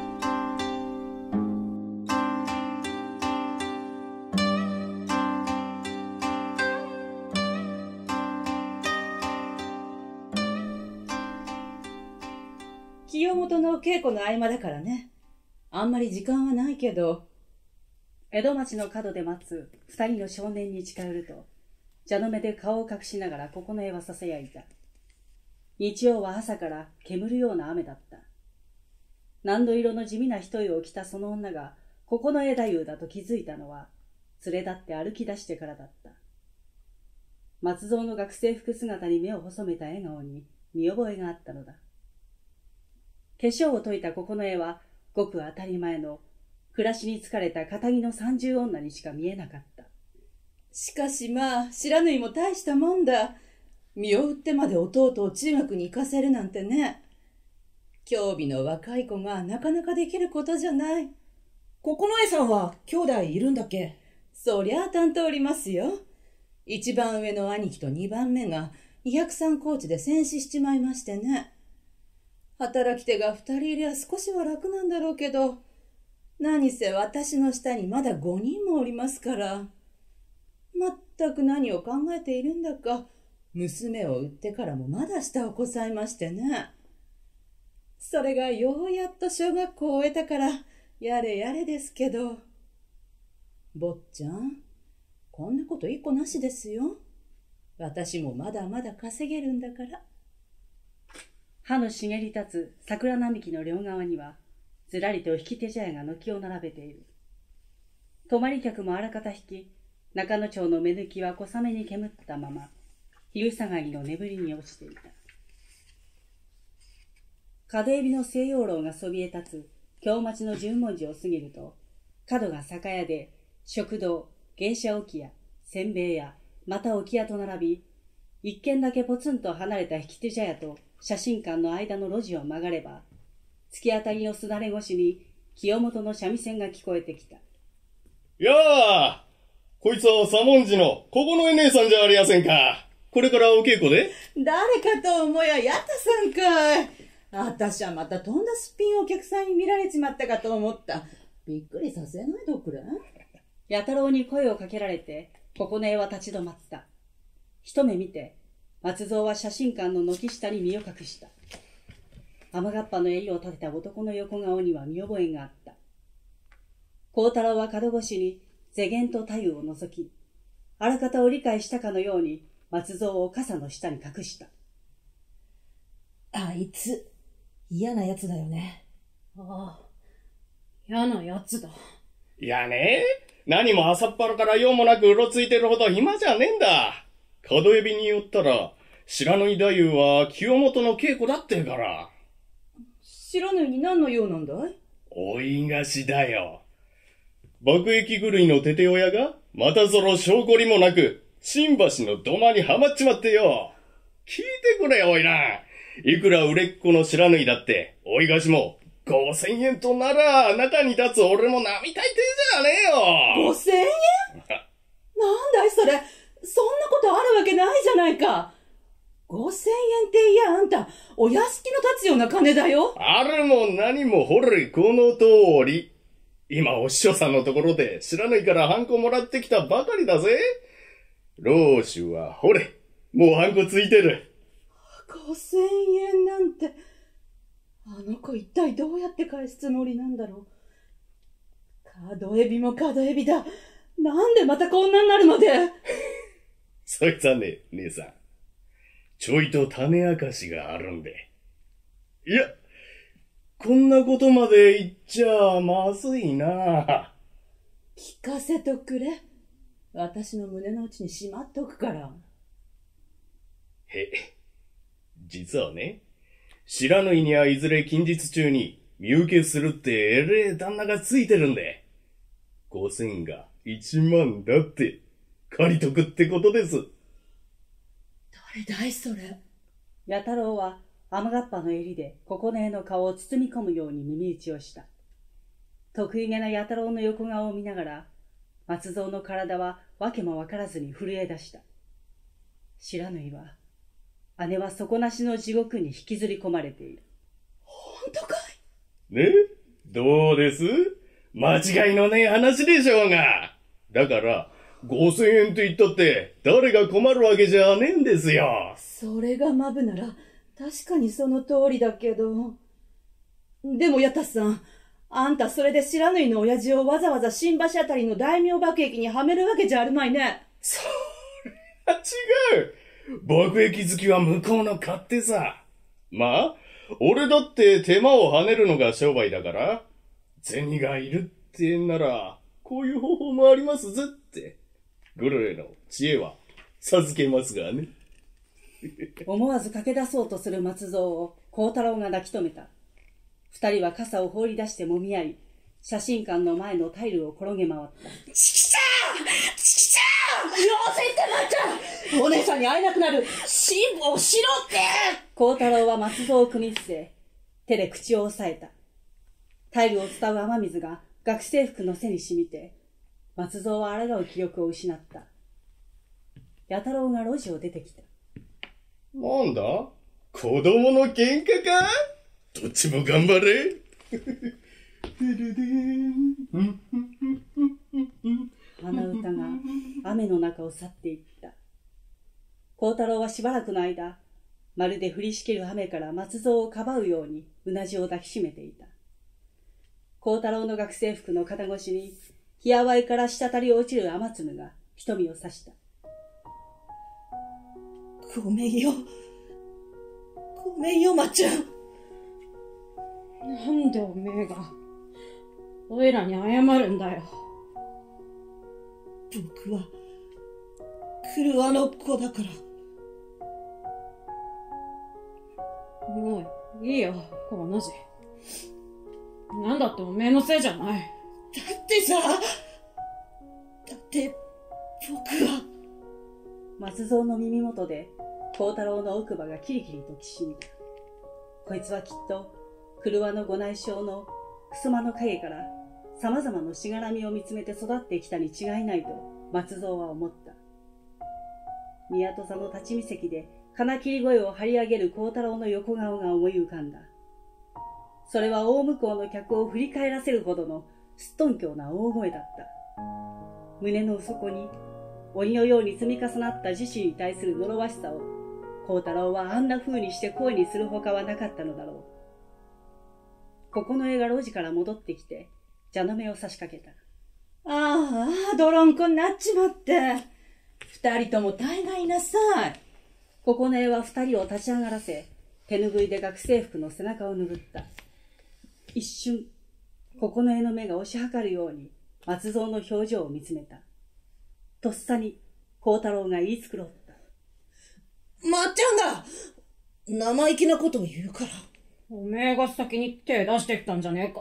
清本の稽古の合間だからね。あんまり時間はないけど。 江戸町の角で待つ二人の少年に近寄ると、蛇の目で顔を隠しながら九重はささやいた。日曜は朝から煙るような雨だった。何度色の地味な一重を着たその女が九重太夫だと気づいたのは、連れ立って歩き出してからだった。松蔵の学生服姿に目を細めた笑顔に見覚えがあったのだ。化粧を解いた九重はごく当たり前の暮らしに疲れた堅気の30女にしか見えなかった。 しかしまあ、白縫も大したもんだ。身を売ってまで弟を中学に行かせるなんてね。興味の若い子がなかなかできることじゃない。 九重さんは兄弟いるんだっけ？ そりゃあ担当おりますよ。一番上の兄貴と二番目が203高地で戦死しちまいましてね。働き手が2人いりゃ少しは楽なんだろうけど、何せ私の下にまだ5人もおりますから。まったく何を考えているんだか、娘を売ってからもまだ下をこさえましてね。それがようやっと小学校を終えたから、やれやれですけど。坊ちゃん、こんなこと一個なしですよ。私もまだまだ稼げるんだから。 葉の茂り立つ桜並木の両側には、ずらりと引き手茶屋が軒を並べている。泊まり客もあらかた引き、中野町の目抜きは小雨に煙ったまま、昼下がりの眠りに落ちていた。角海老の西洋楼がそびえ立つ京町の十文字を過ぎると、角が酒屋で、食堂、芸者置屋、せんべい屋、また置屋と並び、一軒だけポツンと離れた引き手茶屋と写真館の間の路地を曲がれば、突き当たりのすだれ越しに清本の三味線が聞こえてきた。 やあ、こいつは左文字の九重姉さんじゃありやせんか。これからお稽古で？ 誰かと思や、やたさんかい。あたしはまたとんだすっぴんお客さんに見られちまったかと思った。びっくりさせないどくれ。 弥太郎に声をかけられて、九重は立ち止まった。一目見て、松蔵は写真館の軒下に身を隠した。雨がっぱの襟を立てた男の横顔には見覚えがあった。幸太郎は角越しに世間と太夫を覗き、あらかたを理解したかのように松蔵を傘の下に隠した。 あいつ、嫌な奴だよね。 ああ、嫌な奴だ。 いやね、何も朝っぱらから用もなくうろついてるほど暇じゃねえんだ。角エビによったら、白縫太夫は清本の稽古だってから。 白縫に何の用なんだい？ 追い菓子だよ。爆撃狂いのテテ親が、またぞろ証拠りもなく、新橋の土間にはまっちまってよ。聞いてくれよ、おいら。いくら売れっ子の白縫だって、追い菓子も、 5000円となら、中に立つ俺も並大抵じゃねえよ。 5000円なんだいそれ。そんなことあるわけないじゃないか。5000円っていや、あんた、お屋敷の立つような金だよ。 あるも何もほれ、この通り。今、お師匠さんのところで、知らないからハンコもらってきたばかりだぜ。老主は、ほれ、もうハンコついてる。 5000円なんて、あの子一体どうやって返すつもりなんだろう。角エビも角エビだ。なんでまたこんなになるので。 そいつはね、姉さん。ちょいと種明かしがあるんで。いや、こんなことまで言っちゃまずいな。 聞かせとくれ。私の胸の内にしまっとくから。 実はね、知らぬいにはいずれ近日中に身請けするってえれえ旦那がついてるんで、5000が1万だって借りとくってことです。 誰だいそれ。 弥太郎は雨がっぱの襟で九重の顔を包み込むように耳打ちをした。得意げな弥太郎の横顔を見ながら、松蔵の体はわけもわからずに震え出した。知らぬいは、姉は底なしの地獄に引きずり込まれている。 本当かい？ ね？どうです？間違いのねえ話でしょうが。だから、5000円って言ったって、誰が困るわけじゃねえんですよ。 それがマブなら、確かにその通りだけど。でも、ヤタさん、あんたそれで知らぬいの親父をわざわざ新橋あたりの大名爆撃にはめるわけじゃあるまいね。 それは違う。爆撃好きは向こうの勝手さ。まあ、俺だって手間を跳ねるのが商売だから、銭がいるってんなら、こういう方法もありますぜって。グルレの知恵は授けますがね。 思わず駆け出そうとする松蔵を幸太郎が抱き止めた。二人は傘を放り出してもみ合い、写真館の前のタイルを転げ回った。 ちきちゃーちきちゃー妖精ってまたお姉さんに会えなくなる辛抱しろって。 幸太郎は松蔵を組み伏せ、手で口を押さえた。タイルを伝う雨水が学生服の背に染みて、松蔵は抗う気力を失った。弥太郎が路地を出てきた。 なんだ？子供の喧嘩か？どっちも頑張れ。 鼻歌が雨の中を去っていった。幸太郎はしばらくの間、まるで降りしきる雨から松蔵をかばうようにうなじを抱きしめていた。幸太郎の学生服の肩越しに、ひやわいから滴り落ちる雨粒が瞳を刺した。 ごめんよ。ごめんよ、まっちゃん。 なんでおめえが、おいらに謝るんだよ。 僕は、車の子だから。 もう、いいよ、この字。なんだっておめえのせいじゃない。 だってさ、だって、僕は。 松蔵の耳元で、幸太郎の奥歯がキリキリときしみた。こいつはきっと、車のご内証の襖の影から様々なしがらみを見つめて育ってきたに違いないと松蔵は思った。宮戸座の立ち見席で金切り声を張り上げる幸太郎の横顔が思い浮かんだ。それは大向こうの客を振り返らせるほどのすっとんきょうな大声だった。胸の底に鬼のように積み重なった自身に対する呪わしさを幸太郎はあんな風にして声にするほかはなかったのだろう。九重が路地から戻ってきて、蛇の目を差しかけた。 ああ、泥んこになっちまって。二人とも大概いなさい。 九重は二人を立ち上がらせ、手ぬぐいで学生服の背中を拭った。一瞬、九重の目が押し量るように松蔵の表情を見つめた。とっさに幸太郎が言い繕った。 まっちゃんが生意気なことを言うから。 おめえが先に手出してきたんじゃねえか。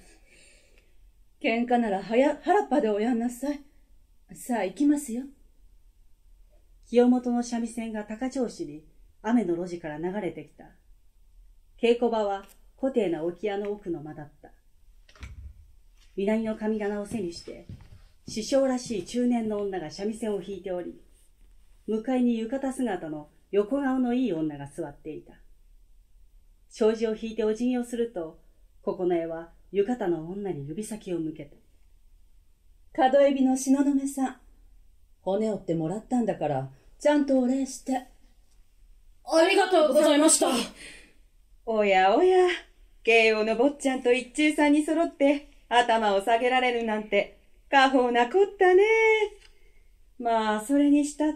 喧嘩なら腹っぱでおやんなさい。さあ行きますよ。 清本の三味線が高調子に雨の路地から流れてきた。稽古場は固定な置屋の奥の間だった。南の神棚を背にして、師匠らしい中年の女が三味線を弾いており、向かいに浴衣姿の横顔のいい女が座っていた。障子を引いてお辞儀をすると、九重は浴衣の女に指先を向けた。 角エビの東雲さん、骨折ってもらったんだから、ちゃんとお礼して。 ありがとうございました。 おやおや、慶応の坊ちゃんと一中さんに揃って頭を下げられるなんて、過方なこったね。まあ、それにしたって、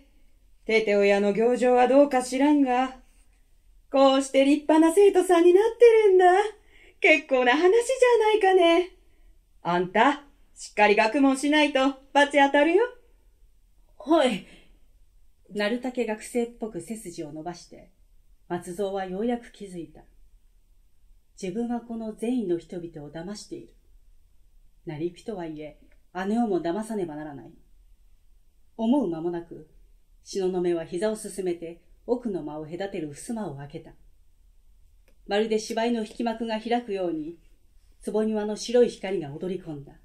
テテ親の行情はどうか知らんが、こうして立派な生徒さんになってるんだ。結構な話じゃないかね。あんた、しっかり学問しないと罰当たるよ。 はい。 なるたけ学生っぽく背筋を伸ばして、松蔵はようやく気づいた。自分はこの善意の人々を騙している。なりゆきとはいえ、姉をも騙さねばならない。思う間もなく、東雲は膝をすすめて奥の間を隔てる襖を開けた。まるで芝居の引き幕が開くように、坪庭の白い光が踊り込んだ。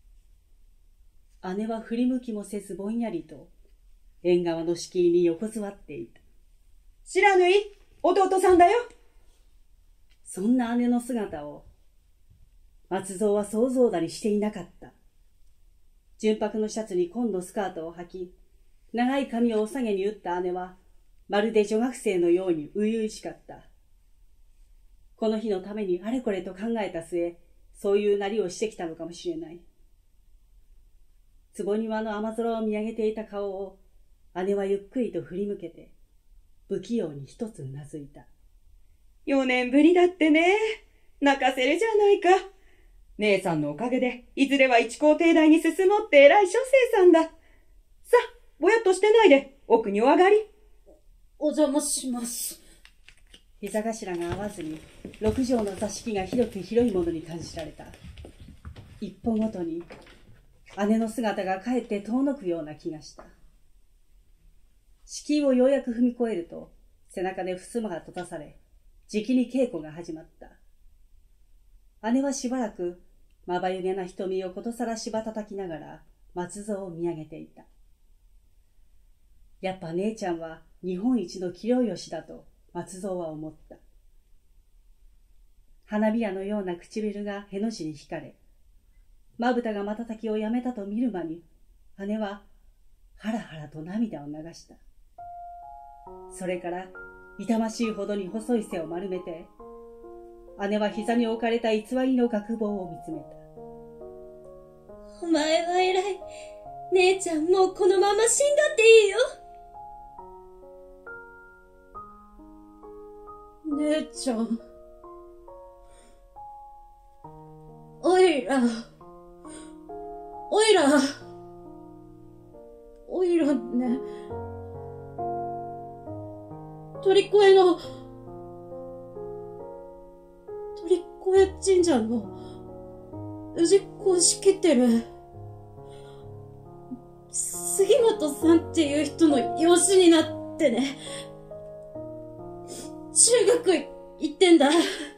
姉は振り向きもせずぼんやりと、縁側の敷居に横座っていた。 知らぬい、弟さんだよ。 そんな姉の姿を、松蔵は想像だにしていなかった。純白のシャツに紺のスカートを履き、長い髪をお下げに打った姉は、まるで女学生のように初々しかった。この日のためにあれこれと考えた末、そういうなりをしてきたのかもしれない。坪庭の雨空を見上げていた顔を、姉はゆっくりと振り向けて、不器用に一つうなずいた。 4年ぶりだってね。泣かせるじゃないか。姉さんのおかげで、いずれは一高帝大に進もうって偉い書生さんだ。さあ、ぼやっとしてないで、奥にお上がり。 お邪魔します。 膝頭が合わずに、6畳の座敷が広く広いものに感じられた。一歩ごとに、姉の姿がかえって遠のくような気がした。敷居をようやく踏み越えると、背中で襖が閉ざされ、じきに稽古が始まった。姉はしばらく、まばゆげな瞳をことさらしばたたきながら、松蔵を見上げていた。やっぱ姉ちゃんは日本一の器量よしだと、松蔵は思った。花びらのような唇がへの字に引かれ、まぶたが瞬きをやめたと見る間に、姉ははらはらと涙を流した。それから痛ましいほどに細い背を丸めて、姉は膝に置かれた偽りの学帽を見つめた。 お前は偉い。姉ちゃんもうこのまま死んだっていいよ。 姉ちゃん。おいら。ね。鳥越神社の氏子を仕切ってる杉本さんっていう人の養子になってね。中学行ってんだ。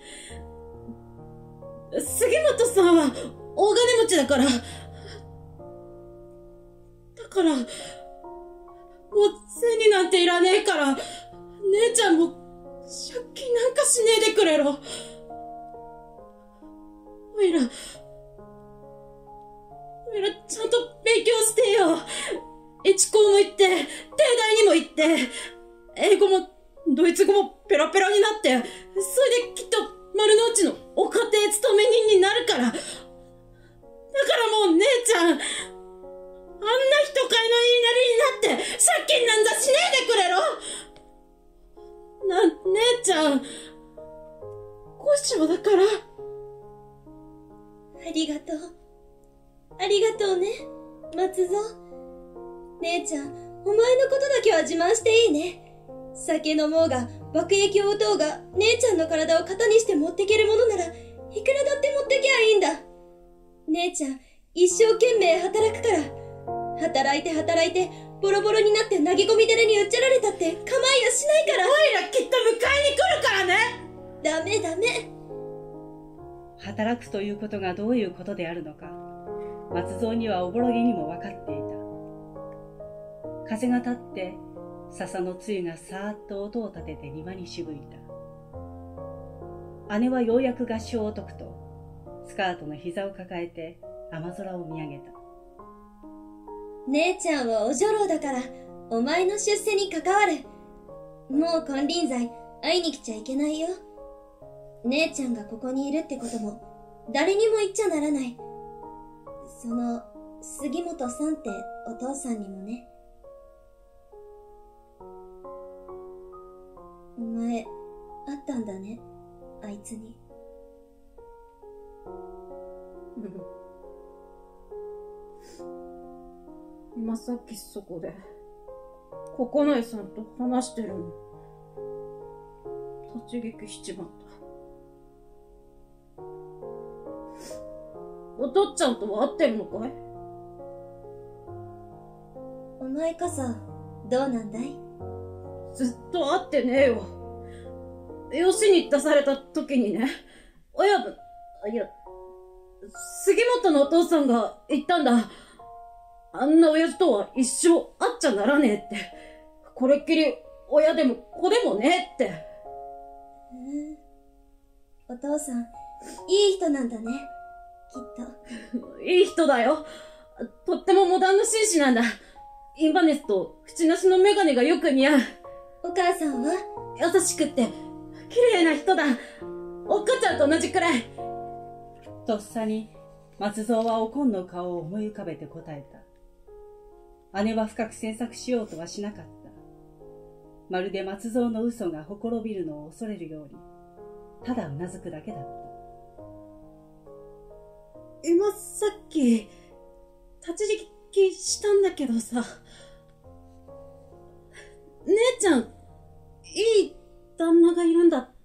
杉本さんは大金持ちだから。もう銭なんていらねえから、姉ちゃんも借金なんかしねえでくれろ。おいらちゃんと勉強してよ。越高も行って、帝大にも行って、英語もドイツ語もペラペラになって、それできっと丸の内のお家庭勤め人になるから。だからもう姉ちゃん、あんな人買いの言いなりになって借金なんざしねえでくれろ。姉ちゃん、後生だから。 ありがとうね、松蔵。姉ちゃん、お前のことだけは自慢していいね。酒飲もうが、爆撃を撃とうが、姉ちゃんの体を型にして持ってけるものなら、いくらだって持ってきゃいいんだ。姉ちゃん、一生懸命働くから。働いて、ボロボロになって投げ込み寺にうっちゃられたって構いやしないから。 おいらきっと迎えに来るからね。 ダメ。 働くということがどういうことであるのか、松蔵にはおぼろげにも分かっていた。風が立って、笹の露がさーっと音を立てて庭にしぶいた。姉はようやく合唱を解くと、スカートの膝を抱えて雨空を見上げた。 姉ちゃんはお女郎だから、お前の出世に関わる。もう金輪際会いに来ちゃいけないよ。姉ちゃんがここにいるってことも誰にも言っちゃならない。その杉本さんってお父さんにもね。お前会ったんだね、あいつに。 今さっきそこで九重さんと話してるの立ち聞きしちまった。お父っちゃんとは会ってるのかい？ お前こそどうなんだい？ ずっと会ってねえよ。養子に出された時にね、親分、いや、杉本のお父さんが言ったんだ。あんな親父とは一生会っちゃならねえって。これっきり親でも子でもねえって。 お父さん、いい人なんだね、きっと。いい人だよ。とってもモダンな紳士なんだ。インバネスと縁なしのメガネがよく似合う。 お母さんは優しくって綺麗な人だ。おっかちゃんと同じくらい。 とっさに松蔵はおこんの顔を思い浮かべて答えた。姉は深く詮索しようとはしなかった。まるで松蔵の嘘がほころびるのを恐れるように、ただうなずくだけだった。 今さっき立ち聞きしたんだけどさ、姉ちゃん、いい旦那がいるんだって？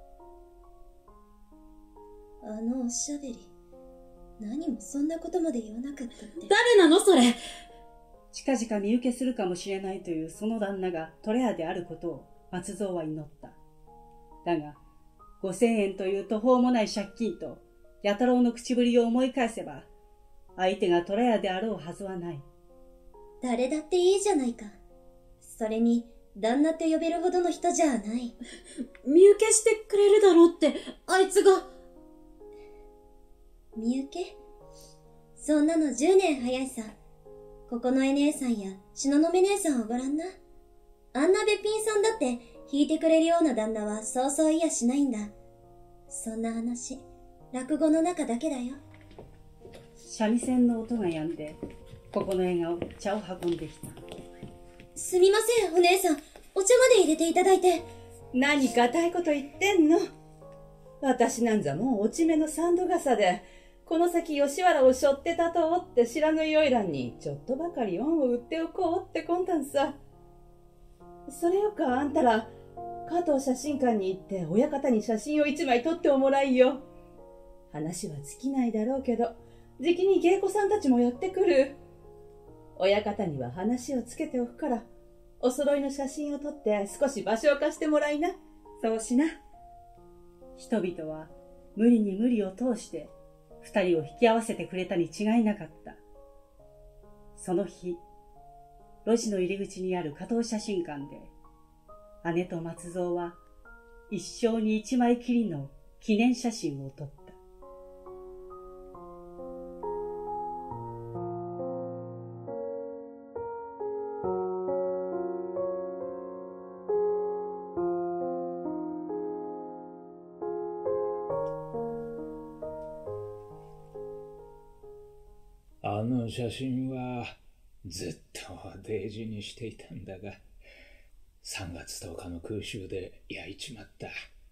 あのおしゃべり、何もそんなことまで言わなかったって。 誰なのそれ？ 近々身請けするかもしれないというその旦那がトレアであることを松蔵は祈った。だが、5000円という途方もない借金と、弥太郎の口ぶりを思い返せば、相手がトレアであろうはずはない。 誰だっていいじゃないか。それに、旦那って呼べるほどの人じゃない。 身請けしてくれるだろうって、あいつが。 身請け？そんなの10年早いさ。九重姉さんや東雲姉さんをごらんな。あんなべっぴんさんだって引いてくれるような旦那はそうそういやしないんだ。そんな話、落語の中だけだよ。 三味線の音が止んで、九重が茶を運んできた。 すみません、お姉さん。お茶まで入れていただいて。 何かたいこと言ってんの？私なんざもう落ち目の三度傘で、この先吉原を背負って立とうって知らぬい花魁にちょっとばかり恩を売っておこうって魂胆さ。それよかあんたら、加藤写真館に行って親方に写真を一枚撮っておもらいよ。話は尽きないだろうけど、じきに芸妓さんたちもやってくる。親方には話をつけておくから、お揃いの写真を撮って少し場所を貸してもらいな。そうしな。 人々は無理に無理を通して二人を引き合わせてくれたに違いなかった。その日、路地の入り口にある加藤写真館で、姉と松蔵は一生に一枚きりの記念写真を撮った。 あの写真はずっと大事にしていたんだが、3月10日の空襲で焼いちまった。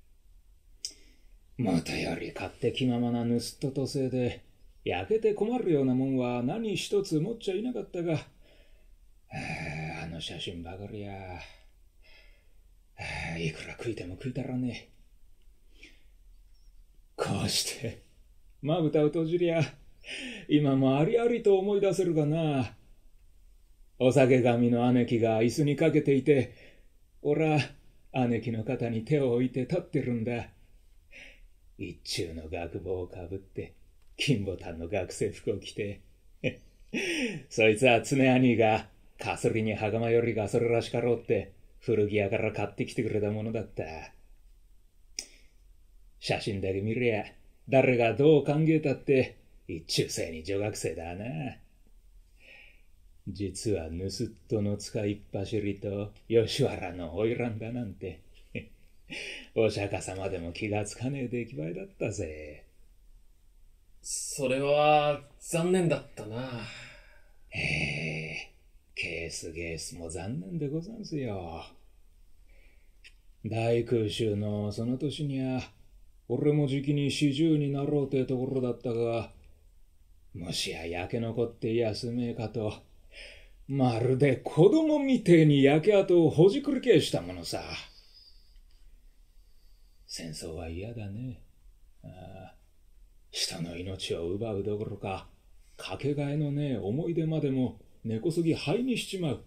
もとより勝手気ままな盗人とせいで、焼けて困るようなもんは何一つ持っちゃいなかったが、あの写真ばかりや、いくら食いても食いたらねえ。こうしてまぶたを閉じりゃ、今もありありと思い出せるがな。お酒神の姉貴が椅子にかけていて、俺は姉貴の肩に手を置いて立ってるんだ。 一中の学帽をかぶって、金ボタンの学生服を着て、そいつは常兄がかすりに袴よりがそれらしかろうって古着屋から買ってきてくれたものだった。写真だけ見りゃ誰がどう考えたって一中生に女学生だな。実は盗っ人の使いっ走りと吉原の花魁だなんてお釈迦様でも気がつかねえ出来栄えだったぜ。 それは残念だったな。 ケースゲースも残念でござんすよ。大空襲のその年にゃ俺もじきに40になろうてところだったが、もしや焼け残って休めえかと、まるで子供みてえに焼け跡をほじくり返したものさ。戦争は嫌だね。人の命を奪うどころか、かけがえのねえ思い出までも根こそぎ灰にしちまう。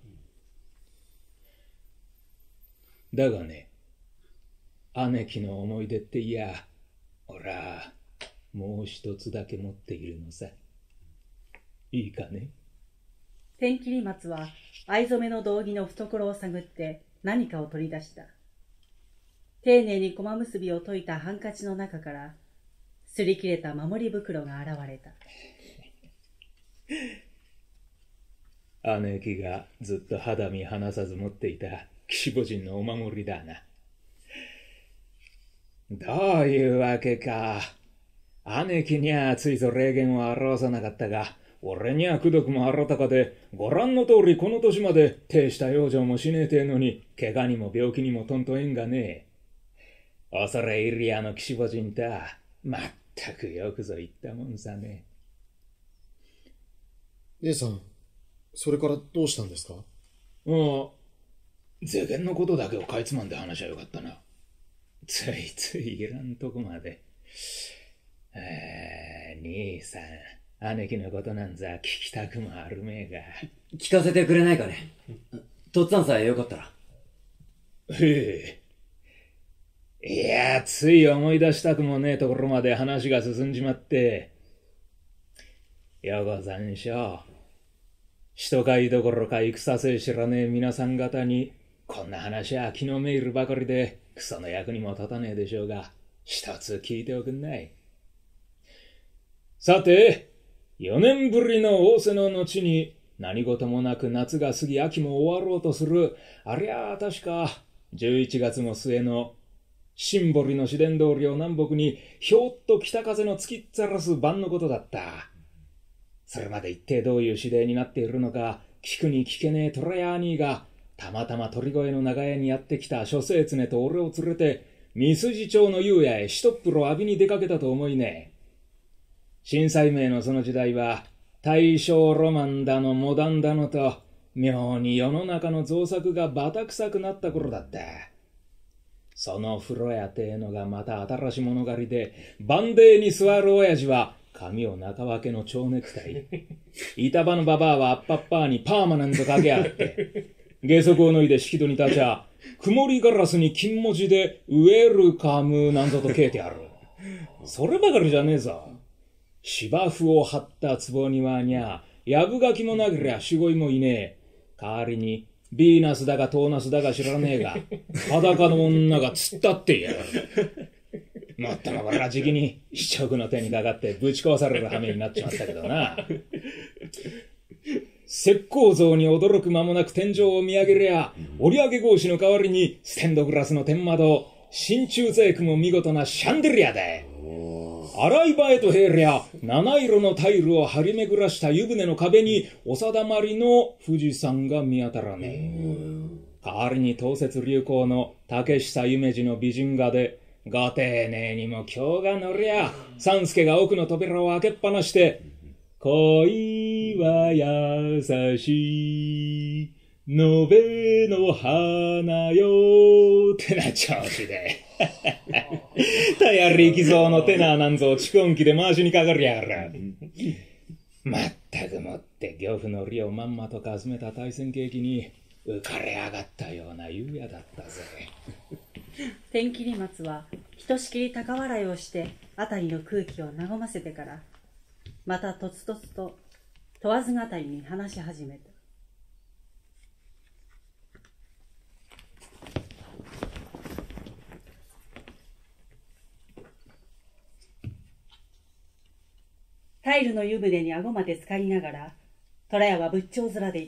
だがね、姉貴の思い出っていや、俺はもう一つだけ持っているのさ。いいかね。 天切松は藍染めの道着の懐を探って何かを取り出した。丁寧に駒結びを解いたハンカチの中から擦り切れた守り袋が現れた。 姉貴がずっと肌身離さず持っていた岸母人のお守りだな。どういうわけか。姉貴にゃついぞ霊言を表さなかったが、俺にゃくどくもあらたかで、ご覧の通りこの年まで大した養生もしねえてえのに、怪我にも病気にもとんと縁がねえ。恐れ入りやの岸母人だ。まったくよくぞ言ったもんさね。 姉さん、それからどうしたんですか？ 世間のことだけをかいつまんで話はよかったな。ついついいらんとこまで。兄さん、姉貴のことなんざ聞きたくもあるめえが。 聞かせてくれないかね。とっつぁんさえよかったら。 いや、つい思い出したくもねえところまで話が進んじまって。よござんしょう。人買いどころか戦せえ知らねえ皆さん方に、こんな話は気のめいるばかりで、クソの役にも立たねえでしょうが、一つ聞いておくんない。さて、4年ぶりの仰せの後に、何事もなく夏が過ぎ秋も終わろうとする、ありゃあ確か、11月も末の、新堀の市電通りを南北に、ひょっと北風の突きっざらす晩のことだった。それまで一体どういう指令になっているのか、聞くに聞けねえ虎屋兄が、たまたま鳥越の長屋にやってきた諸生常と俺を連れて、三筋町の夕屋へ一っ風呂浴びに出かけたと思いね。震災明のその時代は、大正ロマンだのモダンだのと、妙に世の中の造作がバタ臭くなった頃だった。その風呂屋てえのがまた新しい物狩りで、番台に座る親父は、髪を中分けの蝶ネクタイ。板場のババアはアッパッパーにパーマネントかけあって、下足を脱いで引き戸に立ちゃ、曇りガラスに金文字でウェルカムなんぞと書いてある。そればかりじゃねえぞ。芝生を張った壺庭にゃ、やぶがきもなけりゃしごいもいねえ。代わりに、ビーナスだかトーナスだか知らねえが、裸の女が突っ立ってやる。もっともこれはじきに市直の手にかかってぶち壊される羽目になっちまったけどな。石膏像に驚く間もなく天井を見上げりゃ、折り上げ格子の代わりにステンドグラスの天窓、真鍮細工も見事なシャンデリアだ。洗い場へと入りゃ、七色のタイルを張り巡らした湯船の壁にお定まりの富士山が見当たらねえ。代わりに東雪流行の竹下夢二の美人画で、ご丁寧にも今日が乗りゃ、三助が奥の扉を開けっぱなして、恋は優しい、のべの花よってな調子で。たや力蔵のテナーなんぞ蓄音機で回しにかかりやがる。まったくもって漁夫の利をまんまとかすめた大戦景気に浮かれ上がったような夕夜だったぜ。 天切松はひとしきり高笑いをして辺りの空気を和ませてから、またとつとつと問わず語りに話し始めた。タイルの湯船に顎まで浸かりながら、虎屋は仏頂面で言った。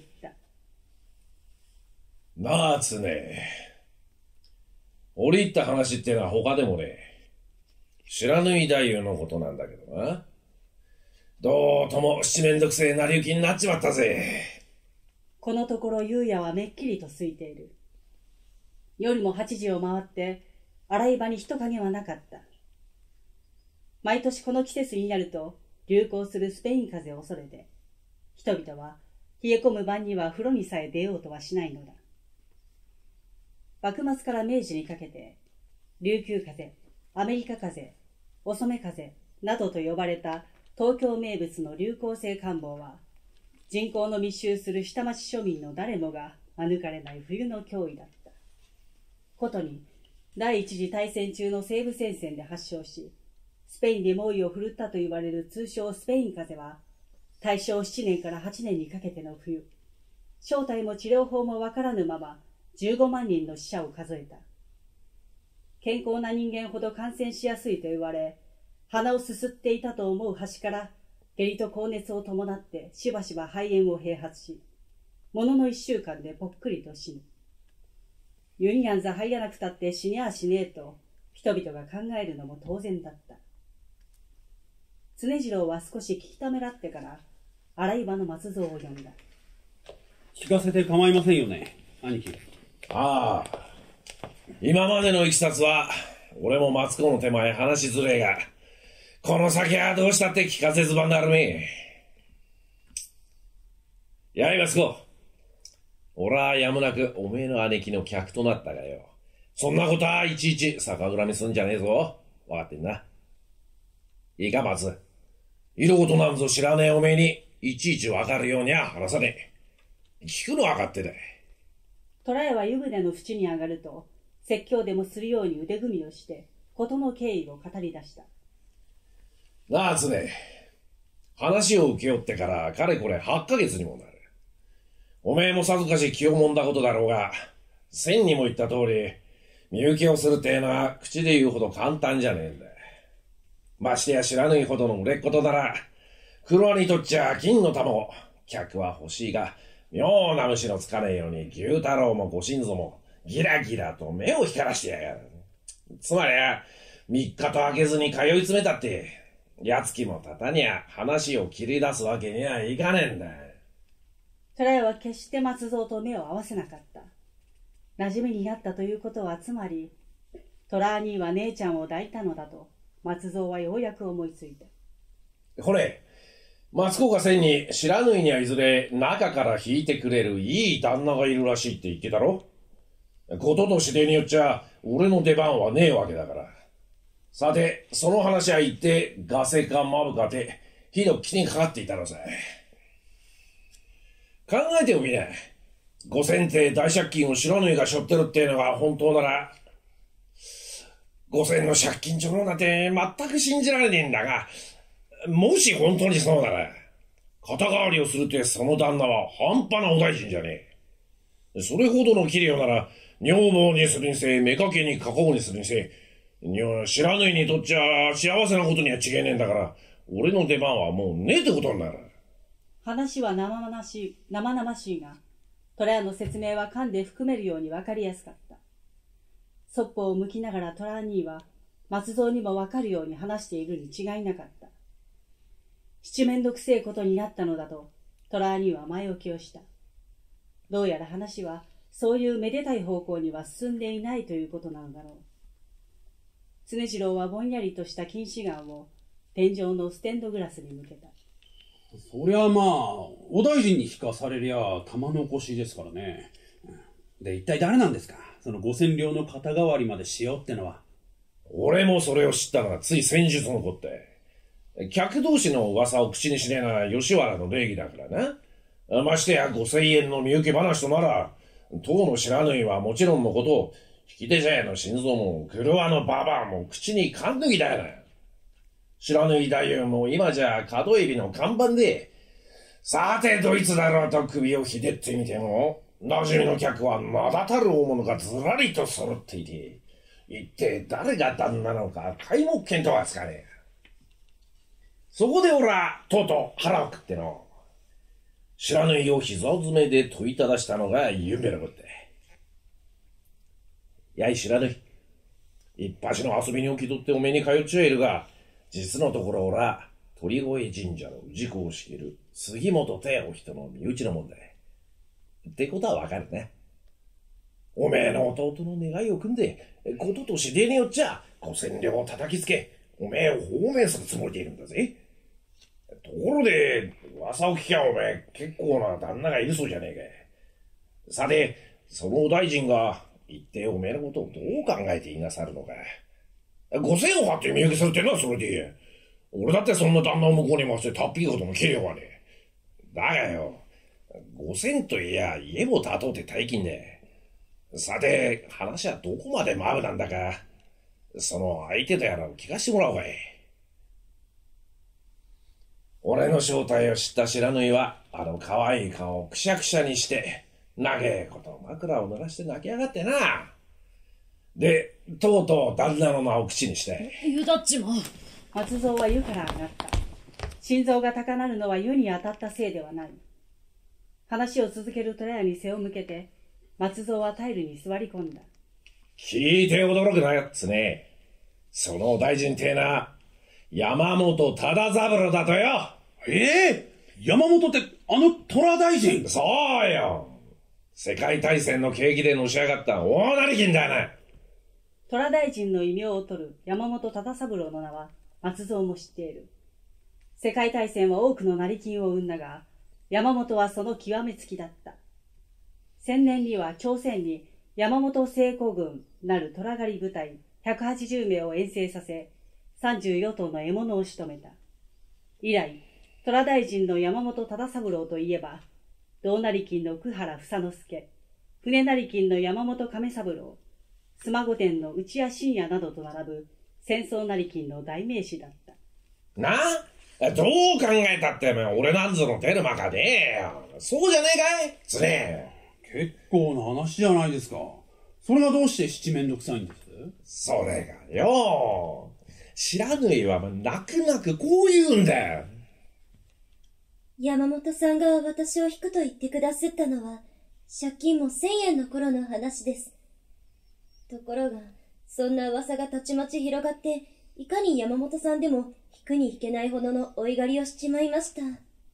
なあ、つね。折り入った話ってのは他でもね、知らぬい太夫のことなんだけどな。どうとも七面倒くせえ成り行きになっちまったぜ。 このところ夕夜はめっきりと空いている。夜も8時を回って洗い場に人影はなかった。毎年この季節になると流行するスペイン風邪を恐れて、人々は冷え込む晩には風呂にさえ出ようとはしないのだ。幕末から明治にかけて、琉球風邪、アメリカ風邪、お染風邪などと呼ばれた東京名物の流行性感冒は、人口の密集する下町庶民の誰もが免れない冬の脅威だった。ことに、第一次大戦中の西部戦線で発症し、スペインで猛威を振るったと言われる通称スペイン風邪は、大正7年から8年にかけての冬、正体も治療法もわからぬまま15万人の死者を数えた。健康な人間ほど感染しやすいと言われ、鼻をすすっていたと思う端から下痢と高熱を伴ってしばしば肺炎を併発し、ものの1週間でぽっくりと死ぬ。湯になんざ入らなくたって死にゃあしねえと人々が考えるのも当然だった。常次郎は少し聞きためらってから洗い場の松蔵を呼んだ。 聞かせて構いませんよね、兄貴。 ああ、今までのいきさつは俺も松子の手前話しづれえが、この先はどうしたって聞かせずばなるめ。やい松子、俺はやむなくおめえの姉貴の客となったがよ、そんなことはいちいち逆恨みすんじゃねえぞ。わかってんな。いいか松、色事なんぞ知らねえおめえにいちいちわかるようには話さねえ。聞くのは勝手だ。 虎屋は湯船の縁に上がると、説教でもするように腕組みをして、事の経緯を語り出した。 なあ、つね、話を受け負ってからかれこれ8ヶ月にもなる。おめえもさぞかし気をもんだことだろうが、先にも言った通り、身請けをするってのは口で言うほど簡単じゃねえんだ。ましてや知らぬいほどの売れっ子となら、黒にとっちゃ金の卵、客は欲しいが、妙な虫のつかねえように牛太郎もご新造もギラギラと目を光らしてやがる。つまりは、3日と空けずに通い詰めたって、やつきもたたにゃ話を切り出すわけにはいかねえんだ。 虎屋は決して松蔵と目を合わせなかった。馴染みになったということはつまり、虎兄は姉ちゃんを抱いたのだと、松蔵はようやく思いついた。 これ、松子が仙に知らぬいにはいずれ中から引いてくれるいい旦那がいるらしいって言ってたろ。ことと次第によっちゃ俺の出番はねえわけだから。さて、その話は言ってガセかマブかて火の気にかかっていたのさ。考えておみな。5000って大借金を知らぬいが背負ってるっていうのが本当なら、5000の借金ちょろなんて全く信じられねえんだが、もし本当にそうなら、肩代わりをするってその旦那は半端なお大臣じゃねえ。それほどの器量なら、女房にするにせ、妾に囲うにするにせ、知らぬいにとっちゃ幸せなことには違えねえんだから、俺の出番はもうねえってことになる。 話は生々しいが、虎屋の説明は噛んで含めるように分かりやすかった。そっぽを向きながら虎兄は、松蔵にも分かるように話しているに違いなかった。七面倒くせえことになったのだと、虎兄は前置きをした。どうやら話は、そういうめでたい方向には進んでいないということなのだろう。常次郎はぼんやりとした近視眼を天井のステンドグラスに向けた。 そりゃまあ、お大臣に引かされりゃ玉の腰ですからね。で、一体誰なんですか、その5000両の肩代わりまでしようってのは。 俺もそれを知ったのがつい先日のことで。客同士の噂を口にしねえのは吉原の礼儀だからな。ましてや5000円の身請け話となら、当の知らぬいはもちろんのこと、 引き手茶屋の心臓も、車のババアも口に缶抜きだよな。白縫い太夫も今じゃ角エビの看板で、さてどいつだろうと首をひねってみても、馴染みの客は名だたる大物がずらりと揃っていて、一体誰が旦那なのか皆目見当はつかねえ。そこで俺はとうとう腹をくっての、白縫いを膝詰めで問いただしたのが夢のことで。やい白縫い、一発の遊びに気取ってお目に通っちゃいるが、実のところ俺は鳥越神社の氏子を仕切る杉本ってお人の身内のもんだ。ってことはわかるね。おめえの弟の願いを組んで、ことと次第によっちゃ5000両を叩きつけ、おめえを放免するつもりでいるんだぜ。ところで、噂を聞きゃおめえ結構な旦那がいるそうじゃねえか。さて、その大臣が一体おめえのことをどう考えていなさるのか。5000を張って身請けするってのはそれでいい。俺だってそんな旦那を向こうに回してたっぴきことも切れようがねえ。だがよ、5000といや家も立とうって大金で。さて、話はどこまでマブなんだか、その相手とやらを聞かしてもらおうかい。俺の正体を知った白縫いは、あの可愛い顔をくしゃくしゃにして、長えこと枕を濡らして泣きやがってな。で、とうとう旦那の名を口にして。 ゆだっちも。 松蔵は湯から上がった。心臓が高鳴るのは湯に当たったせいではない。話を続ける虎屋に背を向けて、松蔵はタイルに座り込んだ。 聞いて驚くなやつね。その大臣ってな、山本忠三郎だとよ。 山本ってあの虎大臣？ そうよ。世界大戦の景気でのし上がった大成金だな。 虎大臣の異名を取る山本忠三郎の名は松蔵も知っている。世界大戦は多くの成金を生んだが、山本はその極めつきだった。戦年には朝鮮に山本聖子軍なる虎狩り部隊180名を遠征させ、34頭の獲物を仕留めた。以来、虎大臣の山本忠三郎といえば、胴成金の久原房之助、船成金の山本亀三郎、須磨御殿の内谷信也などと並ぶ戦争成金の代名詞だった。 なあ、どう考えたって俺なんぞの出るまかねえよ。そうじゃねえかいつねえ。結構な話じゃないですか。それがどうして七面倒くさいんです？ それがよ、白縫いは泣く泣くこう言うんだよ。 山本さんが私を引くと言ってくださったのは、借金も1000円の頃の話です。ところが、そんな噂がたちまち広がって、いかに山本さんでも引くに引けないほどの追い狩りをしちまいました。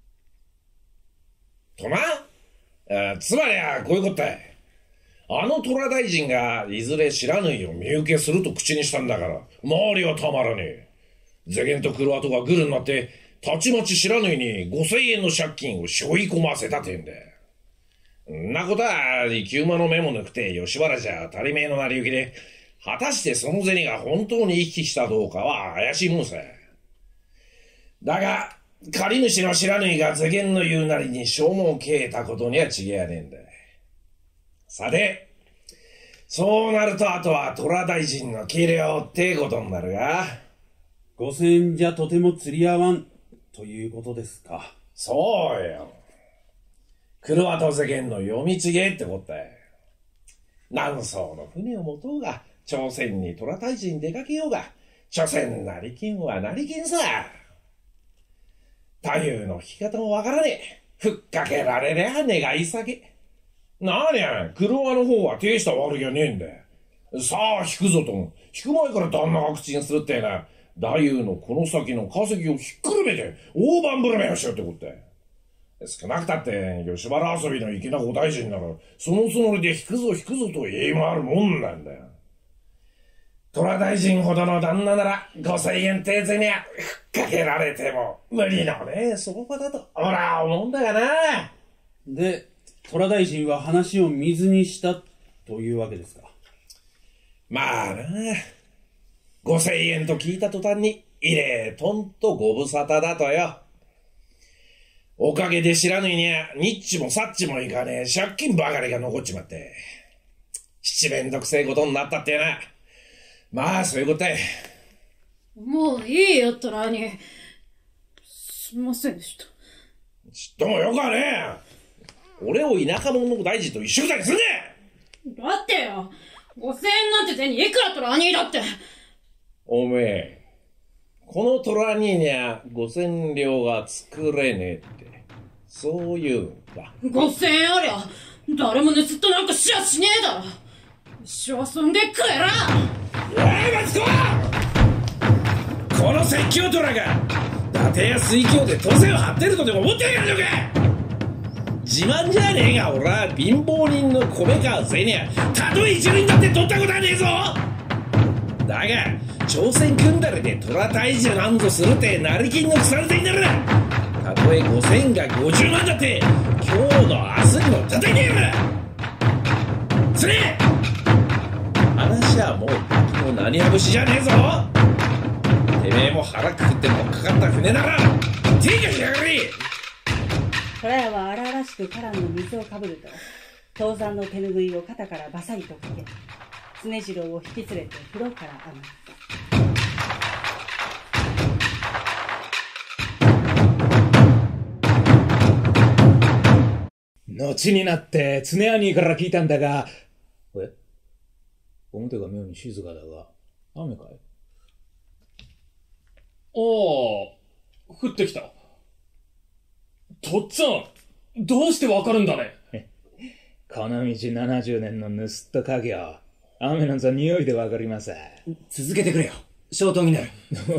とな、つまりはこういうことだ。あの虎大臣がいずれ白縫いを身請けすると口にしたんだから、周りはたまらねえ。世間と黒跡がグルになって、たちまち白縫いに5000円の借金を背負い込ませたってんだ。んなことは生き馬の目も抜くて吉原じゃ当たり前の成り行きで、果たしてその銭が本当に行き来したどうかは怪しいもんさ。だが、借り主の白縫いが世間の言うなりに証文を消えたことには違えねえんだ。さて、そうなるとあとは虎大臣の器量ってことになるが。 5000円じゃとても釣り合わんということですか。 そうよ。黒跡世間の読み違えってことだよ。何艘の船を持とうが、朝鮮に虎大臣出かけようが、所詮成金は成金さ。太夫の引き方もわからねえ。ふっかけられりゃ願い下げ。なにゃ、黒輪の方は手した悪気はねえんだよ。さあ引くぞとも、引く前から旦那が口にするってな、太夫のこの先の稼ぎをひっくるめて大盤振る舞いをしようってことだよ。少なくたって吉原遊びの粋なご大臣ならそのつもりで引くぞと言い回るもんなんだよ。虎大臣ほどの旦那なら5000円程度にはふっかけられても無理のねえ相場だと俺は思うんだがな。 で、虎大臣は話を水にしたというわけですか。 まあな、5000円と聞いた途端にイレートンとご無沙汰だとよ。おかげで知らぬいにゃニッチもサッチもいかねえ借金ばかりが残っちまって。 七めんどくせえことになったってな。まあ、そういうことや。 もういいよ、トラ兄。すみませんでした。 ちっともよくはねえ。俺を田舎者の大臣と一緒くたにすんねだってよ、5000円なんて銭いくらトラ兄だって。 おめえ、このトラ兄にゃ5000両が作れねえって、そういうんだ。 5000円ありゃ、誰も盗っ人なんかしやしねえだろ。一生遊んで食えら。 マツコ！この説教トラが伊達や水郷で当選を張ってるとでも思ってやがるのか。自慢じゃねえが、俺は貧乏人の米川銭はたとえ一輪だって取ったことはねえぞ。だが朝鮮組んだりで虎退治なんぞするって成金の腐れてになる。たとえ5000が50万だって今日の明日にも叩いてやる。つれ話はもう敵の何は節じゃねえぞ。てめえも腹くくって乗っかかった船なら手がしやがれ。 虎屋は荒々しく花壇の水をかぶると当山の手ぬぐいを肩からバサリとかけ、常次郎を引き連れて風呂から上がった。 後になって常兄から聞いたんだが、表が妙に静かだが、雨かい？ ああ、降ってきた。とっつぁん、どうしてわかるんだね。 この道70年の盗人家業、雨なんざ匂いでわかりません。 続けてくれよ。消灯になる。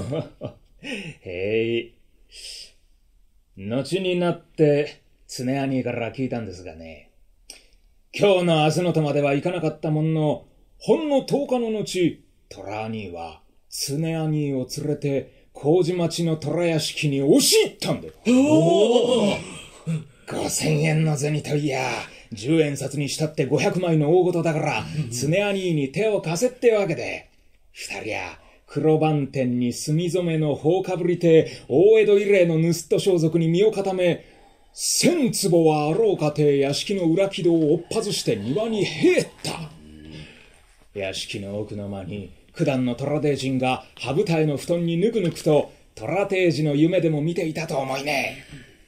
へい。後になって常兄から聞いたんですがね、今日の明日のとまでは行かなかったもんの、ほんの10日の後、虎兄は常兄を連れて麹町の虎屋敷に押し入ったんだよ。5000円の銭といや10円札にしたって500枚の大事だから、常兄に手を貸せってわけで、二人は黒番店に墨染めの頬かぶりて大江戸以来の盗人装束に身を固め、1000坪はあろうかて屋敷の裏木戸を追っ外して庭に入った。屋敷の奥の間に九段の虎帝人が羽二重の布団にぬくぬくと虎帝寺の夢でも見ていたと思いね。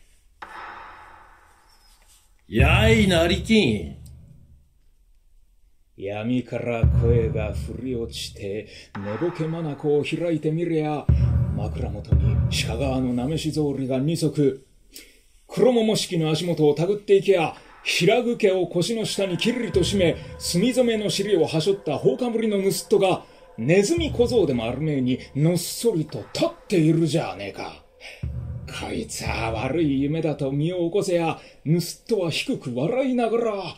やい成金。 闇から声が降り落ちて寝ぼけ眼を開いてみりゃ、枕元に鹿川のなめし草履が2足、黒桃式の足元をたぐっていけや、平具家を腰の下にきりと締め、墨染めの尻をはしょった頬かぶりの盗人が、ネズミ小僧でもあるめえにのっそりと立っているじゃねえか。こいつは悪い夢だと身を起こせや、盗人は低く笑いながら、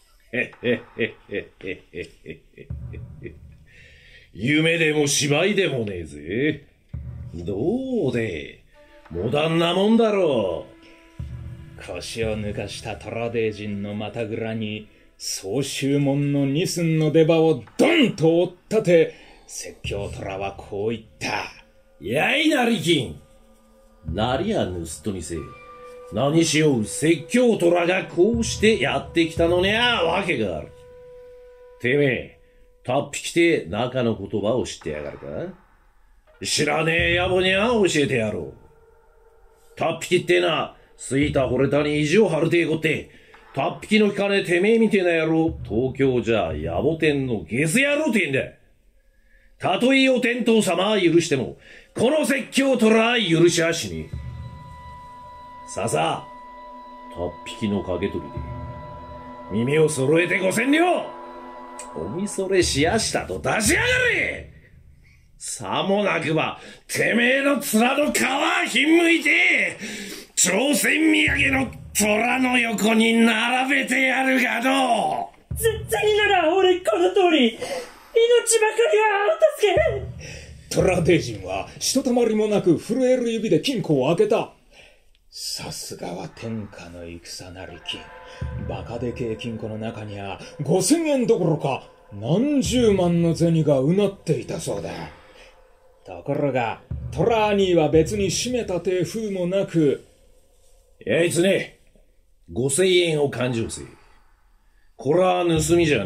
夢でも芝居でもねえぜ。どうでモダンなもんだろう。 腰を抜かした虎帝人の股ぐらに総州門の二寸の出刃をドンと追ったて、説教虎はこう言った。 やい成金。なりゃ盗人にせえ。何しよう説教虎がこうしてやってきたのにゃわけがある。てめえ、たっぴきて中の言葉を知ってやがるか。知らねえ野暮にゃ教えてやろう。たっぴきってな、すいた惚れたに意地を張るてえこって、たっぴきの聞かねえてめえみてえな野郎、東京じゃ野暮天のゲス野郎って言うんだ。たとえお天道様は許しても、この説教虎は許しやしねえ。さあさあ、たっぴきの掛け取りで、耳を揃えて5000両おみそれしやしたと出しやがれ。さもなくば、てめえの面の皮ひんむいて、朝鮮土産の虎の横に並べてやるがの。 絶対なら俺この通り、命ばかりはお助け。 虎帝人はひとたまりもなく震える指で金庫を開けた。さすがは天下の戦なり金。バカでけえ金庫の中には5000円どころか何十万の銭がうなっていたそうだ。ところが虎兄は別に閉めたて風もなく、 あいつね、5000円を勘定せ。これは盗みじゃねえ。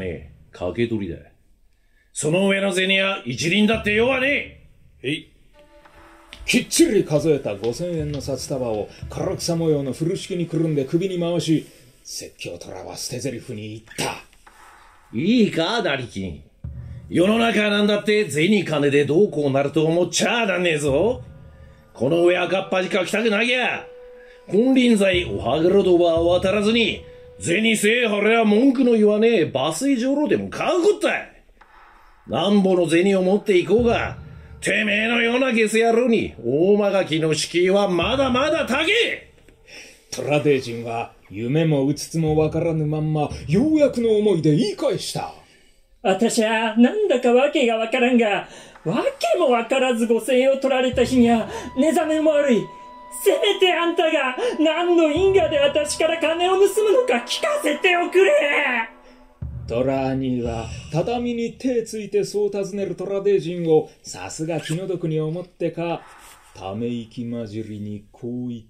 掛け取りだ。その上の銭は一輪だって用はねえ。 きっちり数えた5000円の札束を唐草模様の風呂敷にくるんで首に回し、説教虎は捨て台詞に言った。 いいか、ダリキン。世の中なんだって銭金でどうこうなると思っちゃなんねえぞ。この上赤っ端か来たくなきゃ、金輪際おはぐろどばを渡らずに、銭せえはれは文句の言わねえ馬水上路でも買うこったい。なんぼの銭を持っていこうが、てめえのようなゲス野郎に大間垣の敷居はまだまだ高え。 虎大臣は夢もうつつもわからぬまんま、ようやくの思いで言い返した。 私はなんだかわけがわからんが、わけもわからず5000円を取られた日には寝覚めも悪い。せめてあんたが何の因果で私から金を盗むのか聞かせておくれ。 虎兄は畳に手ついてそう尋ねる虎大臣をさすが気の毒に思ってか、ため息混じりにこう言った。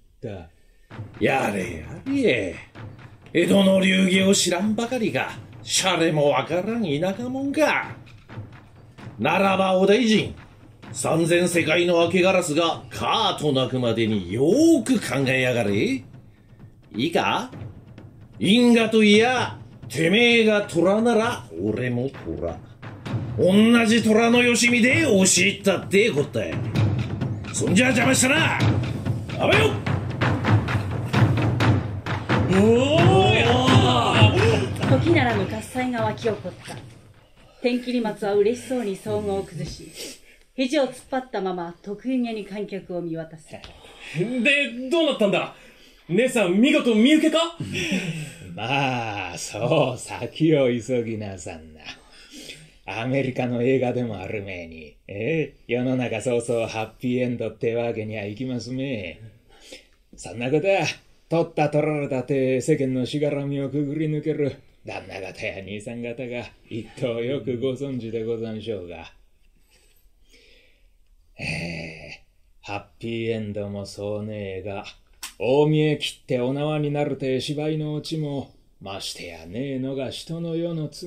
やれやれ。江戸の流儀を知らんばかりが、シャレもわからん田舎もんか。ならばお大臣、3000世界の明けガラスがカーと鳴くまでによーく考えやがれ。いいか、因果といや、てめえが虎なら俺も虎。同じ虎のよしみで押し入ったってこったい。そんじゃ邪魔したな。あばよ。 時ならぬ喝采が湧き起こった。天切松は嬉しそうに総合を崩し、肘を突っ張ったまま得意げに観客を見渡す。で、 どうなったんだ。姉さん見事見受けか。 まあ、そう、先を急ぎなさんな。アメリカの映画でもあるめえに、世の中そうそうハッピーエンドってわけにはいきますめ。そんなことは、取った取られたって世間のしがらみをくぐり抜ける旦那方や兄さん方が一等よくご存知でござんしょうが。ハッピーエンドもそうねえが、大見え切ってお縄になるて芝居のオチも、ましてやねえのが人の世の常。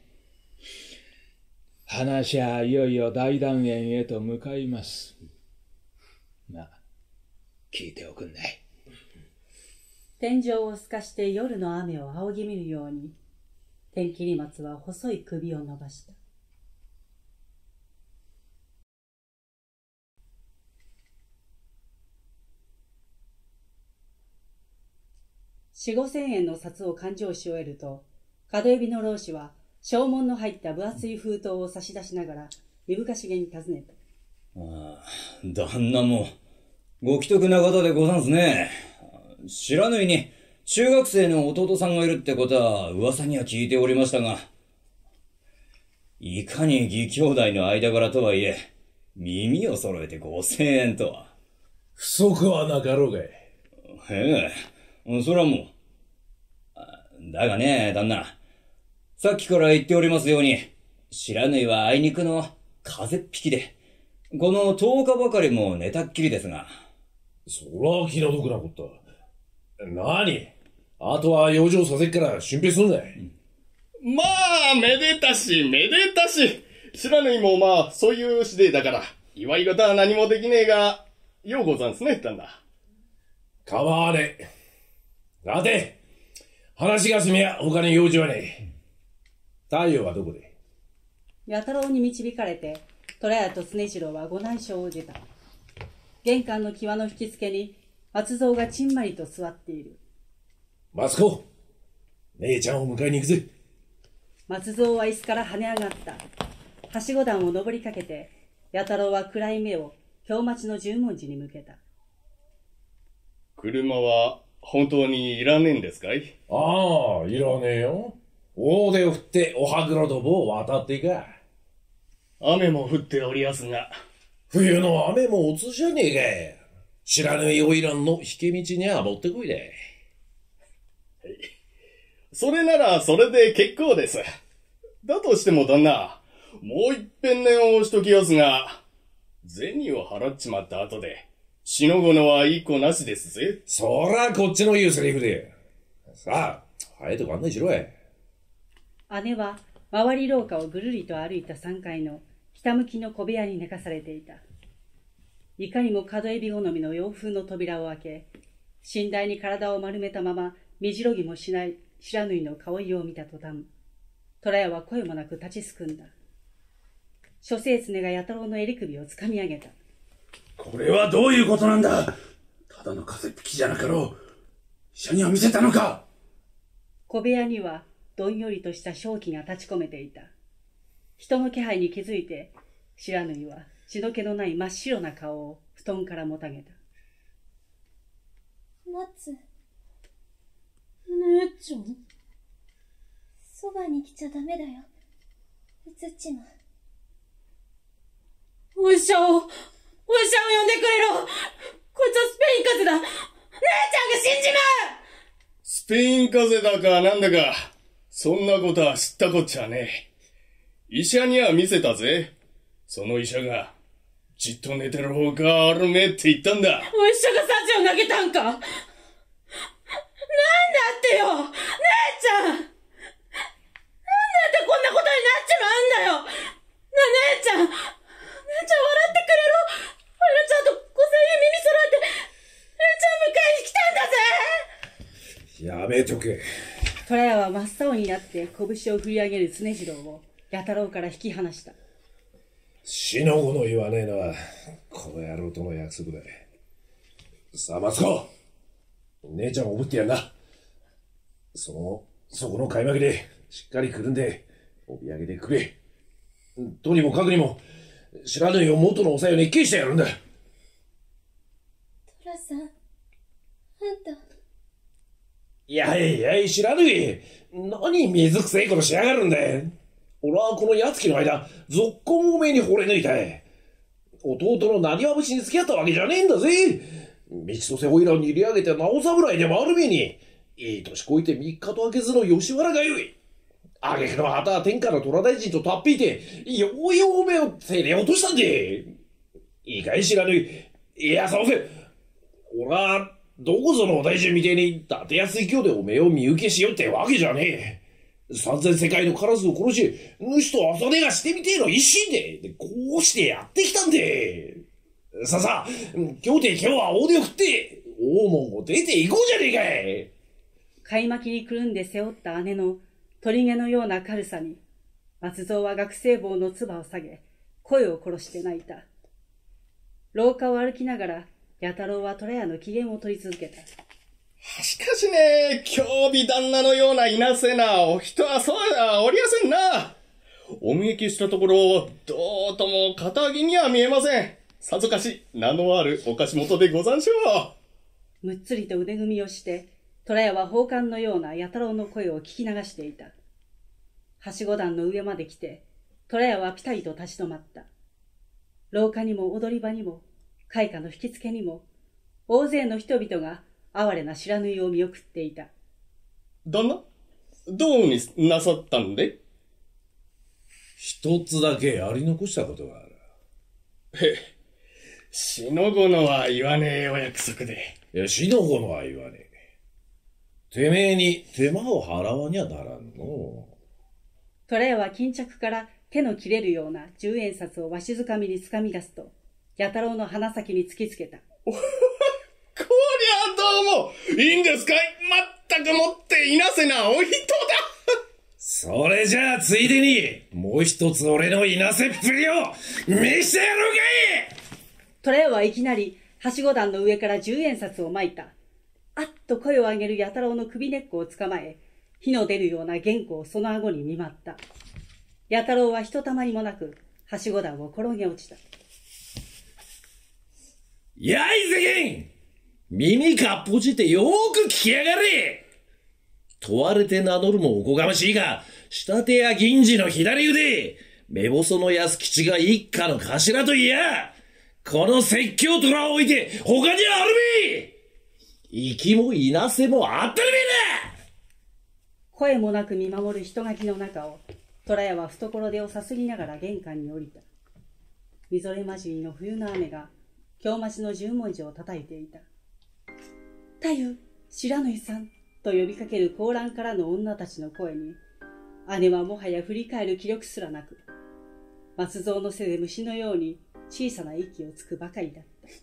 話はいよいよ大団円へと向かいます。まあ、聞いておくんない。 天井を透かして夜の雨を仰ぎ見るように、天切松は細い首を伸ばした。4,5,000円の札を勘定し終えると、角指の老子は証文の入った分厚い封筒を差し出しながら、いぶかしげに尋ねた。 ああ、旦那も、ご既得な方でござんすね。知らぬいに、中学生の弟さんがいるってことは噂には聞いておりましたが、いかに義兄弟の間柄とはいえ、耳を揃えて5,000円とは。 不足はなかろうがい。 へえ、それはもう。だがね、旦那。さっきから言っておりますように、知らぬいはあいにくの風邪っ引きで、この10日ばかりも寝たっきりですが。 そら気の毒なこと。何？あとは養生させっから俊平するんだい。 まあ、めでたし、めでたし。知らぬいもまあ、そういう次第だから、祝い事は何もできねえが、ようござんすね、旦那。 構わねえ。さて、話が済みや他に用事はねえ。太陽はどこで？ 弥太郎に導かれて、虎屋と常次郎はご内所を出た。玄関の際の引き付けに、松蔵がちんまりと座っている。 マツコ、姉ちゃんを迎えに行くぜ。 松蔵は椅子から跳ね上がった。はしご段を登りかけて、弥太郎は暗い目を京町の十文字に向けた。 車は本当にいらねえんですかい？ ああ、いらねえよ。大手を振っておはぐろどぼを渡っていか。 雨も降っておりやすが。 冬の雨もおつじゃねえか。知らぬい花魁の引け道には持ってこいで。 それならそれで結構です。だとしても旦那、もう一遍念を押しときやすが、銭を払っちまった後で、しのごのはいい子なしですぜ。 そらこっちの言うセリフで。さあ、早いとこ案内しろい。 姉は周り廊下をぐるりと歩いた3階の北向きの小部屋に寝かされていた。いかにも角エビ好みの洋風の扉を開け、寝台に体を丸めたまま身じろぎもしない白縫いの顔色を見た途端、虎屋は声もなく立ちすくんだ。諸生常が弥太郎の襟首をつかみ上げた。 これはどういうことなんだ。ただの風邪っ引きじゃなかろう。医者には見せたのか。 小部屋にはどんよりとした正気が立ち込めていた。人の気配に気づいて、白縫いは血の気のない真っ白な顔を布団からもたげた。 松。 姉ちゃん。 そばに来ちゃダメだよ。うつっちも。 お医者を呼んでくれろ。こいつはスペイン風邪だ。姉ちゃんが死んじまう。 スペイン風邪だかなんだか、そんなことは知ったこっちゃねえ。医者には見せたぜ。その医者が、じっと寝てる方が悪めって言ったんだ。 お医者がサジを投げたんか。なんだってよ。姉ちゃん。なんでこんなことになっちまうんだよ。姉ちゃん。姉ちゃん笑ってくれろ。おいらちゃんと5000円耳揃えて、姉ちゃん迎えに来たんだぜ。 やめとけ。 虎屋は真っ青になって拳を振り上げる常次郎を弥太郎から引き離した。 死の子の言わねえのはこの野郎との約束だ。さあマツコ、姉ちゃんをおぶってやるな。そこの買い巻きでしっかりくるんで帯揚げてくれ。とにもかくにも白縫いを元のおさよに消してやるんだ。 虎さん、あんた。 やいやい、白縫い。何水くせえことしやがるんだ。俺はこのやつきの間、ぞっこもおめえに惚れ抜いたい。弟のなにわ節に付き合ったわけじゃねえんだぜ。道とせおいらに入れ上げて直侍でもあるめに、いい年こいて3日と明けずの吉原がよい。あげくの旗は天下の虎大臣とたっぴいて、ようようおめえを手で落としたんで。いいかい白縫い。いや、そうせ。俺は、どこぞのお大臣みてえに、伊達や水郷でおめえを見受けしようってわけじゃねえ。三千世界のカラスを殺し、主と朝寝がしてみてえの一心で、こうしてやってきたんで。さあ、今日は大手を振って、大門を出て行こうじゃねえかい。買い巻きにくるんで背負った姉の鳥毛のような軽さに、松蔵は学生帽の唾を下げ、声を殺して泣いた。廊下を歩きながら、弥太郎は虎屋の機嫌を取り続けた。 しかしね、興味旦那のようないなせなお人はそうはおりやせんな。お見受けしたところ、どうとも堅気には見えません。さぞかし名のあるお貸元でござんしょう。むっつりと腕組みをして、虎屋は宝冠のような弥太郎の声を聞き流していた。はしご段の上まで来て、虎屋はピタリと立ち止まった。廊下にも踊り場にも、開花の引き付けにも、大勢の人々が哀れな白縫いを見送っていた。 旦那、どうになさったんで？ 一つだけやり残したことがある。 へえ、しのごのは言わねえお約束で。 いや、しのごのは言わねえ。てめえに手間を払わにゃならんの。 虎屋は巾着から手の切れるような10円札をわしづかみにつかみ出すと、弥太郎の鼻先に突きつけた。 こりゃどうも、いいんですかい？まったくもっていなせなお人だ。 それじゃあついでに、もう一つ俺のいなせっぷりを見せてやろうかい。 虎屋はいきなり、はしご段の上から10円札をまいた。あっと声を上げる弥太郎の首根っこを捕まえ、火の出るような原稿をその顎に見舞った。弥太郎はひとたまりもなく、はしご段を転げ落ちた。 やい世間！耳かっぽじってよーく聞きやがれ！問われて名乗るもおこがましいが、仕立てや銀次の左腕、目細の安吉が一家の頭といや、この説教虎を置いて他にはあるべ！息もいなせもあったりめえだ！ 声もなく見守る人垣の中を、虎屋は懐手をさすりながら玄関に降りた。みぞれ混じりの冬の雨が、京町の十文字を叩いていた。太夫、白縫さんと呼びかける高欄からの女たちの声に、 姉はもはや振り返る気力すらなく、松蔵の背で虫のように小さな息をつくばかりだった。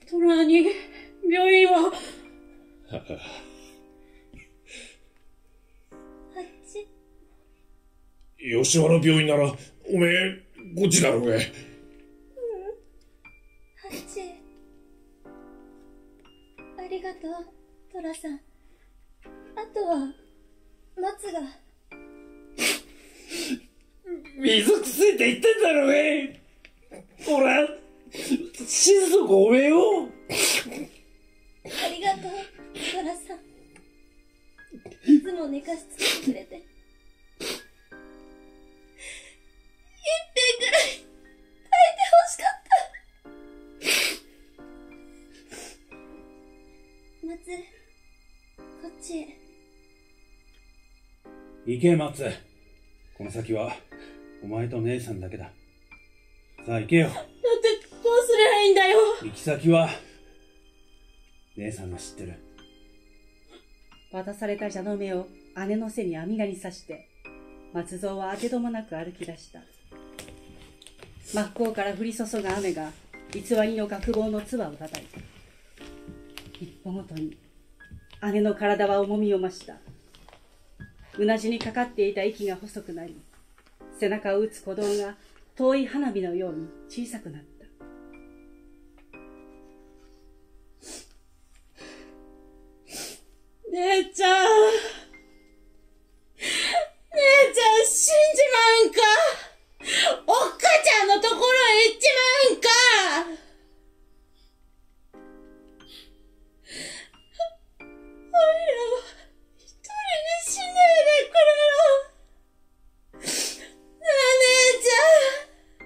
トラに、病院は。 あっち。 吉原病院なら、おめえ、こっちだろうが。 あっち。ありがとう、トラさん。あとは、松が。 水くせえって言ってんだろうが。ほら、心底おめえよ。 ありがとう、トラさん。いつも寝かしつけてくれて。一杯ぐらい炊いてほしかった。松、こっちへ。 行け、松。この先はお前と姉さんだけだ。さあ行けよ。 だってどうすりゃいいんだよ。 行き先は姉さんが知ってる。 渡された蛇の目を姉の背に網がに刺して、松蔵は当てどもなく歩き出した。真っ向から降り注ぐ雨が偽りの学帽の唾を叩いた。一歩ごとに姉の体は重みを増した。うなじにかかっていた息が細くなり、背中を打つ鼓動が遠い花火のように小さくなった。 姉ちゃん。姉ちゃん死んじまうんか。おっかちゃんのところへ行っちまうんか。おいらは一人にしねえでくれろ。なあ姉ちゃん。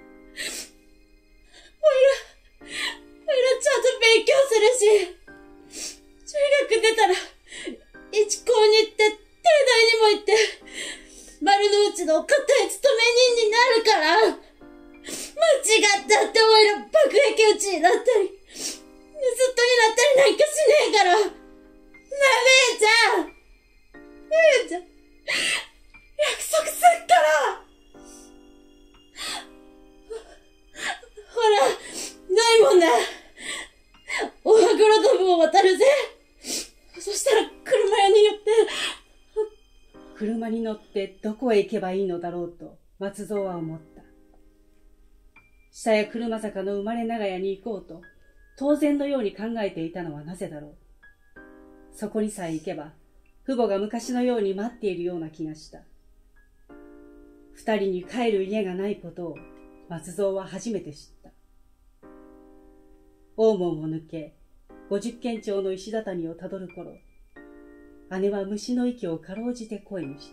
おいらちゃんと勉強するし、中学出たら一高に行って、帝大にも行って、丸の内の固い勤め人になるから、間違ったっておいら爆撃討ちになったり、盗っ人になったりなんかしねえから。なあ姉ちゃん。姉ちゃん、約束すっから。ほら、ないもんだ。おはぐろドブを渡るぜ。そしたら車屋に寄って。 車に乗ってどこへ行けばいいのだろうと松蔵は思った。下や車坂の生まれ長屋に行こうと当然のように考えていたのはなぜだろう。そこにさえ行けば父母が昔のように待っているような気がした。二人に帰る家がないことを松蔵は初めて知った。大門を抜け50軒町の石畳をたどる頃、姉は虫の息をかろうじて声にした。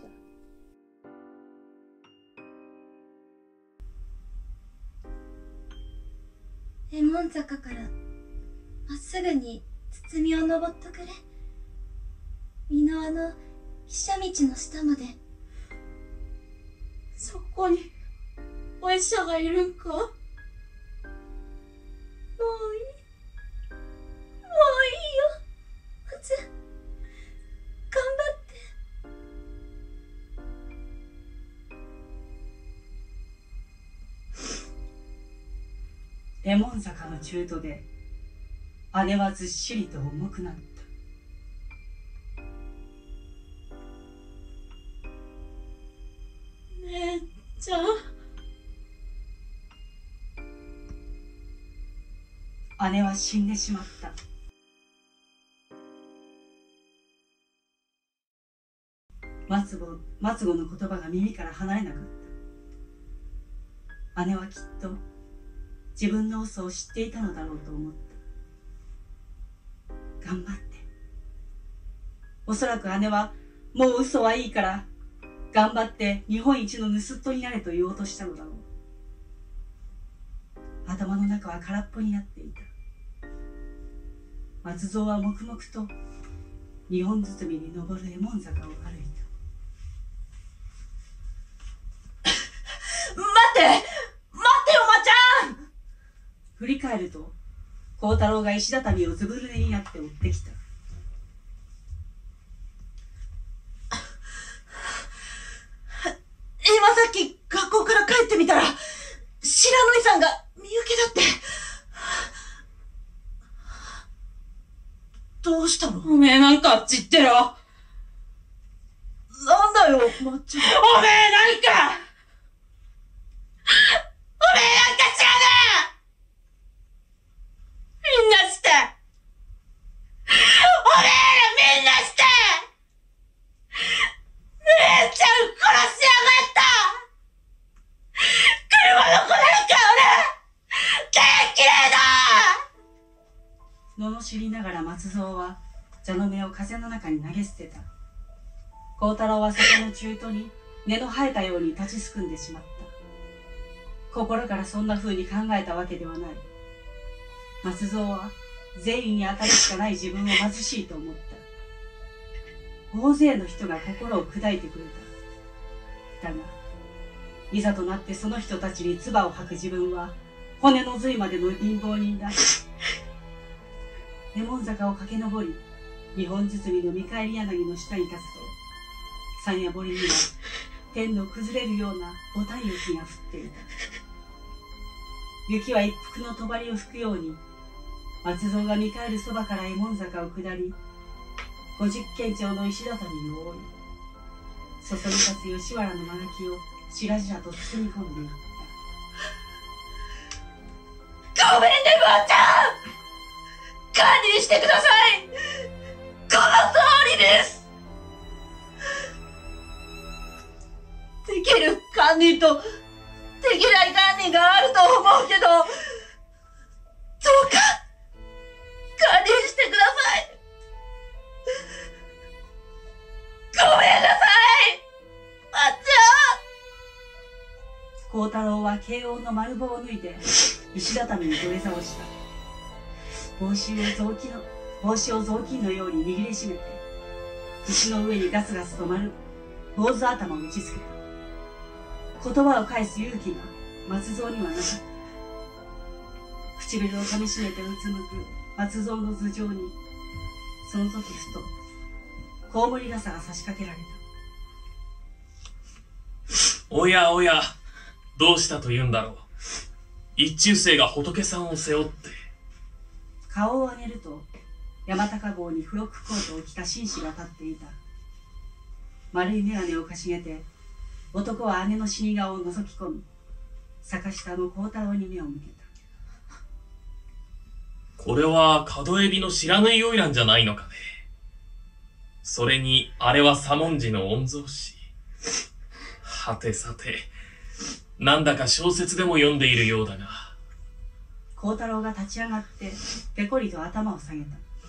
右衛門坂からまっすぐに包みを登っとくれ。美濃の汽車道の下まで。 そこにお医者がいるんか。もういい。もういいよ。松、頑張って。 右衛門坂の中途で姉はずっしりと重くなった。 姉ちゃん。 姉は死んでしまった。松子の言葉が耳から離れなかった。姉はきっと自分の嘘を知っていたのだろうと思った。頑張って。おそらく姉はもう嘘はいいから頑張って日本一の盗人になれと言おうとしたのだろう。頭の中は空っぽになっていた。松蔵は黙々と日本包みに登る右衛門坂を歩いた。 待ってよ、まちゃん。 振り返ると幸太郎が石畳をずぶ濡れになって追ってきた。 今さんが身請けだって。どうしたの？ おめえなんかあっち行ってろ。 なんだよ、まっちゃん。 おめえなんか知らねえ。みんなして、おめえらみんなして、姉ちゃん殺しやがった。車の子なんか俺、大嫌いだ。 罵りながら松蔵は蛇の目を風の中に投げ捨てた。幸太郎は酒の中途に根の生えたように立ちすくんでしまった。心からそんな風に考えたわけではない。松蔵は善意に当たるしかない自分を貧しいと思った。大勢の人が心を砕いてくれた。だが、いざとなってその人たちに唾を吐く自分は骨の髄までの貧乏人だ。レモン坂を駆け上り、二本包みの見返り柳の下に立つと、山や堀には天の崩れるようなボタン雪が降っていた。雪は一服の帳を吹くように、松蔵が見返るそばから右衛門坂を下り、50軒町の石畳に覆い、そそり立つ吉原の間垣をしらじらと包み込んでいった。 ごめんね、ばあちゃん。堪忍してください。この通りです。 できる堪忍とできない堪忍があると思うけど、どうか堪忍してください。ごめんなさい、まっちゃん。 幸太郎は慶応の丸棒を脱いで石畳に土下座をした。帽子を雑巾のように握りしめて、石の上にガスガスと丸坊主頭を打ちつけた。言葉を返す勇気が松蔵にはなかった。唇をかみしめてうつむく松蔵の頭上に、その時ふとコウモリ傘が差し掛けられた。 おやおや、どうしたと言うんだろう。一中生が仏さんを背負って。 顔を上げると、山高帽にフロックコートを着た紳士が立っていた。丸い眼鏡をかしげて、男は姉の死に顔を覗き込み、坂下の幸太郎に目を向けた。 これは門エビの知らぬい花魁じゃないのかね。それに、あれは左文字の御曹司。はてさて、なんだか小説でも読んでいるようだが。 幸太郎が立ち上がって、ぺこりと頭を下げた。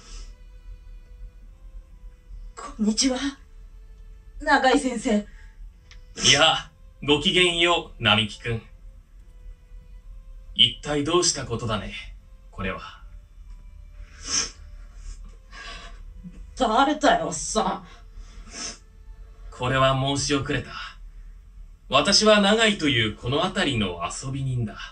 こんにちは、永井先生。 いや、ごきげんよう、並木くん。一体どうしたことだね、これは。 誰だよ、おっさん。 これは申し遅れた。私は永井というこの辺りの遊び人だ。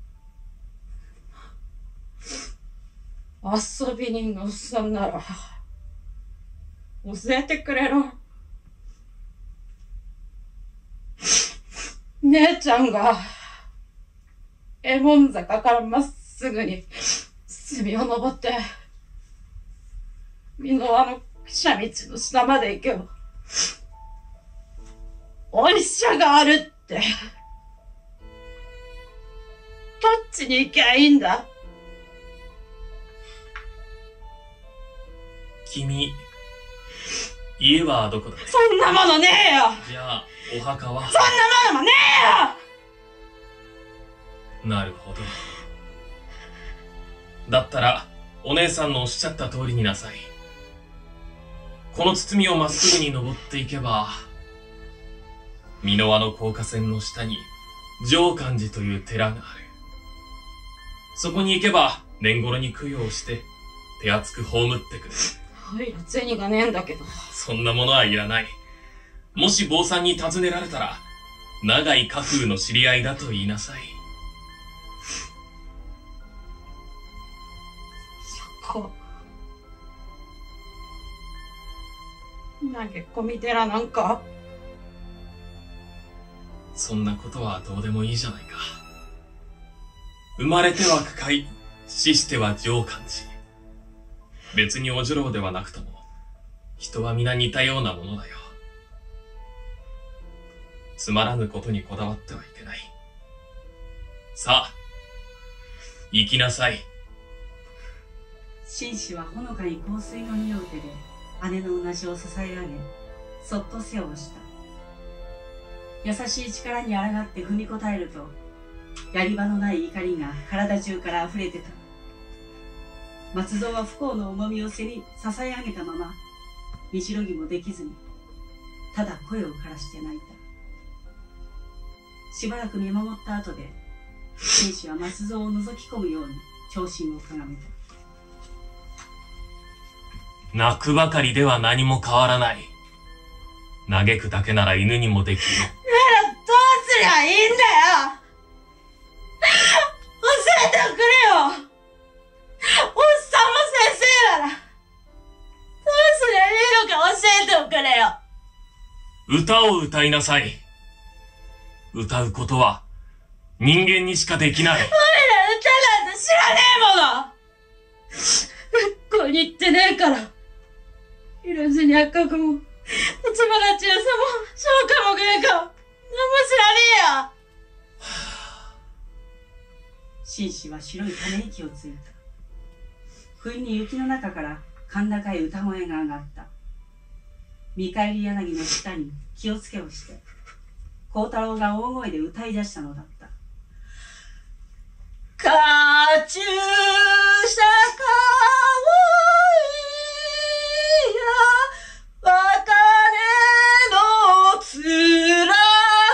遊び人のおっさんなら、教えてくれろ。姉ちゃんが、右衛門坂からまっすぐに、隅を登って、美濃輪の斜道の下まで行けば、お医者があるって。どっちに行きゃいいんだ。 君、家はどこだね。 そんなものねえよ。 じゃあ、お墓は。 そんなものもねえよ。なるほど。だったら、お姉さんのおっしゃった通りになさい。この包みをまっすぐに登っていけば、美濃輪の高架線の下に、上観寺という寺がある。そこに行けば、年頃に供養して、手厚く葬ってくれる。 おいら銭がねえんだけど。 そんなものはいらない。もし坊さんに尋ねられたら、永井家風の知り合いだと言いなさい。 そこ。投げ込み寺なんか。 そんなことはどうでもいいじゃないか。 生まれては句会、死しては上官寺。別にお女郎ではなくとも、人は皆似たようなものだよ。つまらぬことにこだわってはいけない。さあ、行きなさい。 紳士はほのかに香水の匂う手で姉のうなじを支え上げ、そっと背をした。優しい力に抗って踏み応えると、やり場のない怒りが体中から溢れてた。松蔵は不幸の重みを支え上げたまま、身しろぎもできずに、ただ声を枯らして泣いた。しばらく見守った後で、紳士は松蔵を覗き込むように長身をかがめた。 泣くばかりでは何も変わらない。嘆くだけなら犬にもできる。 ならどうすりゃいいんだよ。教えてくれよ。おっさんも先生なら、どうすりゃいいのか教えておくれよ。 歌を歌いなさい。歌うことは人間にしかできない。 無理だ、歌なんて知らねえもの。学校に行ってねえから。いるじに赤子も、立花千代さも、昇華も芸かも、何も知らねえや。 紳士は白いため息をついた。不意に雪の中から甲高い歌声が上がった。見返り柳の下に気をつけをして、幸太郎が大声で歌い出したのだった。 カチューシャかわいや、別れの辛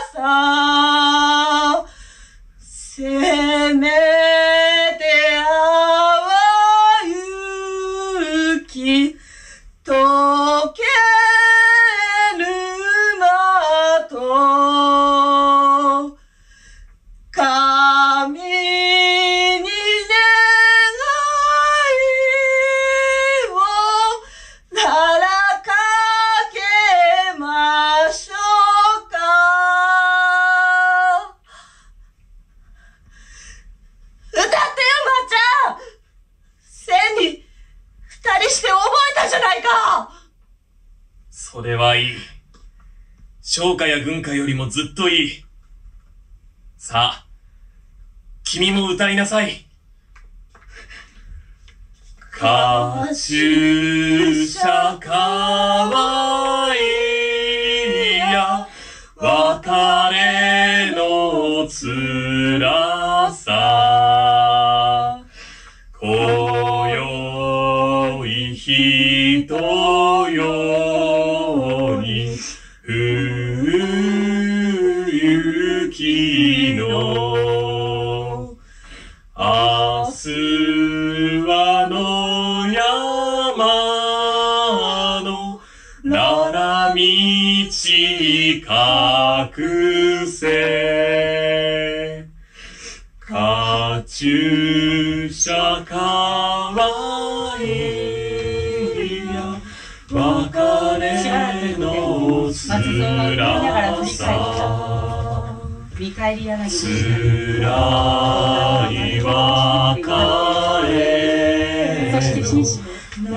さ、せめて淡雪溶けるまと神に願いをならかけましょうか。歌ってよ、まっちゃん。千に二人して覚えたじゃないか。 それはいい。商家や軍家よりもずっといい。さあ、君も歌いなさい。カチューシャかわいや、別れの辛さ。今宵人よに雪の明日は野山の七道隠せカチューシャかわいや別れの辛さ見返り柳の下辛い別れそして紳士も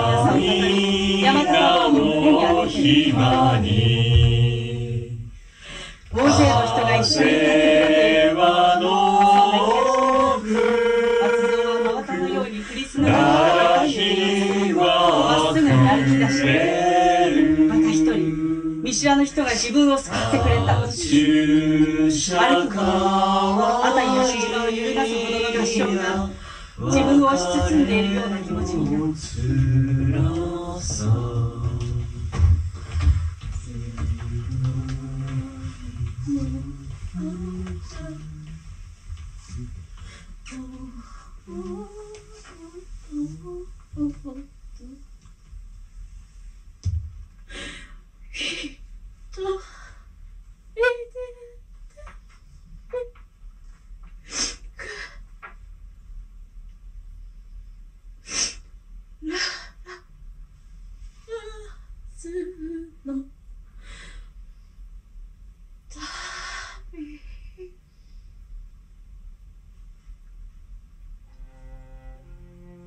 涙の暇に大勢の人が一緒に平和の松蔵は真綿のように降りすがるまっすぐに歩き出してまた一人見知らぬ人が自分を救ってくれた。歩くほど辺りの静まを揺るがすほどの合唱が自分を押し包んでいるような気持ちになる。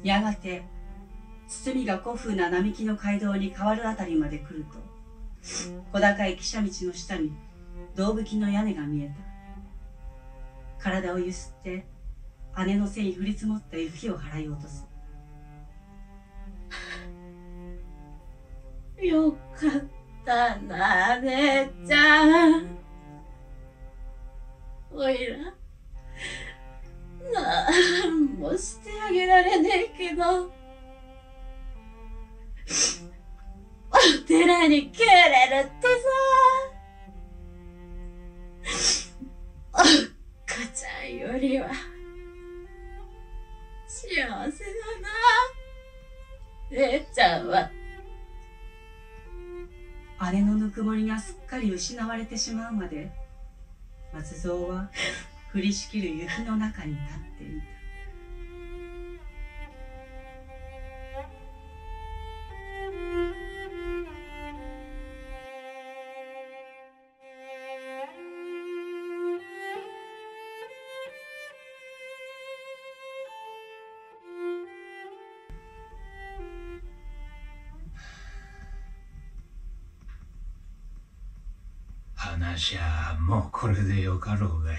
やがて包みが古風な並木の街道に変わるあたりまで来ると、小高い汽車道の下に銅吹きの屋根が見えた。体をゆすって姉の背に降り積もった雪を払い落とす。 よかったな、姉ちゃん。おいら、なんもしてあげられねえけど、お寺に帰れるってさ、おっかちゃんよりは幸せだな、姉ちゃんは。 姉のぬくもりがすっかり失われてしまうまで、松蔵は降りしきる雪の中に立っていた。 話はもうこれでよかろうがい。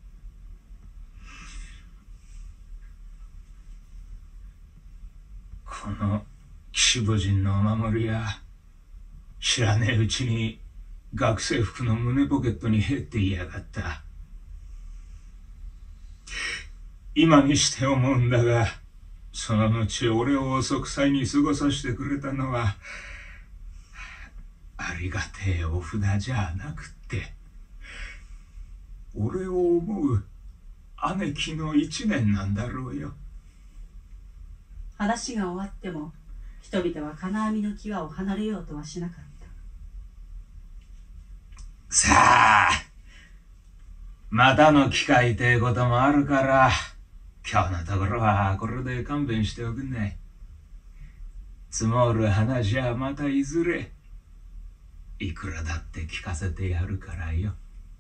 この岸母人のお守りや知らねえうちに学生服の胸ポケットに入っていやがった。今にして思うんだが、その後俺を息災に過ごさせてくれたのはありがてえお札じゃなくって、俺を思う姉貴の一年なんだろうよ。 話が終わっても人々は金網の際を離れようとはしなかった。 さあ、またの機会ってこともあるから、今日のところはこれで勘弁しておくんね。積もる話はまたいずれいくらだって聞かせてやるからよ。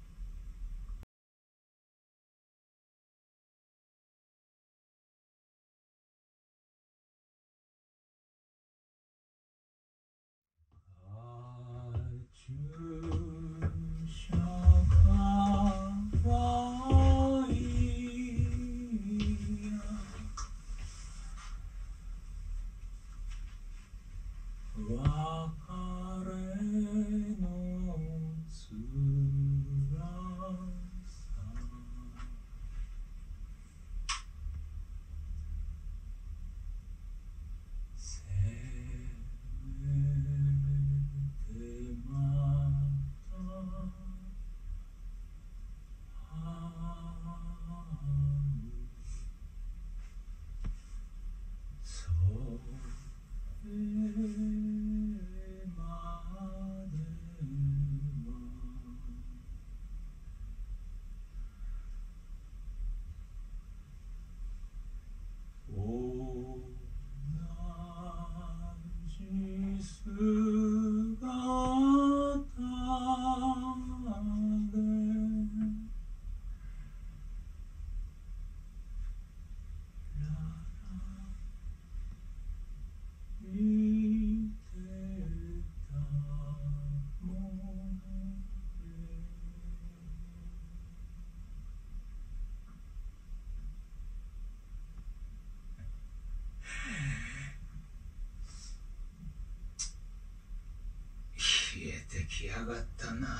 冷えてきやがったな。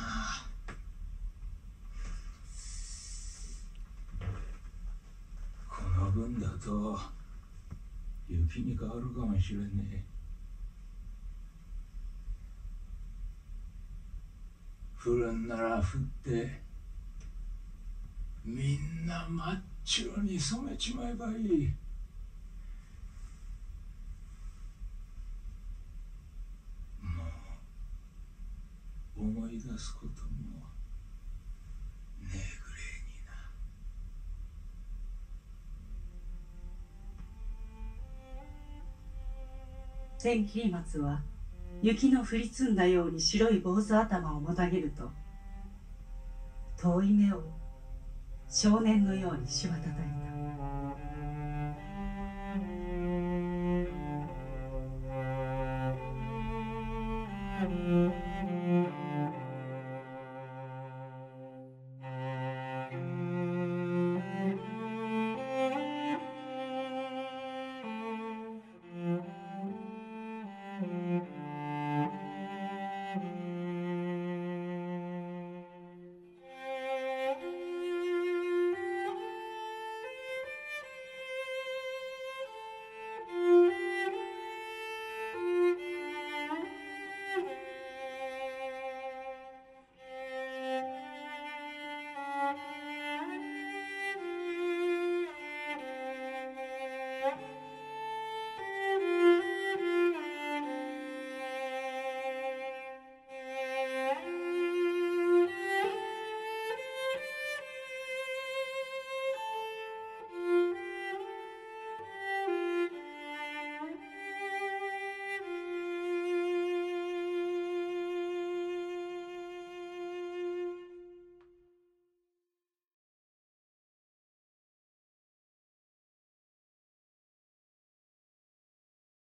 この分だと雪に変わるかもしれねえ。降るんなら降ってみんな真っ白に染めちまえばいい。思い出すこともねえぐれえにな。 千切松は雪の降り積んだように白い坊主頭をもたげると、遠い目を少年のようにしばたたいた。